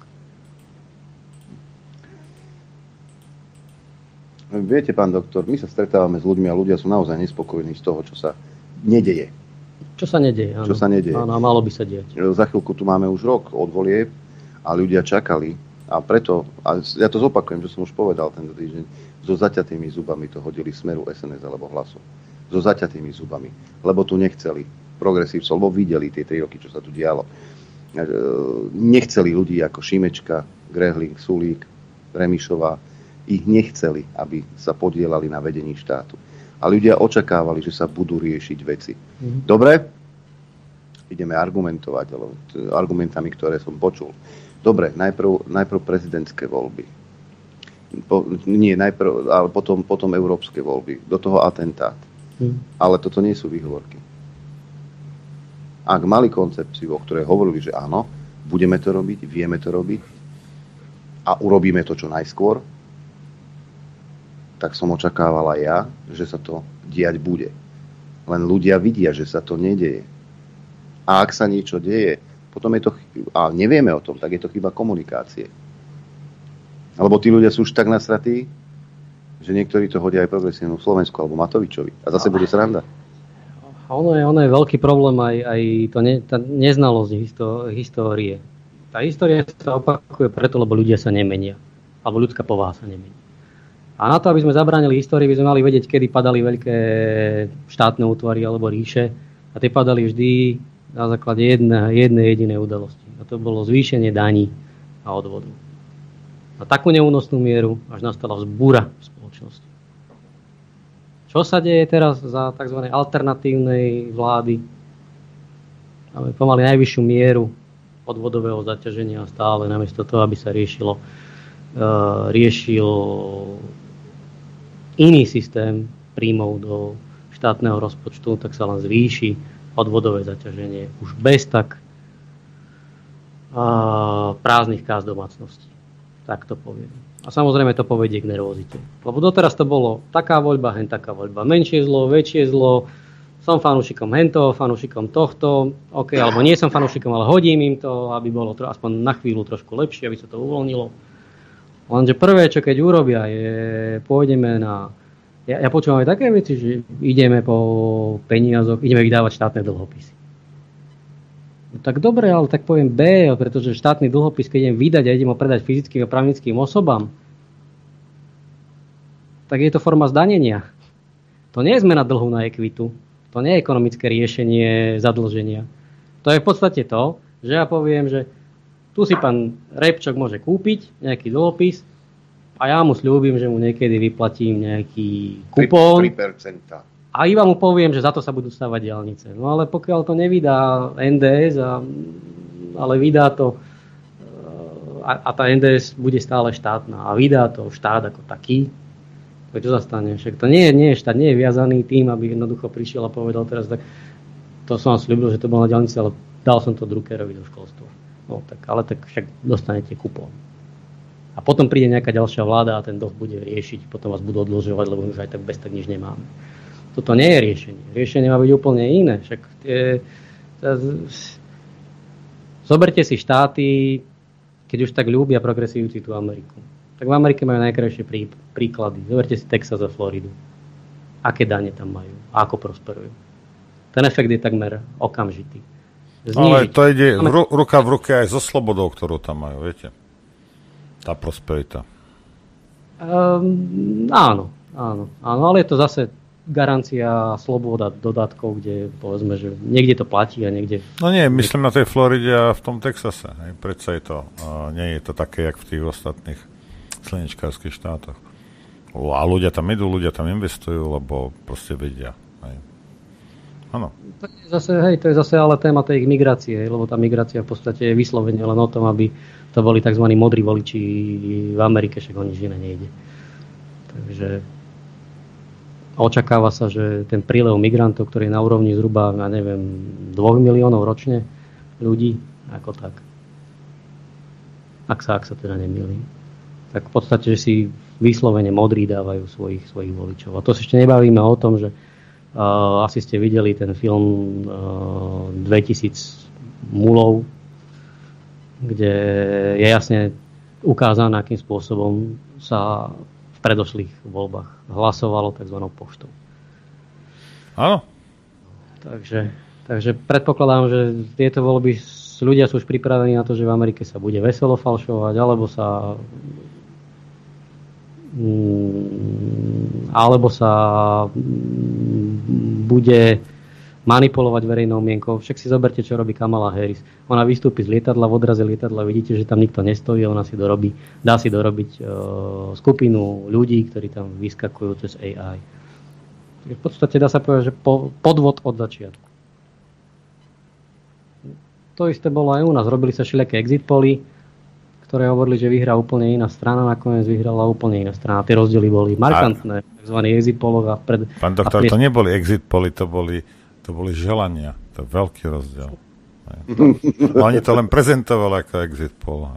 Viete, pán doktor, my sa stretávame s ľuďmi a ľudia sú naozaj nespokojní z toho, čo sa nedeje. Čo sa nedeje, áno. Čo sa nedeje. Áno, malo by sa diať. Za chvíľku tu máme už rok od volieb a ľudia čakali a preto, a ja to zopakujem, čo som už povedal tento týždeň, so zaťatými zubami to hodili Smeru, es en es alebo Hlasu. So zaťatými zubami, lebo tu nechceli progresívcov, lebo videli tie tri roky, čo sa tu dialo. Nechceli ľudí ako Šimečka, Grehling, Sulík, Remišová, ich nechceli, aby sa podielali na vedení štátu. A ľudia očakávali, že sa budú riešiť veci. Mm-hmm. Dobre? Ideme argumentovať, ale argumentami, ktoré som počul. Dobre, najprv, najprv prezidentské voľby. Po, nie, najprv, ale potom, potom európske voľby. Do toho atentát. Mm. Ale toto nie sú výhovorky. Ak mali koncepciu, o ktorej hovorili, že áno, budeme to robiť, vieme to robiť a urobíme to čo najskôr, tak som očakával aj ja, že sa to diať bude. Len ľudia vidia, že sa to nedeje. A ak sa niečo deje, potom je to, a nevieme o tom, tak je to chyba komunikácie. Alebo tí ľudia sú už tak nasratí, že niektorí to hodia aj progresívnu Slovensku alebo Matovičovi. A zase bude sranda. A ono je, ono je veľký problém aj, aj to ne, tá neznalosť histo, histórie. Tá história sa opakuje preto, lebo ľudia sa nemenia. Alebo ľudská povaha sa nemení. A na to, aby sme zabránili histórii, by sme mali vedieť, kedy padali veľké štátne útvary alebo ríše. A tie padali vždy na základe jednej, jednej jedinej udalosti. A to bolo zvýšenie daní a odvodu. Na takú neúnosnú mieru, až nastala vzbúra v spoločnosti. Čo sa deje teraz za tzv. Alternatívnej vlády? Máme pomaly najvyššiu mieru odvodového zaťaženia stále, namiesto toho, aby sa riešilo, uh, riešil iný systém príjmov do štátneho rozpočtu, tak sa len zvýši odvodové zaťaženie už bez tak uh, prázdnych kás domácností. Tak to poviem. A samozrejme to povedie k nervozite. Lebo doteraz to bolo taká voľba, hen taká voľba. Menšie zlo, väčšie zlo. Som fanúšikom hento, fanúšikom tohto. OK, alebo nie som fanúšikom, ale hodím im to, aby bolo to aspoň na chvíľu trošku lepšie, aby sa to uvoľnilo. Lenže prvé, čo keď urobia, je pôjdeme na... Ja, ja počúvam aj také veci, že ideme po peniazoch, ideme vydávať štátne dlhopisy. No tak dobre, ale tak poviem B, pretože štátny dlhopis, keď idem vydať a idem ho predať fyzickým a právnickým osobám, tak je to forma zdanenia. To nie je zmena dlhu na ekvitu. To nie je ekonomické riešenie zadlženia. To je v podstate to, že ja poviem, že tu si pán Repčok môže kúpiť nejaký dlhopis a ja mu sľúbim, že mu niekedy vyplatím nejaký kupón. tri percentá. A iba mu poviem, že za to sa budú stavať diaľnice. No ale pokiaľ to nevydá en dé es, a, ale vydá to a, a tá en dé es bude stále štátna a vydá to štát ako taký, tak čo sa stane? Však to nie je, nie je štát, nie je viazaný tým, aby jednoducho prišiel a povedal teraz, tak to som vám sľúbil, že to bolo na diaľnici, ale dal som to Druckerovi do školstva. No tak, ale tak však dostanete kupón. A potom príde nejaká ďalšia vláda a ten dlh bude riešiť, potom vás budú odložovať, lebo už aj tak bez tak nič nemáme. Toto nie je riešenie. Riešenie má byť úplne iné. Však tie, zoberte si štáty, keď už tak ľúbia progresívci tú Ameriku. Tak v Amerike majú najkrajšie prí, príklady. Zoberte si Texas a Floridu. Aké dane tam majú? A ako prosperujú? Ten efekt je takmer okamžitý. Znížiť. Ale to ide v ru- ruka v ruke aj so slobodou, ktorú tam majú, viete? Tá prosperita. Um, áno, áno, áno, ale je to zase garancia sloboda dodatkov, kde povedzme, že niekde to platí a niekde... No nie, myslím na tej Floride a v tom Texase. Hej. Predsa je to, uh, nie je to také, jak v tých ostatných slnečkárskych štátoch. A ľudia tam idú, ľudia tam investujú, lebo proste vedia. Hej. Áno. To je zase, hej, to je zase ale téma tej migrácie, hej, lebo tá migrácia v podstate je vyslovene len o tom, aby to boli tzv. Modrí voliči v Amerike, však o nič iné nejde. Takže očakáva sa, že ten prílev migrantov, ktorý je na úrovni zhruba, ja neviem, dvoch miliónov ročne ľudí, ako tak. Ak sa, ak sa teda nemýlim. Tak v podstate, že si vyslovene modrí dávajú svojich, svojich voličov. A to si ešte nebavíme o tom, že uh, asi ste videli ten film uh, dvetisíc mulov, kde je jasne ukázané, akým spôsobom sa v predošlých voľbách hlasovalo tzv. Poštou. Áno. Takže, takže predpokladám, že tieto voľby ľudia sú už pripravení na to, že v Amerike sa bude veselo falšovať, alebo sa alebo sa bude manipulovať verejnou mienkou. Však si zoberte, čo robí Kamala Harris. Ona vystúpi z lietadla, v odraze lietadla, vidíte, že tam nikto nestojí, ona si dorobí, dá si dorobiť uh, skupinu ľudí, ktorí tam vyskakujú cez á í. V podstate dá sa povedať, že po, podvod od začiatku. To isté bolo aj u nás. Robili sa všelijaké exit poly, ktoré hovorili, že vyhrá úplne iná strana, nakoniec vyhrala úplne iná strana. Tie rozdiely boli markantné, takzvaný exit polov a pred... Pán doktor, a pred... to neboli exit poly, to boli, to boli želania. To je veľký rozdiel. Oni to len prezentovali ako exit poll.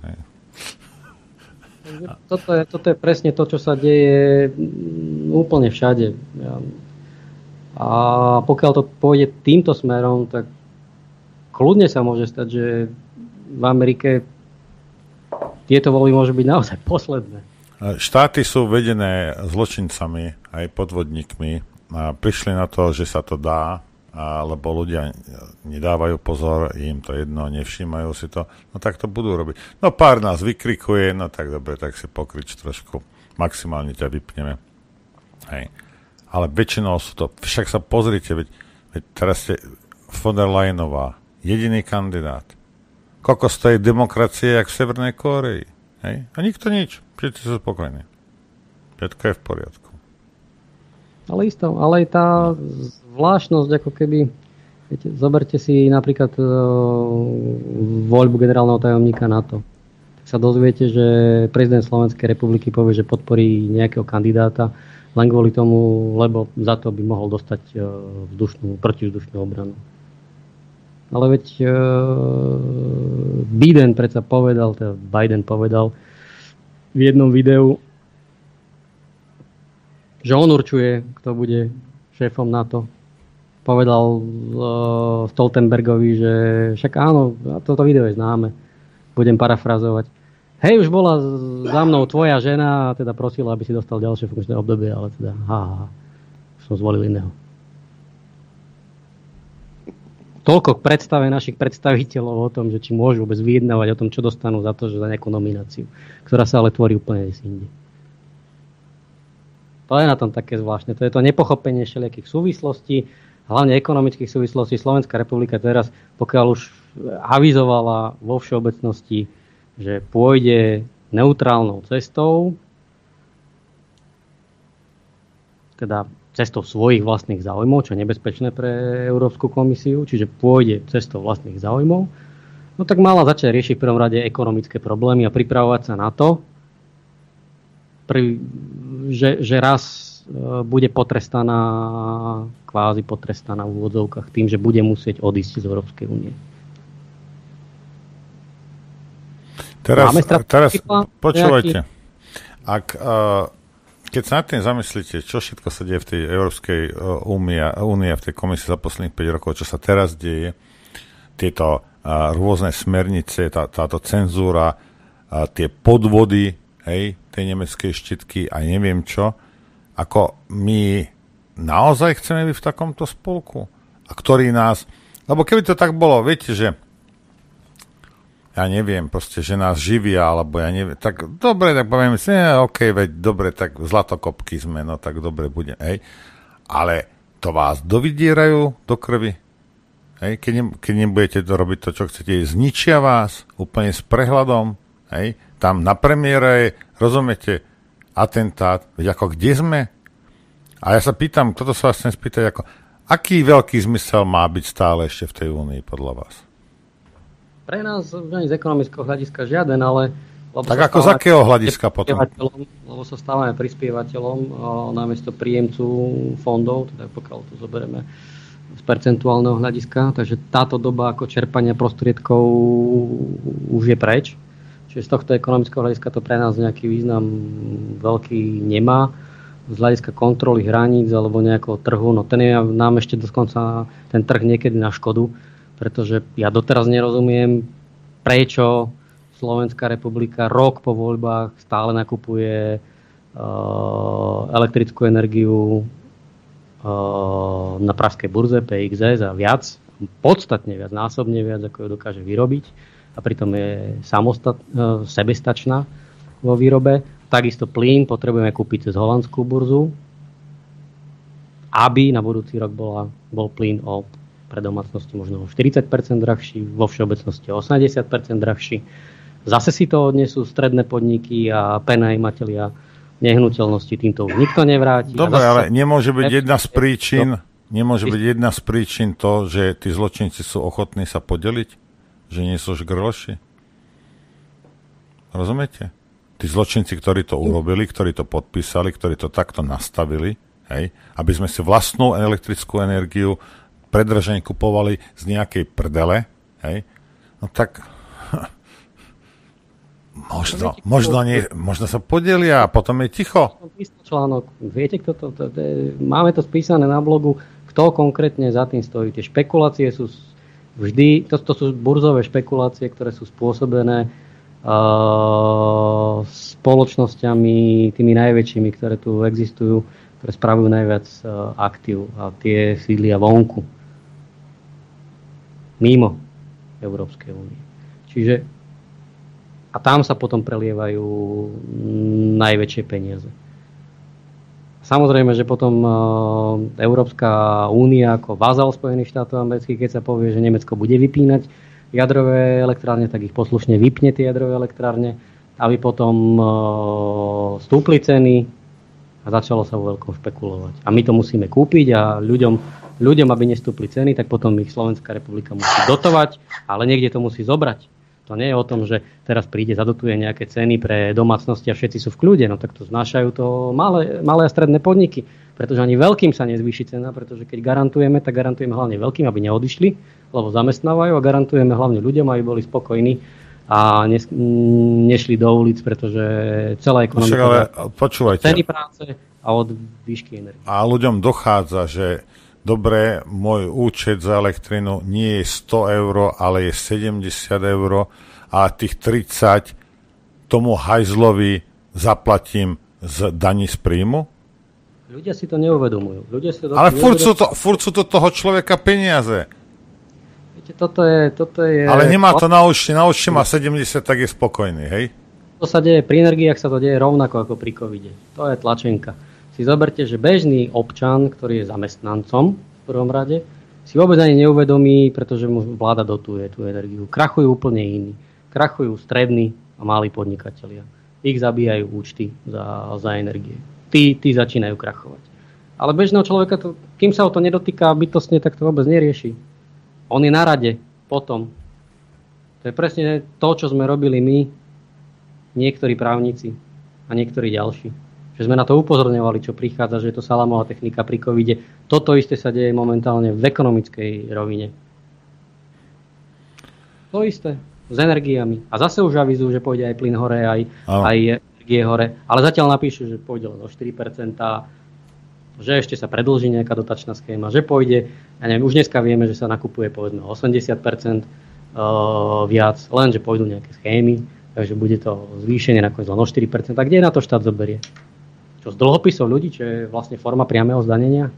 Toto je, toto je presne to, čo sa deje úplne všade. A pokiaľ to pôjde týmto smerom, tak kľudne sa môže stať, že v Amerike tieto voľby môžu byť naozaj posledné. Štáty sú vedené zločincami, aj podvodníkmi. A prišli na to, že sa to dá, lebo ľudia nedávajú pozor, im to jedno, nevšímajú si to. No tak to budú robiť. No pár nás vykrikuje, no tak dobre, tak si pokrič trošku. Maximálne ťa vypneme. Hej. Ale väčšinou sú to, však sa pozrite, veď, veď teraz ste von der Leyenová, jediný kandidát. Koľko stojí demokracie, jak v Severnej Kórei. Hej? A nikto nič. Všetci sú spokojní. Všetko je v poriadku. Ale isto, ale aj tá zvláštnosť, ako keby, viete, zoberte si napríklad uh, voľbu generálneho tajomníka NATO. Tak sa dozviete, že prezident Slovenskej republiky povie, že podporí nejakého kandidáta len kvôli tomu, lebo za to by mohol dostať uh, vzdušnú, protivzdušnú obranu. Ale veď uh, Biden predsa povedal, teda Biden povedal v jednom videu, že on určuje, kto bude šéfom NATO. Povedal uh, Stoltenbergovi, že však áno, toto video je známe, budem parafrazovať. Hej, už bola za mnou tvoja žena a teda prosila, aby si dostal ďalšie funkčné obdobie, ale teda ha, ha, už som zvolil iného. Toľko k predstave našich predstaviteľov o tom, že či môžu vôbec vyjednávať o tom, čo dostanú za to, že za nejakú nomináciu, ktorá sa ale tvorí úplne inde. To je na tom také zvláštne. To je to nepochopenie všelijakých súvislostí, hlavne ekonomických súvislostí. Slovenská republika teraz, pokiaľ už avizovala vo všeobecnosti, že pôjde neutrálnou cestou, teda cestou svojich vlastných záujmov, čo je nebezpečné pre Európsku komisiu, čiže pôjde cestou vlastných záujmov, no tak mala začať riešiť v prvom rade ekonomické problémy a pripravovať sa na to, pri, že, že raz e, bude potrestaná, kvázi potrestaná v úvodzovkách tým, že bude musieť odísť z Európskej únie. Teraz, teraz počúvajte. Ak... Uh... Keď sa nad tým zamyslíte, čo všetko sa deje v tej Európskej únie, únie v tej komisii za posledných päť rokov, čo sa teraz deje, tieto uh, rôzne smernice, tá, táto cenzúra, uh, tie podvody, hej, tej nemeckej štítky a neviem čo, ako my naozaj chceme byť v takomto spolku? A ktorý nás... Lebo keby to tak bolo, viete, že ja neviem, proste, že nás živia, alebo ja neviem, tak dobre, tak poviem si, ne, ok, veď dobre, tak zlatokopky sme, no tak dobre bude, hej. ale to vás dovydierajú do krvi. Hej, keď, ne, keď nebudete to robiť to, čo chcete, zničia vás úplne s prehľadom. Hej, tam na premiére je, rozumiete, atentát, veď ako kde sme? A ja sa pýtam, toto sa vás chcem spýtať, ako, aký veľký zmysel má byť stále ešte v tej únii podľa vás? Pre nás z ekonomického hľadiska žiaden, ale... Tak ako z akého hľadiska potom? Lebo sa stávame prispievateľom o, namiesto príjemcu fondov, teda pokiaľ to zoberieme z percentuálneho hľadiska, takže táto doba ako čerpania prostriedkov už je preč. Čiže z tohto ekonomického hľadiska to pre nás nejaký význam veľký nemá. Z hľadiska kontroly hraníc alebo nejakého trhu, no ten je nám ešte dokonca ten trh niekedy na škodu, pretože ja doteraz nerozumiem, prečo Slovenská republika rok po voľbách stále nakupuje uh, elektrickú energiu uh, na pražskej burze pé iks es a viac, podstatne viac, násobne viac, ako ju dokáže vyrobiť a pritom je samostat, uh, sebestačná vo výrobe. Takisto plyn potrebujeme kúpiť cez holandskú burzu, aby na budúci rok bola, bol plyn o pre domácnosti možno štyridsať percent drahší, vo všeobecnosti osemdesiat percent drahší. Zase si to odnesú stredné podniky a prenajímatelia nehnuteľnosti, týmto už nikto nevráti. Dobre, ale nemôže byť jedna z príčin, nemôže byť jedna z príčin to, že tí zločinci sú ochotní sa podeliť? Že nie sú žgrloši? Rozumiete? Tí zločinci, ktorí to urobili, ktorí to podpísali, ktorí to takto nastavili, hej, aby sme si vlastnú elektrickú energiu predražene kupovali z nejakej prdele, hej, no tak možno, možno, nie, možno sa podelia a potom je ticho. Článok, viete, kto to, to, to je, máme to spísané na blogu, kto konkrétne za tým stojí. Tie špekulácie sú vždy, to, to sú burzové špekulácie, ktoré sú spôsobené uh, spoločnosťami, tými najväčšími, ktoré tu existujú, ktoré spravujú najviac uh, aktív a tie sídlia vonku. Mimo Európskej únie. Čiže a tam sa potom prelievajú najväčšie peniaze. Samozrejme, že potom uh, Európska únia ako vazal Spojených štátov amerických, keď sa povie, že Nemecko bude vypínať jadrové elektrárne, tak ich poslušne vypne tie jadrové elektrárne, aby potom uh, stúpli ceny a začalo sa vo veľkom špekulovať. A my to musíme kúpiť a ľuďom, ľuďom aby nestúpli ceny, tak potom ich Slovenská republika musí dotovať, ale niekde to musí zobrať. To nie je o tom, že teraz príde, zadotuje nejaké ceny pre domácnosti a všetci sú v kľude. No tak to znášajú to malé, malé a stredné podniky. Pretože ani veľkým sa nezvýši cena, pretože keď garantujeme, tak garantujeme hlavne veľkým, aby neodišli, lebo zamestnávajú a garantujeme hlavne ľuďom, aby boli spokojní a nes, nešli do ulic, pretože celá ekonomika... Však ale počúvajte. Ceny práce a od výšky energie. A ľuďom dochádza, že dobre, môj účet za elektrinu nie je sto eur, ale je sedemdesiat eur a tých tridsať tomu hajzlovi zaplatím z daní z príjmu? Ľudia si to neuvedomujú. Ľudia si to ale furt sú, to, furt sú to toho človeka peniaze. Viete, toto je... Toto je... Ale nemá to na účte, na účte má sedemdesiat, tak je spokojný, hej? To sa deje pri energiách, sa to deje rovnako ako pri covide. To je tlačenka. Si zoberte, že bežný občan, ktorý je zamestnancom v prvom rade, si vôbec ani neuvedomí, pretože mu vláda dotuje tú energiu. Krachujú úplne iní. Krachujú strední a malí podnikatelia. Ich zabíjajú účty za, za energie. Tí, tí začínajú krachovať. Ale bežného človeka, to, kým sa o to nedotýka bytostne, tak to vôbec nerieši. On je na rade potom. To je presne to, čo sme robili my, niektorí právnici a niektorí ďalší. Že sme na to upozorňovali, čo prichádza, že je to salámová technika pri covide. Toto isté sa deje momentálne v ekonomickej rovine. To isté. S energiami. A zase už avizujú, že pôjde aj plyn hore, aj, aj energie hore. Ale zatiaľ napíšu, že pôjde len o štyri percentá, že ešte sa predĺží nejaká dotačná schéma, že pôjde, ja neviem, už dneska vieme, že sa nakupuje povedzme osemdesiat percent uh, viac, len že pôjdu nejaké schémy, takže bude to zvýšenie nakoniec len o štyri percentá. Kde na to štát zoberie? Čo, z dlhopisov ľudí, čo je vlastne forma priameho zdanenia?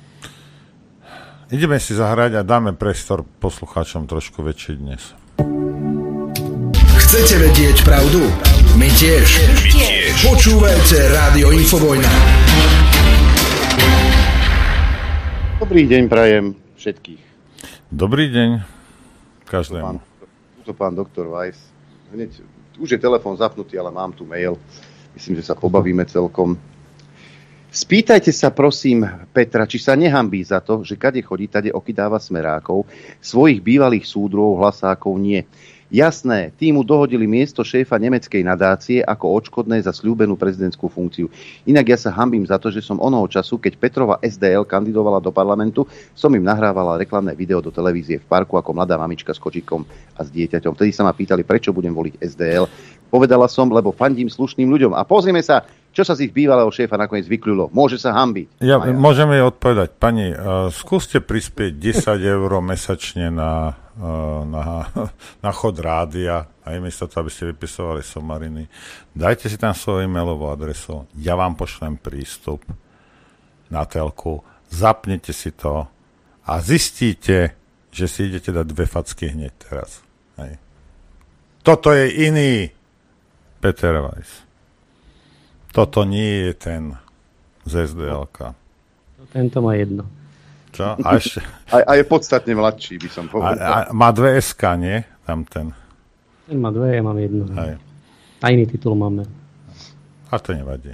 Ideme si zahrať a dáme priestor poslucháčom trošku väčší dnes. Chcete vedieť pravdu? My tiež. My tiež. Počúvajte Rádio Infovojna. Dobrý deň prajem všetkých. Dobrý deň každému. Tuto pán doktor Weiss. Hneď, už je telefón zapnutý, ale mám tu mail. Myslím, že sa pobavíme celkom. Spýtajte sa prosím Petra, či sa nehambí za to, že kade chodí, tade okydáva smerákov, svojich bývalých súdrov, hlasákov nie. Jasné, týmu dohodili miesto šéfa nemeckej nadácie ako odškodné za sľúbenú prezidentskú funkciu. Inak ja sa hanbím za to, že som onoho času, keď Petrova es dé el kandidovala do parlamentu, som im nahrávala reklamné video do televízie v parku ako mladá mamička s kočikom a s dieťaťom. Vtedy sa ma pýtali, prečo budem voliť es dé el. Povedala som, lebo fandím slušným ľuďom. A pozrime sa, čo sa z ich bývalého šéfa nakoniec vykľulo. Môže sa hanbiť. Ja, môžeme jej odpovedať. Pani, uh, skúste prispieť desať eur mesačne na, uh, na, na chod rádia a miesto to, aby ste vypisovali somariny. Dajte si tam svoju e-mailovú adresu. Ja vám pošlem prístup na telku. Zapnite si to a zistíte, že si idete dať dve facky hneď teraz. Hej. Toto je iný Peter Weiss. Toto nie je ten z es dé elka. Tento má jedno. Čo? A, ešte... a, a je podstatne mladší, by som povedal. A, a má dve es ká, nie? Tam ten. Ten má dve, ja mám jedno. Hej. A iný titul máme. A to nevadí.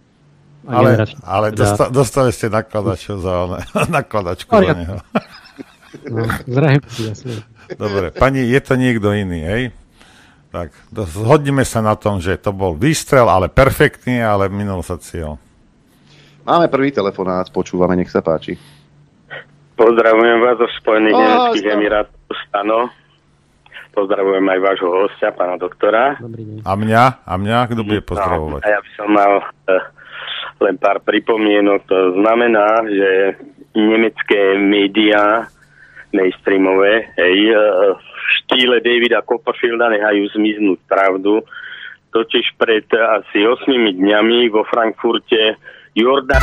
A ale ale dosta, dostali ste nakladaču za one, nakladačku za neho. No, zrejme si jasne. Dobre, pani, je to niekto iný, hej? Tak, zhodnime sa na tom, že to bol výstrel, ale perfektný, ale minul sa cieľ. Máme prvý telefonát, počúvame, nech sa páči. Pozdravujem vás zo Spojených nemeckých emirátov, Stano. Pozdravujem aj vášho hostia, pána doktora. Dobrý deň. A mňa? A mňa? Kto bude pozdravovať? No, a ja by som mal uh, len pár pripomienok. To znamená, že nemecké médiá mainstreamové, hej, uh, v štýle Davida Copperfielda nehajú zmiznúť pravdu. Totiž pred asi osmimi dňami vo Frankfurte Jordan...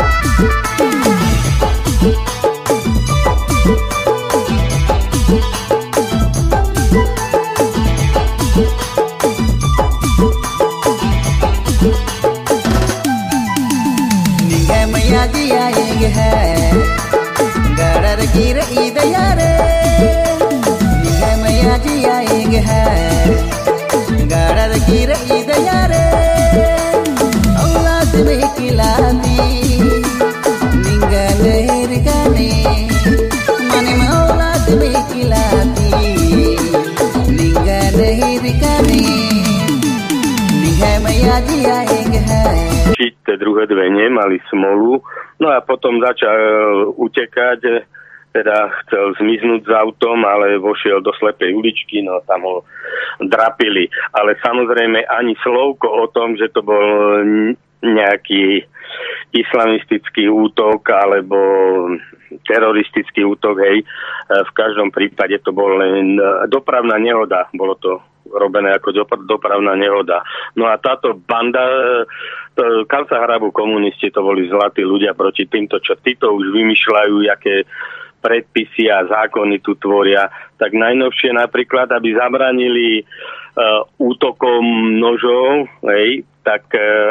Tie druhé dve nemali smolu, no a potom začal utekať, teda chcel zmiznúť s autom, ale vošiel do slepej uličky, no tam ho drapili. Ale samozrejme ani slovko o tom, že to bol nejaký islamistický útok alebo teroristický útok, hej. V každom prípade to bol len dopravná nehoda, bolo to robené ako dopravná nehoda. No a táto banda, kam sa hrabu komunisti, to boli zlatí ľudia proti týmto, čo títo už vymýšľajú, aké predpisy a zákony tu tvoria. Tak najnovšie napríklad, aby zabranili uh, útokom nožov, hej, tak uh,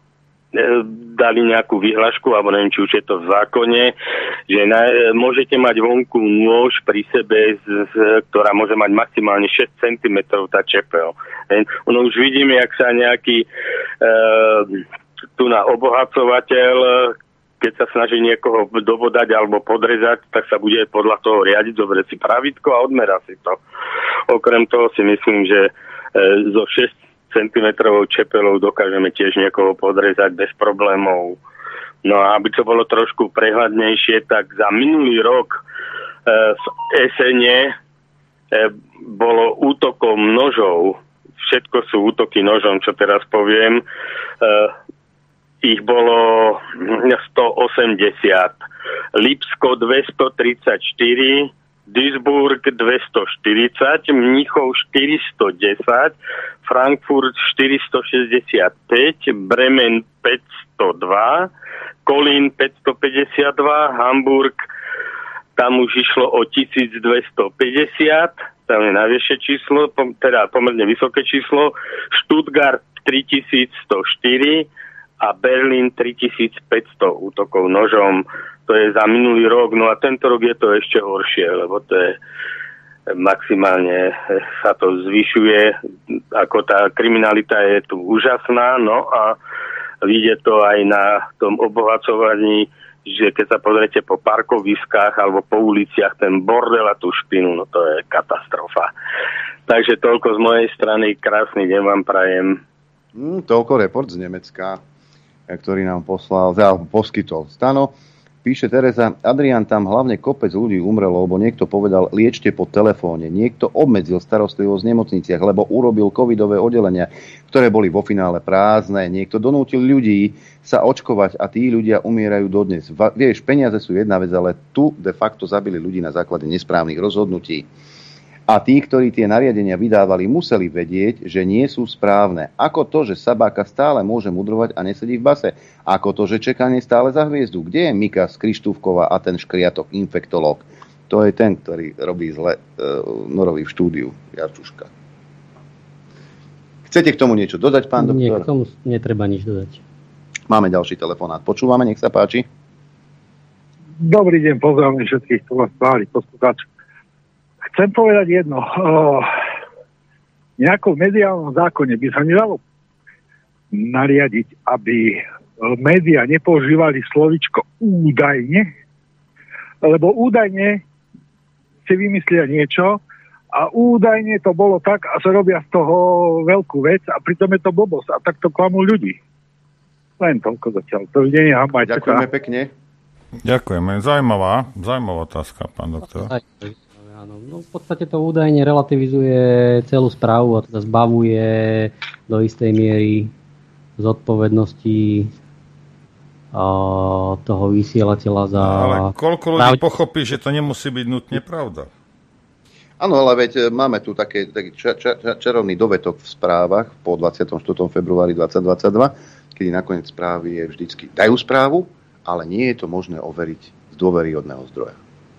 dali nejakú vyhlášku, alebo neviem, či už je to v zákone, že na, môžete mať vonku nôž pri sebe, z, z, ktorá môže mať maximálne šesť centimetrov tá čepel. No už vidíme, jak sa nejaký e, tu na obohacovateľ, keď sa snaží niekoho dobodať alebo podrezať, tak sa bude podľa toho riadiť, zoberie si pravidko a odmerá si to. Okrem toho si myslím, že e, zo šesť centimetrovou čepelou dokážeme tiež niekoho podrezať bez problémov. No a aby to bolo trošku prehľadnejšie, tak za minulý rok e, v Esene e, bolo útokom nožov, všetko sú útoky nožom, čo teraz poviem, e, ich bolo stoosemdesiat. Lipsko dvestotridsaťštyri, Duisburg dvestoštyridsať, Mníchov štyridsaťdesať, Frankfurt štyristošesťdesiatpäť, Bremen päťstodva, Kolín päťstopäťdesiatdva, Hamburg, tam už išlo o tisícdvestopäťdesiat, tam je najvyššie číslo, teda pomerne vysoké číslo, Stuttgart tritisícstoštyri a Berlín tritisícpäťsto útokov nožom. To je za minulý rok, no a tento rok je to ešte horšie, lebo to je maximálne sa to zvyšuje, ako tá kriminalita je tu úžasná, no a vidie to aj na tom obohacovaní, že keď sa pozriete po parkoviskách alebo po uliciach, ten bordel a tú špinu, no to je katastrofa. Takže toľko z mojej strany, krásny deň vám prajem. Mm, toľko report z Nemecka, ktorý nám poslal, alebo poskytol Stano. Píše Tereza, Adrián, tam hlavne kopec ľudí umrelo, lebo niekto povedal, liečte po telefóne. Niekto obmedzil starostlivosť v nemocniciach, lebo urobil covidové oddelenia, ktoré boli vo finále prázdne. Niekto donútil ľudí sa očkovať a tí ľudia umierajú dodnes. Va, vieš, peniaze sú jedna vec, ale tu de facto zabili ľudí na základe nesprávnych rozhodnutí. A tí, ktorí tie nariadenia vydávali, museli vedieť, že nie sú správne. Ako to, že Sabáka stále môže mudrovať a nesedí v base? Ako to, že čekanie stále za hviezdu? Kde je Mika z Krištúfkova a ten škriatok infektológ? To je ten, ktorý robí zle uh, Norovi v štúdiu, Jarčuška. Chcete k tomu niečo dodať, pán doktor? Nie, k tomu netreba nič dodať. Máme ďalší telefonát. Počúvame, nech sa páči. Dobrý deň, pozdravujem všetkých, tu vás páli, poslucháčov. Chcem povedať jedno. O, nejakom mediálnom zákone by sa nedalo nariadiť, aby médiá nepoužívali slovičko údajne, lebo údajne si vymyslia niečo a údajne to bolo tak a sa robia z toho veľkú vec a pritom je to blbosť a tak to klamú ľudí. Len toľko zatiaľ. Dovidenia. Ďakujeme pekne. Ďakujeme. Zaujímavá, zaujímavá otázka, pán doktor. Áno, no v podstate to údajne relativizuje celú správu a teda zbavuje do istej miery zodpovednosti a, toho vysielateľa za... Ale koľko ľudí pochopí, že to nemusí byť nutne pravda? Áno, ale veď máme tu také, taký ča, ča, čarovný dovetok v správach po dvadsiateho štvrtého februári dvetisícdvadsaťdva, kedy nakoniec správy je vždycky dajú správu, ale nie je to možné overiť z dôveryhodného zdroja.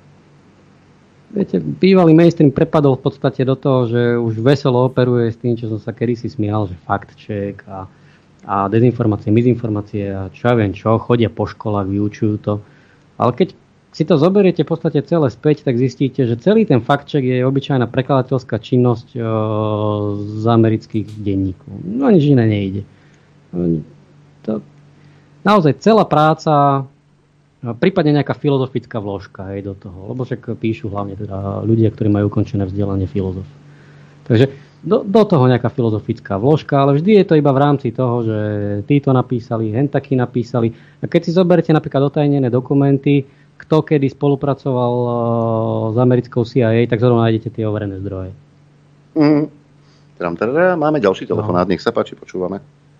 Viete, bývalý mainstream prepadol v podstate do toho, že už veselo operuje s tým, čo som sa kedysi smial, že fact check a, a dezinformácie, mizinformácie a čo ja viem čo, chodia po školách, vyučujú to. Ale keď si to zoberiete v podstate celé späť, tak zistíte, že celý ten fact check je obyčajná prekladateľská činnosť o, z amerických denníkov. No nič iné nejde. To, naozaj celá práca, prípadne nejaká filozofická vložka hej, do toho, lebo však píšu hlavne teda ľudia, ktorí majú ukončené vzdelanie filozof. Takže do, do toho nejaká filozofická vložka, ale vždy je to iba v rámci toho, že títo napísali, hen takí napísali. A keď si zoberete napríklad otajnené dokumenty, kto kedy spolupracoval uh, s americkou C I A, tak zrovna nájdete tie overené zdroje. Mm. Teda, máme ďalší telefonát, no. Nech sa páči, počúvame.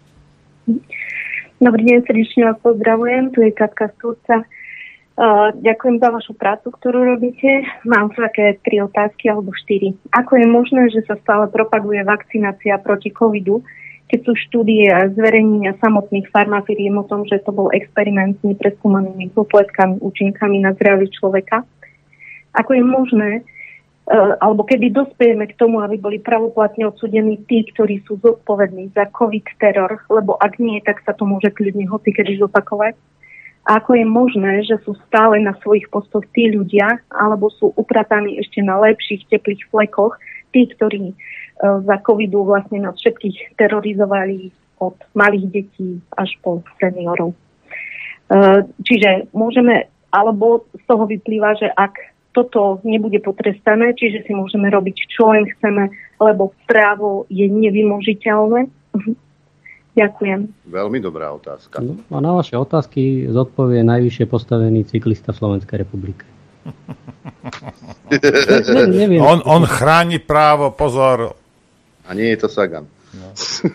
Dobrý deň, srdečne vás pozdravujem, tu je Katka z Turca. Uh, ďakujem za vašu prácu, ktorú robíte. Mám také tri otázky alebo štyri. Ako je možné, že sa stále propaguje vakcinácia proti covidu, keď sú štúdie a zverejnenia samotných farmafiriem o tom, že to bol experiment s nepreskúmanými popletkami, účinkami na zdravie človeka? Ako je možné, uh, alebo kedy dospejeme k tomu, aby boli pravoplatne odsúdení tí, ktorí sú zodpovední za covid teror, lebo ak nie, tak sa to môže kľudne hocikedy zopakovať? A ako je možné, že sú stále na svojich postoch tí ľudia, alebo sú uprataní ešte na lepších, teplých flekoch, tí, ktorí uh, za covidu vlastne nás všetkých terorizovali od malých detí až po seniorov. Uh, čiže môžeme, alebo z toho vyplýva, že ak toto nebude potrestané, čiže si môžeme robiť, čo len chceme, lebo právo je nevymožiteľné. Ďakujem. Veľmi dobrá otázka. No, a na vaše otázky zodpovie najvyššie postavený cyklista v Slovenskej republike. ne, neviem. On, on chráni právo, pozor. A nie je to Sagan. No.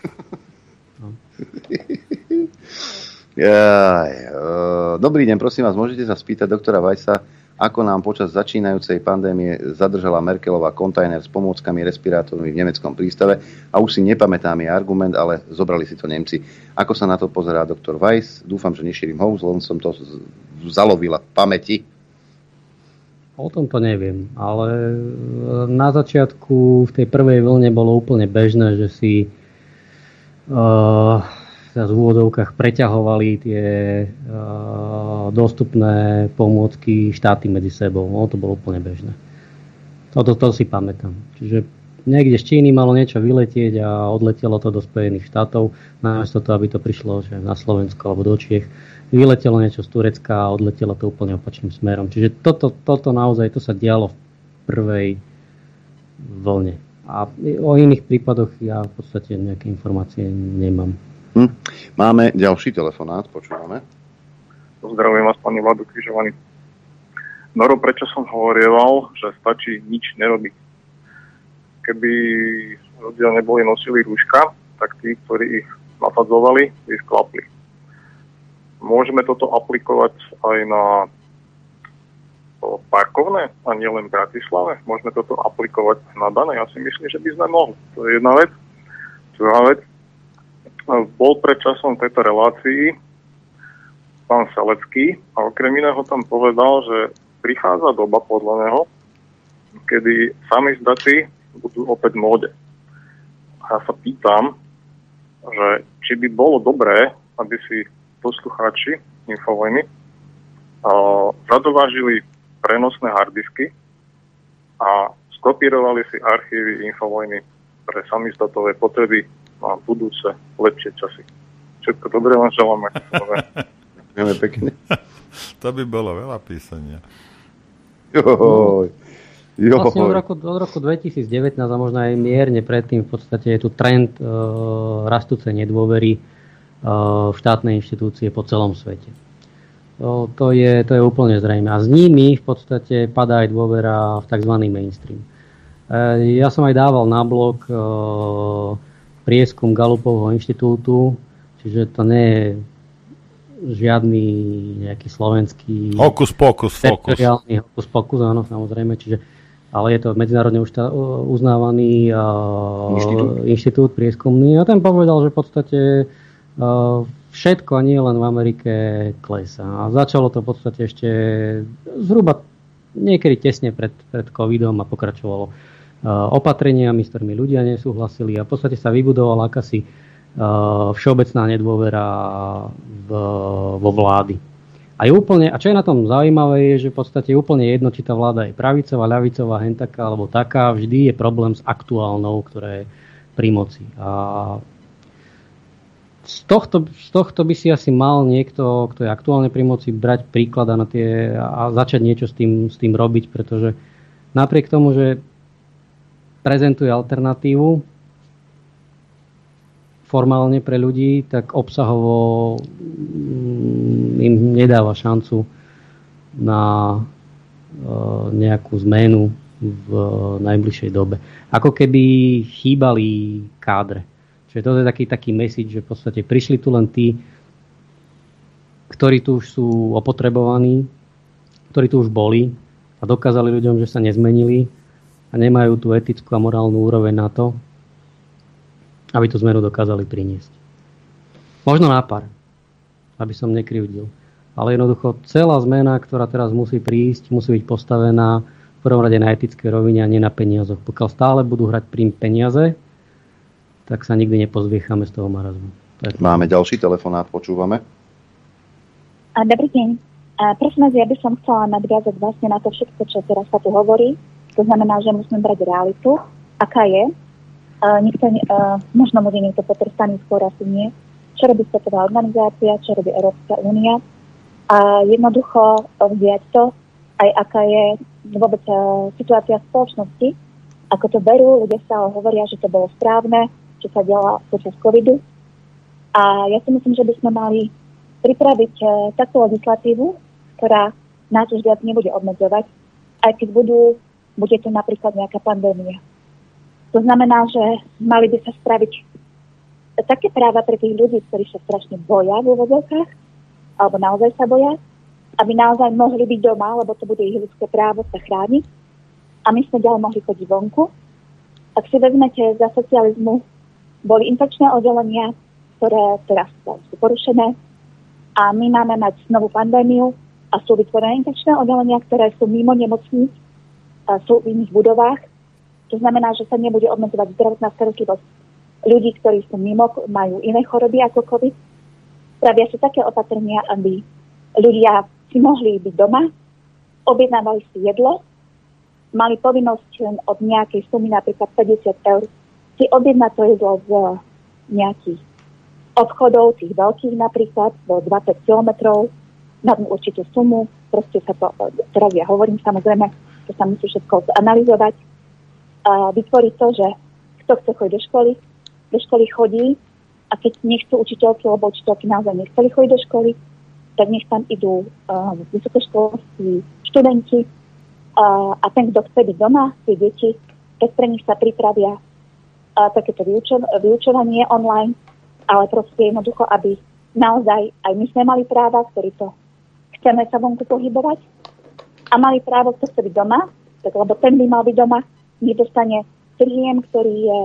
Jaj, dobrý deň, prosím vás, môžete sa spýtať doktora Weissa, ako nám počas začínajúcej pandémie zadržala Merkelová kontajner s pomôckami, respirátormi v nemeckom prístave a už si nepamätám jej argument, ale zobrali si to Nemci. Ako sa na to pozerá doktor Weiss? Dúfam, že nešírim hoax, len som to zalovila v pamäti. O tom to neviem, ale na začiatku v tej prvej vlne bolo úplne bežné, že si uh, sa v úvodovkách preťahovali tie uh, dostupné pomôcky štáty medzi sebou. No, to bolo úplne bežné. Toto to si pamätám. Čiže niekde z Číny malo niečo vyletieť a odletelo to do Spojených štátov, namiesto toho, aby to prišlo že na Slovensko alebo do Čiech. Vyletelo niečo z Turecka a odletelo to úplne opačným smerom. Čiže toto, toto naozaj to sa dialo v prvej vlne. A o iných prípadoch ja v podstate nejaké informácie nemám. Hm. Máme ďalší telefonát, počúvame. Pozdravujem vás, pani Vlado Križovaný. Noro, prečo som hovorieval, že stačí nič nerobiť. Keby ľudia neboli nosili rúška, tak tí, ktorí ich nasadzovali, by sklapli. Môžeme toto aplikovať aj na parkovné a nielen v Bratislave. Môžeme toto aplikovať na dané. Ja si myslím, že by sme mohli. To je jedna vec. Druhá vec. Bol pred časom v tejto relácii pán Selecký a okrem iného tam povedal, že prichádza doba podľa neho, kedy samizdaty budú opäť v móde. A ja sa pýtam, že či by bolo dobré, aby si poslucháči Infovojny uh, zadovážili prenosné harddisky a skopírovali si archívy Infovojny pre samizdatové potreby na budúce lepšie časy. Všetko dobré vám želáme. Ďakujeme pekne. To by bolo veľa písania. Joj. Joj. Vlastne od roku, od roku dvetisícdevätnásť a možno aj mierne predtým v podstate je tu trend e, rastúcej nedôvery e, v štátne inštitúcie po celom svete. To, to, je, to je úplne zrejme. A s nimi v podstate padá aj dôvera v tzv. Mainstream. E, ja som aj dával na blog e, prieskum Gallupovho inštitútu, čiže to nie je žiadny nejaký slovenský hokus pokus fokus. Hokus pokus, áno, samozrejme, čiže, ale je to medzinárodne uznávaný uh, inštitút. inštitút prieskumný a ten povedal, že v podstate uh, všetko a nie len v Amerike klesá. A začalo to v podstate ešte zhruba niekedy tesne pred, pred covidom a pokračovalo opatreniami, s ktorými ľudia nesúhlasili a v podstate sa vybudovala akási uh, všeobecná nedôvera v, vo vlády. A, je úplne, a čo je na tom zaujímavé, je, že v podstate je úplne jedno, či tá vláda je pravicová, ľavicová, hentaká alebo taká, vždy je problém s aktuálnou, ktorá je pri moci. A z tohto, z tohto by si asi mal niekto, kto je aktuálne pri moci, brať príklad a, na tie, a začať niečo s tým, s tým robiť, pretože napriek tomu, že prezentuje alternatívu formálne pre ľudí, tak obsahovo im nedáva šancu na nejakú zmenu v najbližšej dobe. Ako keby chýbali kádre. Čiže to je taký, taký message, že v podstate prišli tu len tí, ktorí tu už sú opotrebovaní, ktorí tu už boli a dokázali ľuďom, že sa nezmenili a nemajú tú etickú a morálnu úroveň na to, aby tú zmenu dokázali priniesť. Možno na pár, aby som nekrivdil. Ale jednoducho celá zmena, ktorá teraz musí prísť, musí byť postavená v prvom rade na etické rovine a nie na peniazoch. Pokiaľ stále budú hrať pri peniaze, tak sa nikdy nepozviechame z toho marazmu. Máme ďalší telefonát, počúvame. A dobrý deň. A prosím vás, ja by som chcela nadviazať vlastne na to všetko, čo teraz sa tu hovorí. To znamená, že musíme brať realitu, aká je. Uh, niekto, uh, možno bude niekto potrestaný, skôr asi nie. Čo robí Svetová organizácia, čo robí Európska únia. A jednoducho vziať to, aj aká je vôbec uh, situácia v spoločnosti. Ako to berú, ľudia sa hovoria, že to bolo správne, čo sa dialo počas covidu. A ja si myslím, že by sme mali pripraviť uh, takú legislatívu, ktorá nás už viac nebude obmedzovať, aj keď budú bude to napríklad nejaká pandémia. To znamená, že mali by sa spraviť také práva pre tých ľudí, ktorí sa strašne boja v úvodzovkách, alebo naozaj sa boja, aby naozaj mohli byť doma, lebo to bude ich ľudské právo sa chrániť. A my sme ďalej mohli chodiť vonku. Ak si vezmete, za socializmu boli infekčné oddelenia, ktoré teraz sú porušené a my máme mať novú pandémiu a sú vytvorené infekčné oddelenia, ktoré sú mimo nemocníc, sú v iných budovách. To znamená, že sa nebude obmedzovať zdravotná starostlivosť ľudí, ktorí sú mimo, majú iné choroby ako COVID. Spravia sa také opatrenia, aby ľudia si mohli byť doma, objednávali si jedlo, mali povinnosť len od nejakej sumy, napríklad päťdesiat eur, si objednať to jedlo z nejakých obchodov, tých veľkých napríklad, do dvadsať kilometrov, na určitú sumu. Proste sa to, teraz ja hovorím, samozrejme, to sa musí všetko analyzovať. A vytvoriť to, že kto chce chodiť do školy, do školy chodí, a keď nechcú učiteľky, lebo učiteľky naozaj nechceli chodiť do školy, tak nech tam idú uh, vysokoškolskí študenti uh, a ten, kto chce byť doma, tie deti, tak pre nich sa pripravia uh, takéto vyučo- vyučovanie online, ale proste jednoducho, aby naozaj aj my sme mali práva, ktorí to chceme sa vonku pohybovať a mali právo, kto chce byť doma, tak lebo ten by mal byť doma, nedostane príjem, ktorý je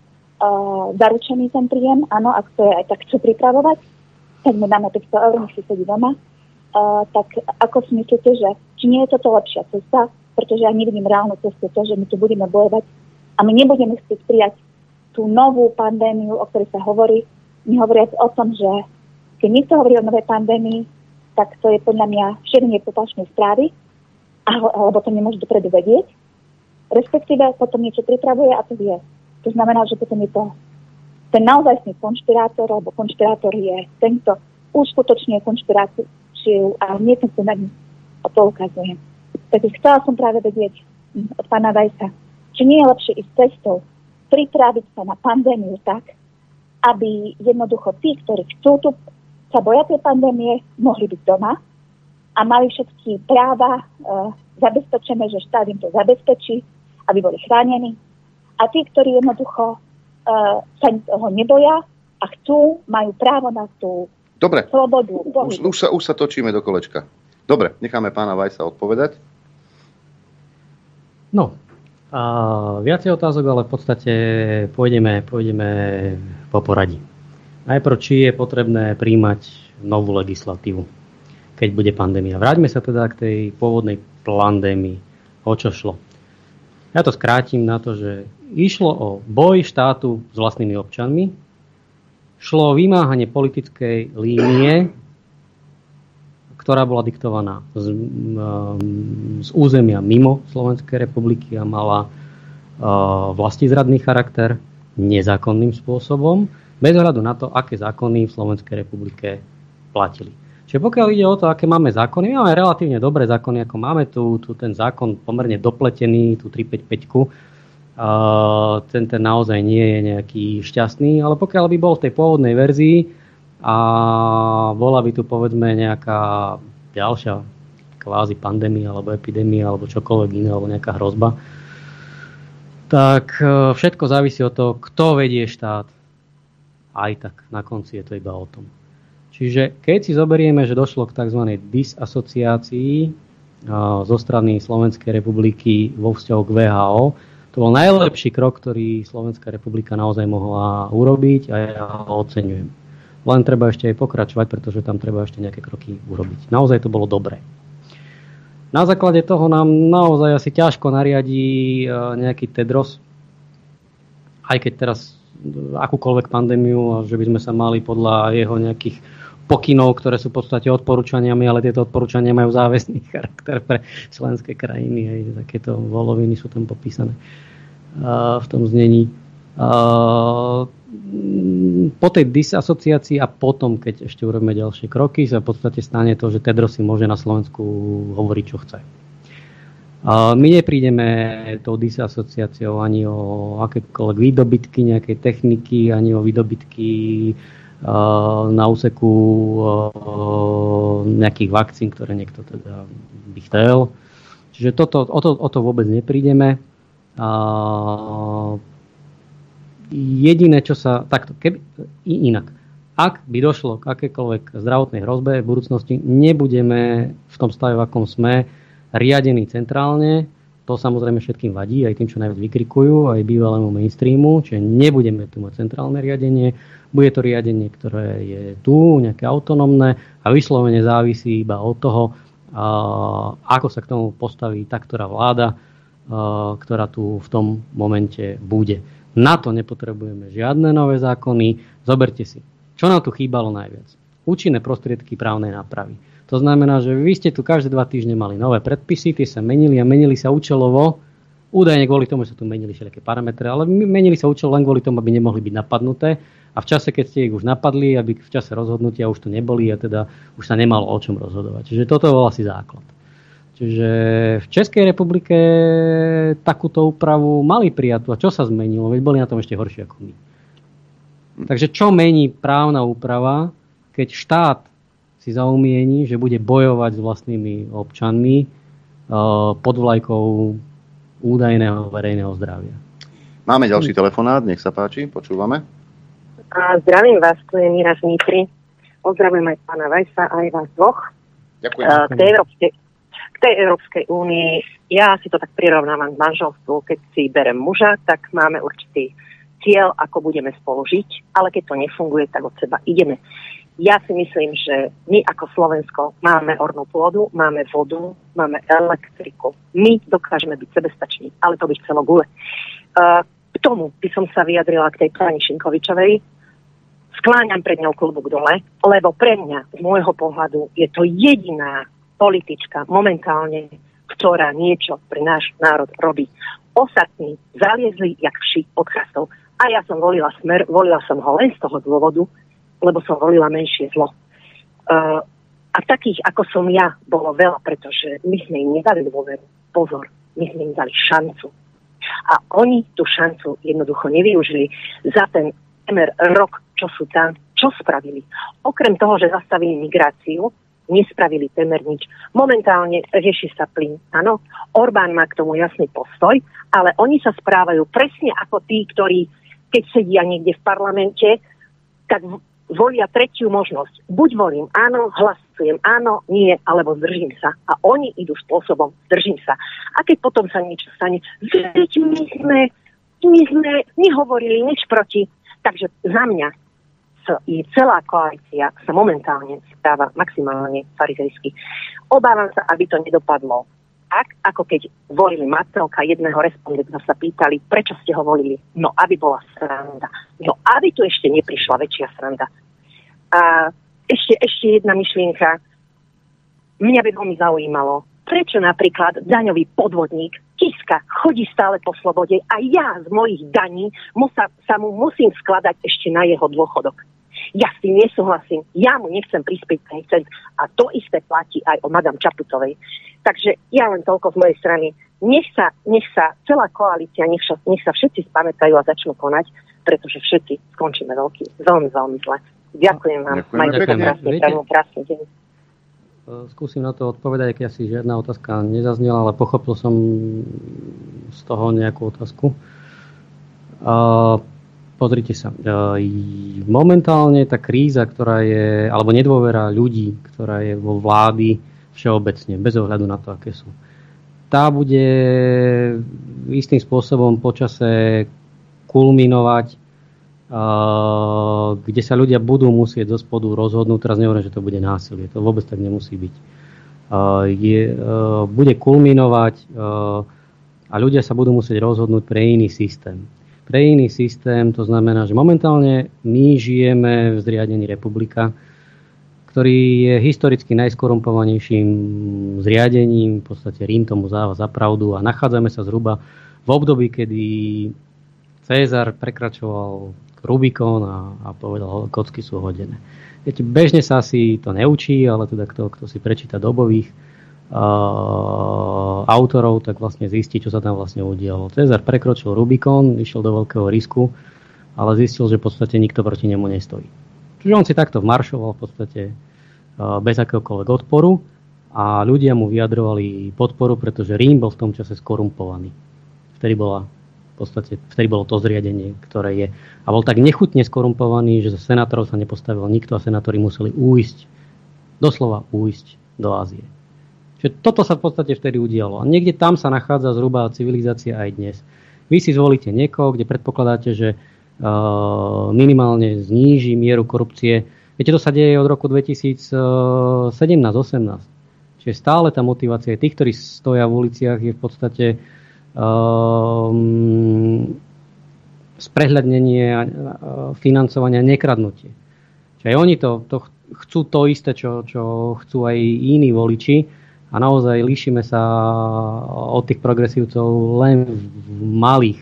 uh, zaručený ten príjem, áno, ak to je aj tak chcú pripravovať, tak mu dáme päťsto eur, nech si sedí doma. Uh, tak ako si myslíte, že či nie je toto lepšia cesta, pretože ja nevidím reálnu cestu, to, že my tu budeme bojovať a my nebudeme chcieť prijať tú novú pandémiu, o ktorej sa hovorí, nehovoriac o tom, že keď niekto hovorí o novej pandémii, tak to je podľa mňa šírenie poplašnej správy, alebo to nemôže dopredu vedieť. Respektíve potom niečo pripravuje a to vie. To znamená, že potom je to ten naozajstný konšpirátor, alebo konšpirátor je ten, kto uskutočňuje konšpiráciu a nie ten, kto na ňu poukazujem. Takže chcela som práve vedieť od pána Vajsa, či nie je lepšie ísť cestou, pripraviť sa na pandémiu tak, aby jednoducho tí, ktorí chcú tu sa boja tej pandémie, mohli byť doma a mali všetky práva e, zabezpečené, že štát im to zabezpečí, aby boli chránení. A tí, ktorí jednoducho e, sa toho neboja a chcú, majú právo na tú Dobre. slobodu. Už, už, sa, už sa točíme do kolečka. Dobre, necháme pána Vajsa odpovedať. No, a viacej otázok, ale v podstate pôjdeme, pôjdeme po poradí. Najprv, či je potrebné príjmať novú legislatívu, keď bude pandémia. Vráťme sa teda k tej pôvodnej pandémii. O čo šlo? Ja to skrátim na to, že išlo o boj štátu s vlastnými občanmi, šlo o vymáhanie politickej línie, ktorá bola diktovaná z, z územia mimo Slovenskej republiky a mala uh, vlastizradný charakter nezákonným spôsobom, bez ohľadu na to, aké zákony v Slovenskej republike platili. Čiže pokiaľ ide o to, aké máme zákony, máme relatívne dobré zákony, ako máme tu, tu ten zákon pomerne dopletený, tú tristopäťdesiatpäťku, uh, ten, ten naozaj nie je nejaký šťastný, ale pokiaľ by bol v tej pôvodnej verzii a bola by tu povedzme nejaká ďalšia kvázi pandémia alebo epidémia alebo čokoľvek iné, alebo nejaká hrozba, tak uh, všetko závisí od toho, kto vedie štát. Aj tak, na konci je to iba o tom. Čiže keď si zoberieme, že došlo k tzv. Disasociácii zo strany Slovenskej republiky vo vzťahu k vé há ó, to bol najlepší krok, ktorý Slovenská republika naozaj mohla urobiť a ja ho oceňujem. Len treba ešte aj pokračovať, pretože tam treba ešte nejaké kroky urobiť. Naozaj to bolo dobré. Na základe toho nám naozaj asi ťažko nariadí nejaký Tedros, aj keď teraz akúkoľvek pandémiu, že by sme sa mali podľa jeho nejakých pokynov, ktoré sú v podstate odporúčaniami, ale tieto odporúčania majú záväzný charakter pre členské krajiny. Hej, takéto voloviny sú tam popísané uh, v tom znení. Uh, po tej disasociácii a potom, keď ešte urobíme ďalšie kroky, sa v podstate stane to, že Tedros si môže na Slovensku hovoriť, čo chce. My neprídeme tou disasociáciou ani o akékoľvek výdobytky nejakej techniky, ani o výdobytky na úseku nejakých vakcín, ktoré niekto teda by chcel. Čiže toto, o, to, o to vôbec neprídeme. Jediné, čo sa... Takto, keby, inak. Ak by došlo k akékoľvek zdravotnej hrozbe v budúcnosti, nebudeme v tom stave, v akom sme, riadený centrálne, to samozrejme všetkým vadí, aj tým, čo najviac vykrikujú, aj bývalému mainstreamu, čiže nebudeme tu mať centrálne riadenie, bude to riadenie, ktoré je tu, nejaké autonómne a vyslovene závisí iba od toho, ako sa k tomu postaví tá, ktorá vláda, ktorá tu v tom momente bude. Na to nepotrebujeme žiadne nové zákony. Zoberte si, čo nám tu chýbalo najviac. Účinné prostriedky právnej nápravy. To znamená, že vy ste tu každé dva týždne mali nové predpisy, tie sa menili a menili sa účelovo. Údajne kvôli tomu, že sa tu menili všelijaké parametre, ale menili sa účelovo len kvôli tomu, aby nemohli byť napadnuté. A v čase, keď ste ich už napadli, aby v čase rozhodnutia už tu neboli a teda už sa nemalo o čom rozhodovať. Čiže toto bol asi základ. Čiže v Českej republike takúto úpravu mali prijatú. A čo sa zmenilo? Veď boli na tom ešte horšie ako my. Takže čo mení právna úprava, keď štát si zaumieni, že bude bojovať s vlastnými občanmi pod vlajkou údajného verejného zdravia? Máme ďalší telefonát, nech sa páči, počúvame. A zdravím vás, tu je Míra z Nitry. Pozdravujem aj pána Vajsa, aj vás dvoch. Ďakujem. Uh, k tej Európskej, k tej Európskej únii, ja si to tak prirovnávam k manželstvu. Keď si berem muža, tak máme určitý cieľ, ako budeme spolu žiť, ale keď to nefunguje, tak od seba ideme. Ja si myslím, že my ako Slovensko máme ornú pôdu, máme vodu, máme elektriku. My dokážeme byť sebestační, ale to by chcelo gule. Uh, k tomu by som sa vyjadrila k tej pani Šinkovičovej. Skláňam pred ňou klobúk dole, lebo pre mňa, z môjho pohľadu, je to jediná politička momentálne, ktorá niečo pre náš národ robí. Ostatní zaliezli jak vši od chrastov. A ja som volila Smer, volila som ho len z toho dôvodu, lebo som volila menšie zlo. Uh, a takých, ako som ja, bolo veľa, pretože my sme im nedali dôveru. Pozor, my sme im dali šancu. A oni tú šancu jednoducho nevyužili. Za ten temer rok, čo sú tam, čo spravili? Okrem toho, že zastavili migráciu, nespravili temer nič. Momentálne rieši sa plyn. Áno, Orbán má k tomu jasný postoj, ale oni sa správajú presne ako tí, ktorí, keď sedia niekde v parlamente, tak volia tretiu možnosť. Buď volím áno, hlasujem áno, nie, alebo zdržím sa. A oni idú spôsobom zdržím sa. A keď potom sa niečo stane, veď my sme, my sme nehovorili nič proti. Takže za mňa je celá koalícia sa momentálne správa maximálne farizejsky. Obávam sa, aby to nedopadlo tak, ako keď volili Matoľka, jedného respondenta sa pýtali, prečo ste ho volili. No, aby bola sranda. No, aby tu ešte neprišla väčšia sranda. A ešte, ešte jedna myšlienka. Mňa by veľmi zaujímalo, prečo napríklad daňový podvodník Kiska chodí stále po slobode a ja z mojich daní musa, sa mu musím skladať ešte na jeho dôchodok. Ja s tým nesúhlasím. Ja mu nechcem prispieť ten cent. A to isté platí aj o madam Čaputovej. Takže ja len toľko z mojej strany. Nech sa, nech sa celá koalícia, nech sa, nech sa všetci spamätajú a začnú konať, pretože všetci skončíme veľký, veľmi, veľmi zle. Ďakujem vám. Majte krásny, krásny, krásny deň. Skúsim na to odpovedať, keď asi žiadna otázka nezaznela, ale pochopil som z toho nejakú otázku. Uh, pozrite sa. Uh, momentálne tá kríza, ktorá je, alebo nedôvera ľudí, ktorá je vo vlády všeobecne, bez ohľadu na to, aké sú, tá bude istým spôsobom počase kulminovať, kde sa ľudia budú musieť zo spodu rozhodnúť. Teraz nehovorím, že to bude násilie. To vôbec tak nemusí byť. Je, bude kulminovať a ľudia sa budú musieť rozhodnúť pre iný systém. Pre iný systém, to znamená, že momentálne my žijeme v zriadení republika, ktorý je historicky najskorumpovanejším zriadením, v podstate Rím tomu záva za pravdu, a nachádzame sa zhruba v období, kedy Cézar prekračoval Rubikon a, a povedal, kocky sú hodené. Viete, bežne sa asi to neučí, ale teda kto, kto si prečíta dobových uh, autorov, tak vlastne zistí, čo sa tam vlastne udialo. Cézar prekročil Rubikon, išiel do veľkého risku, ale zistil, že v podstate nikto proti nemu nestojí. Čiže on si takto vmaršoval v podstate uh, bez akéhokoľvek odporu a ľudia mu vyjadrovali podporu, pretože Rím bol v tom čase skorumpovaný. Vtedy bola v podstate, vtedy bolo to zriadenie, ktoré je. A bol tak nechutne skorumpovaný, že za senátorov sa nepostavil nikto a senátori museli újsť, doslova újsť do Ázie. Čiže toto sa v podstate vtedy udialo. A niekde tam sa nachádza zhruba civilizácia aj dnes. Vy si zvolíte niekoho, kde predpokladáte, že uh, minimálne zníži mieru korupcie. Viete, to sa deje od roku dvetisícsedemnásť osemnásť. Čiže stále tá motivácia tých, ktorí stoja v uliciach, je v podstate Um, sprehľadnenie financovania, nekradnutie. Čiže aj oni to, to chcú to isté, čo, čo chcú aj iní voliči a naozaj líšime sa od tých progresívcov len v malých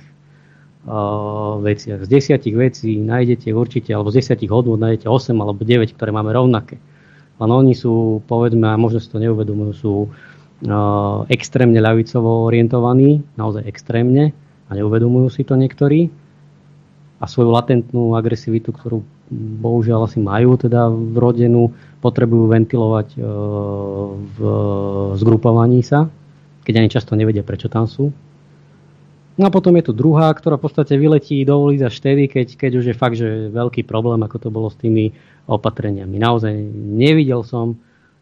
uh, veciach. Z desiatich vecí nájdete určite, alebo z desiatich hodnôt nájdete osem alebo deväť, ktoré máme rovnaké. Len oni sú, povedzme, a možno si to neuvedomujú, sú uh, extrémne ľavicovo orientovaní, naozaj extrémne, a neuvedomujú si to niektorí. A svoju latentnú agresivitu, ktorú bohužiaľ asi majú teda vrodenú, potrebujú ventilovať e, v zgrupovaní sa, keď ani často nevedia, prečo tam sú. No a potom je tu druhá, ktorá v podstate vyletí do ulic až vtedy, keď, keď už je fakt, že veľký problém, ako to bolo s tými opatreniami. Naozaj nevidel som, e,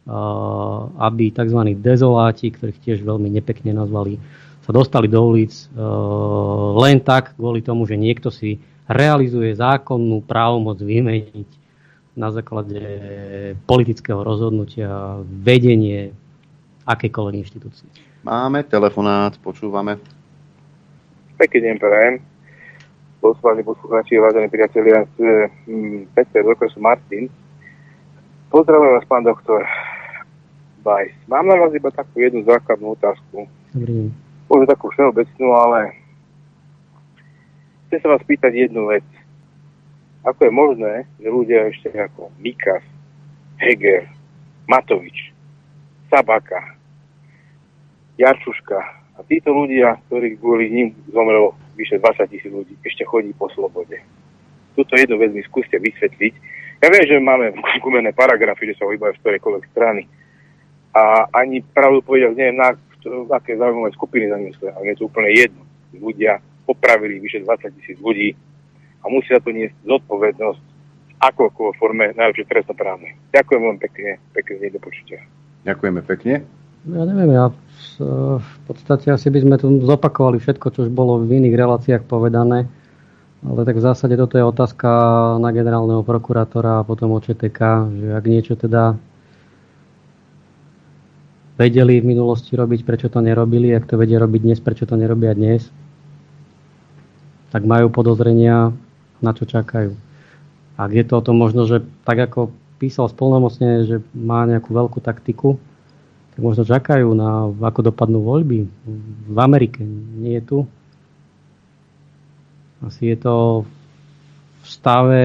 aby tzv. Dezoláti, ktorých tiež veľmi nepekne nazvali, sa dostali do ulic e, len tak, kvôli tomu, že niekto si realizuje zákonnú právomoc vymeniť na základe politického rozhodnutia vedenie akejkoľvek inštitúcie. Máme telefonát, počúvame. Pekný deň prajem. Poslaní poslucháči, vážení priatelia, z Peter, doktor som Martin. Pozdravujem vás, pán doktor Bajs. Mám na vás iba takú jednu základnú otázku. Dobrý deň. Možno takú všeobecnú, ale chcem sa vás pýtať jednu vec. Ako je možné, že ľudia ešte ako Mikas, Heger, Matovič, Sabaka, Jarčuška a títo ľudia, ktorí kvôli ním zomrelo vyše dvadsať tisíc ľudí, ešte chodí po slobode. Tuto jednu vec mi skúste vysvetliť. Ja viem, že máme gumené paragrafy, že sa vybajú z ktorejkoľvek strany. A ani pravdu povedať, neviem, na aké zaujímavé skupiny za ním sú, ale je to úplne jedno. Ľudia popravili vyše dvadsať tisíc ľudí a musia to niesť zodpovednosť akokoľvek forme najlepšie trestnoprávnej. Ďakujem veľmi pekne, pekne deň, do počutia. Ďakujeme pekne. Ja neviem, ja v podstate asi by sme tu zopakovali všetko, čo už bolo v iných reláciách povedané, ale tak v zásade toto je otázka na generálneho prokurátora a potom o ČTK, že ak niečo teda vedeli v minulosti robiť, prečo to nerobili, ak to vedia robiť dnes, prečo to nerobia dnes, tak majú podozrenia, na čo čakajú. Ak je to o tom možno, že tak ako písal splnomocnene, že má nejakú veľkú taktiku, tak možno čakajú na ako dopadnú voľby v Amerike. Nie je tu. Asi je to v stave,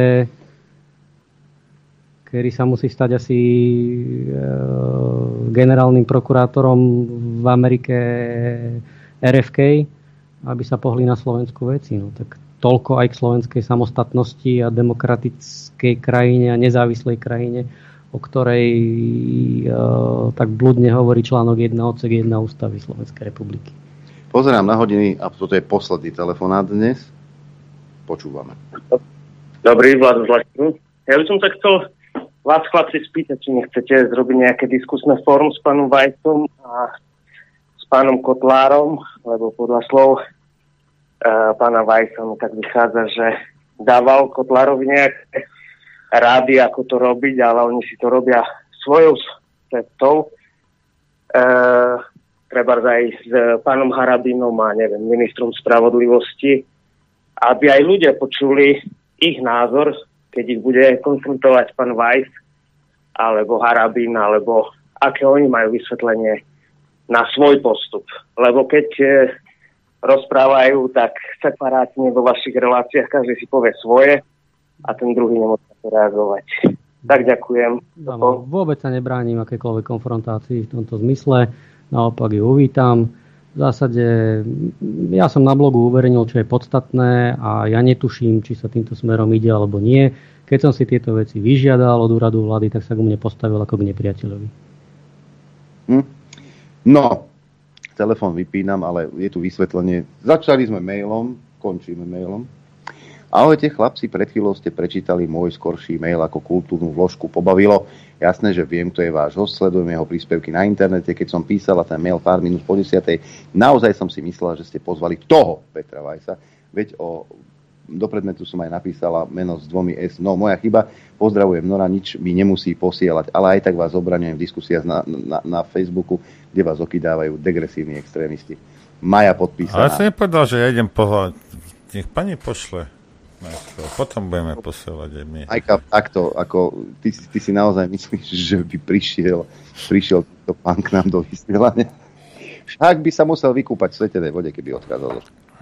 kedy sa musí stať asi e, generálnym prokurátorom v Amerike er ef ká, aby sa pohli na Slovensku veci. No, tak toľko aj k slovenskej samostatnosti a demokratickej krajine a nezávislej krajine, o ktorej e, tak bludne hovorí článok jeden odsek jeden ústavy Slovenskej republiky. Pozerám na hodiny a toto je posledný telefonát dnes. Počúvame. Dobrý, Vlad Zlačný. Ja by som sa chcel vás, chlapci, spýtať, či nechcete zrobiť nejaké diskusné fórum s pánom Vajsom a s pánom Kotlárom, lebo podľa slov e, pána Vajsa mi tak vychádza, že dával Kotlárovi nejaké rády, ako to robiť, ale oni si to robia svojou cestou. E, treba aj s pánom Harabinom a neviem, ministrom spravodlivosti, aby aj ľudia počuli ich názor, keď ich bude konfrontovať pán Vajs alebo Harabin, alebo aké oni majú vysvetlenie na svoj postup. Lebo keď e, rozprávajú tak separátne vo vašich reláciách, každý si povie svoje a ten druhý nemôže reagovať. Tak ďakujem. No, vôbec sa nebránim akékoľvek konfrontácii v tomto zmysle. Naopak ju uvítam. V zásade ja som na blogu uverejnil, čo je podstatné a ja netuším, či sa týmto smerom ide alebo nie. Keď som si tieto veci vyžiadal od úradu vlády, tak sa k mne postavil ako k nepriateľovi. Hm. No, telefón vypínam, ale je tu vysvetlenie. Začali sme mailom, končíme mailom. Ahojte chlapci, pred chvíľou ste prečítali môj skorší mail ako kultúrnu vložku. Pobavilo. Jasné, že viem, kto je váš host, sledujem jeho príspevky na internete. Keď som písala ten mail pár minút po desiatej, naozaj som si myslela, že ste pozvali toho Petra Vajsa. Veď o, do predmetu som aj napísala meno s dvomi S. No, moja chyba. Pozdravujem, Nora, nič mi nemusí posielať, ale aj tak vás obraňujem v diskusiách na, na, na Facebooku, kde vás okydávajú degresívni extrémisti. Maja podpísaná. Ale som nepovedal, že ja idem pohľadať. Nech pani pošle. Najskôr. Potom budeme posielať aj my. Majka, takto, ako ty, ty si naozaj myslíš, že by prišiel, prišiel tento pán k nám do vysielania? Však by sa musel vykúpať v svetenej vode, keby odchádzal.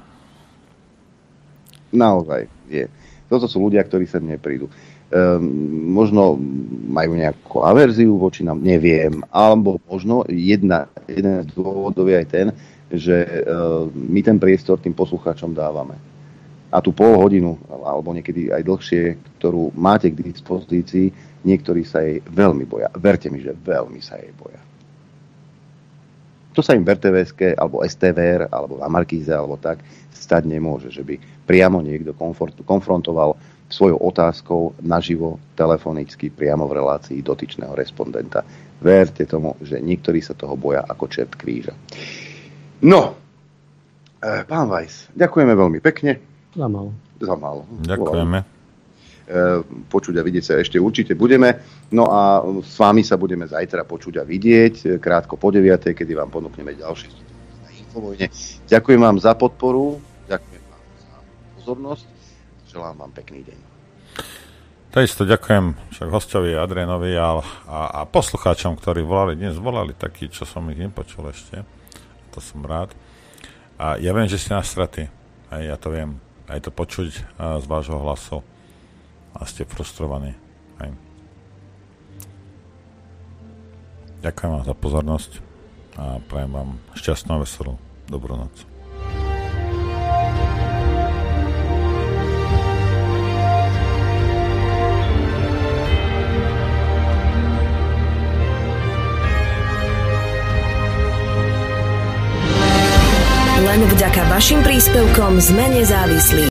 Naozaj je. Toto sú ľudia, ktorí sem neprídu. Um, možno majú nejakú averziu voči nám, neviem. Alebo možno jedna, jeden z dôvodov je aj ten, že uh, my ten priestor tým poslucháčom dávame. A tú pol hodinu, alebo niekedy aj dlhšie, ktorú máte k dispozícii, niektorí sa jej veľmi boja. Verte mi, že veľmi sa jej boja. To sa im v er té vé eske, alebo es té vé er, alebo na Markíze, alebo tak, stať nemôže, že by priamo niekto konfrontoval svojou otázkou naživo, telefonicky, priamo v relácii dotyčného respondenta. Verte tomu, že niektorí sa toho boja ako čert kríža. No, e, pán Weiss, ďakujeme veľmi pekne. Za málo. Za málo. Ďakujeme. E, počuť a vidieť sa ešte určite budeme. No a s vami sa budeme zajtra počuť a vidieť, krátko po deviatej, kedy vám ponúkneme ďalšie na Infovojne. Ďakujem vám za podporu, ďakujem vám za pozornosť, želám vám pekný deň. Takisto ďakujem však hostovi Adrianovi a, a, a poslucháčom, ktorí volali. Dnes volali takí, čo som ich nepočul ešte. To som rád. A ja viem, že ste nastratí. Aj ja to viem. Aj to počuť z vášho hlasu. A ste frustrovaní. Aj. Ďakujem vám za pozornosť a prajem vám šťastnú a veselú dobrú noc. Len vďaka vašim príspevkom sme nezávislí.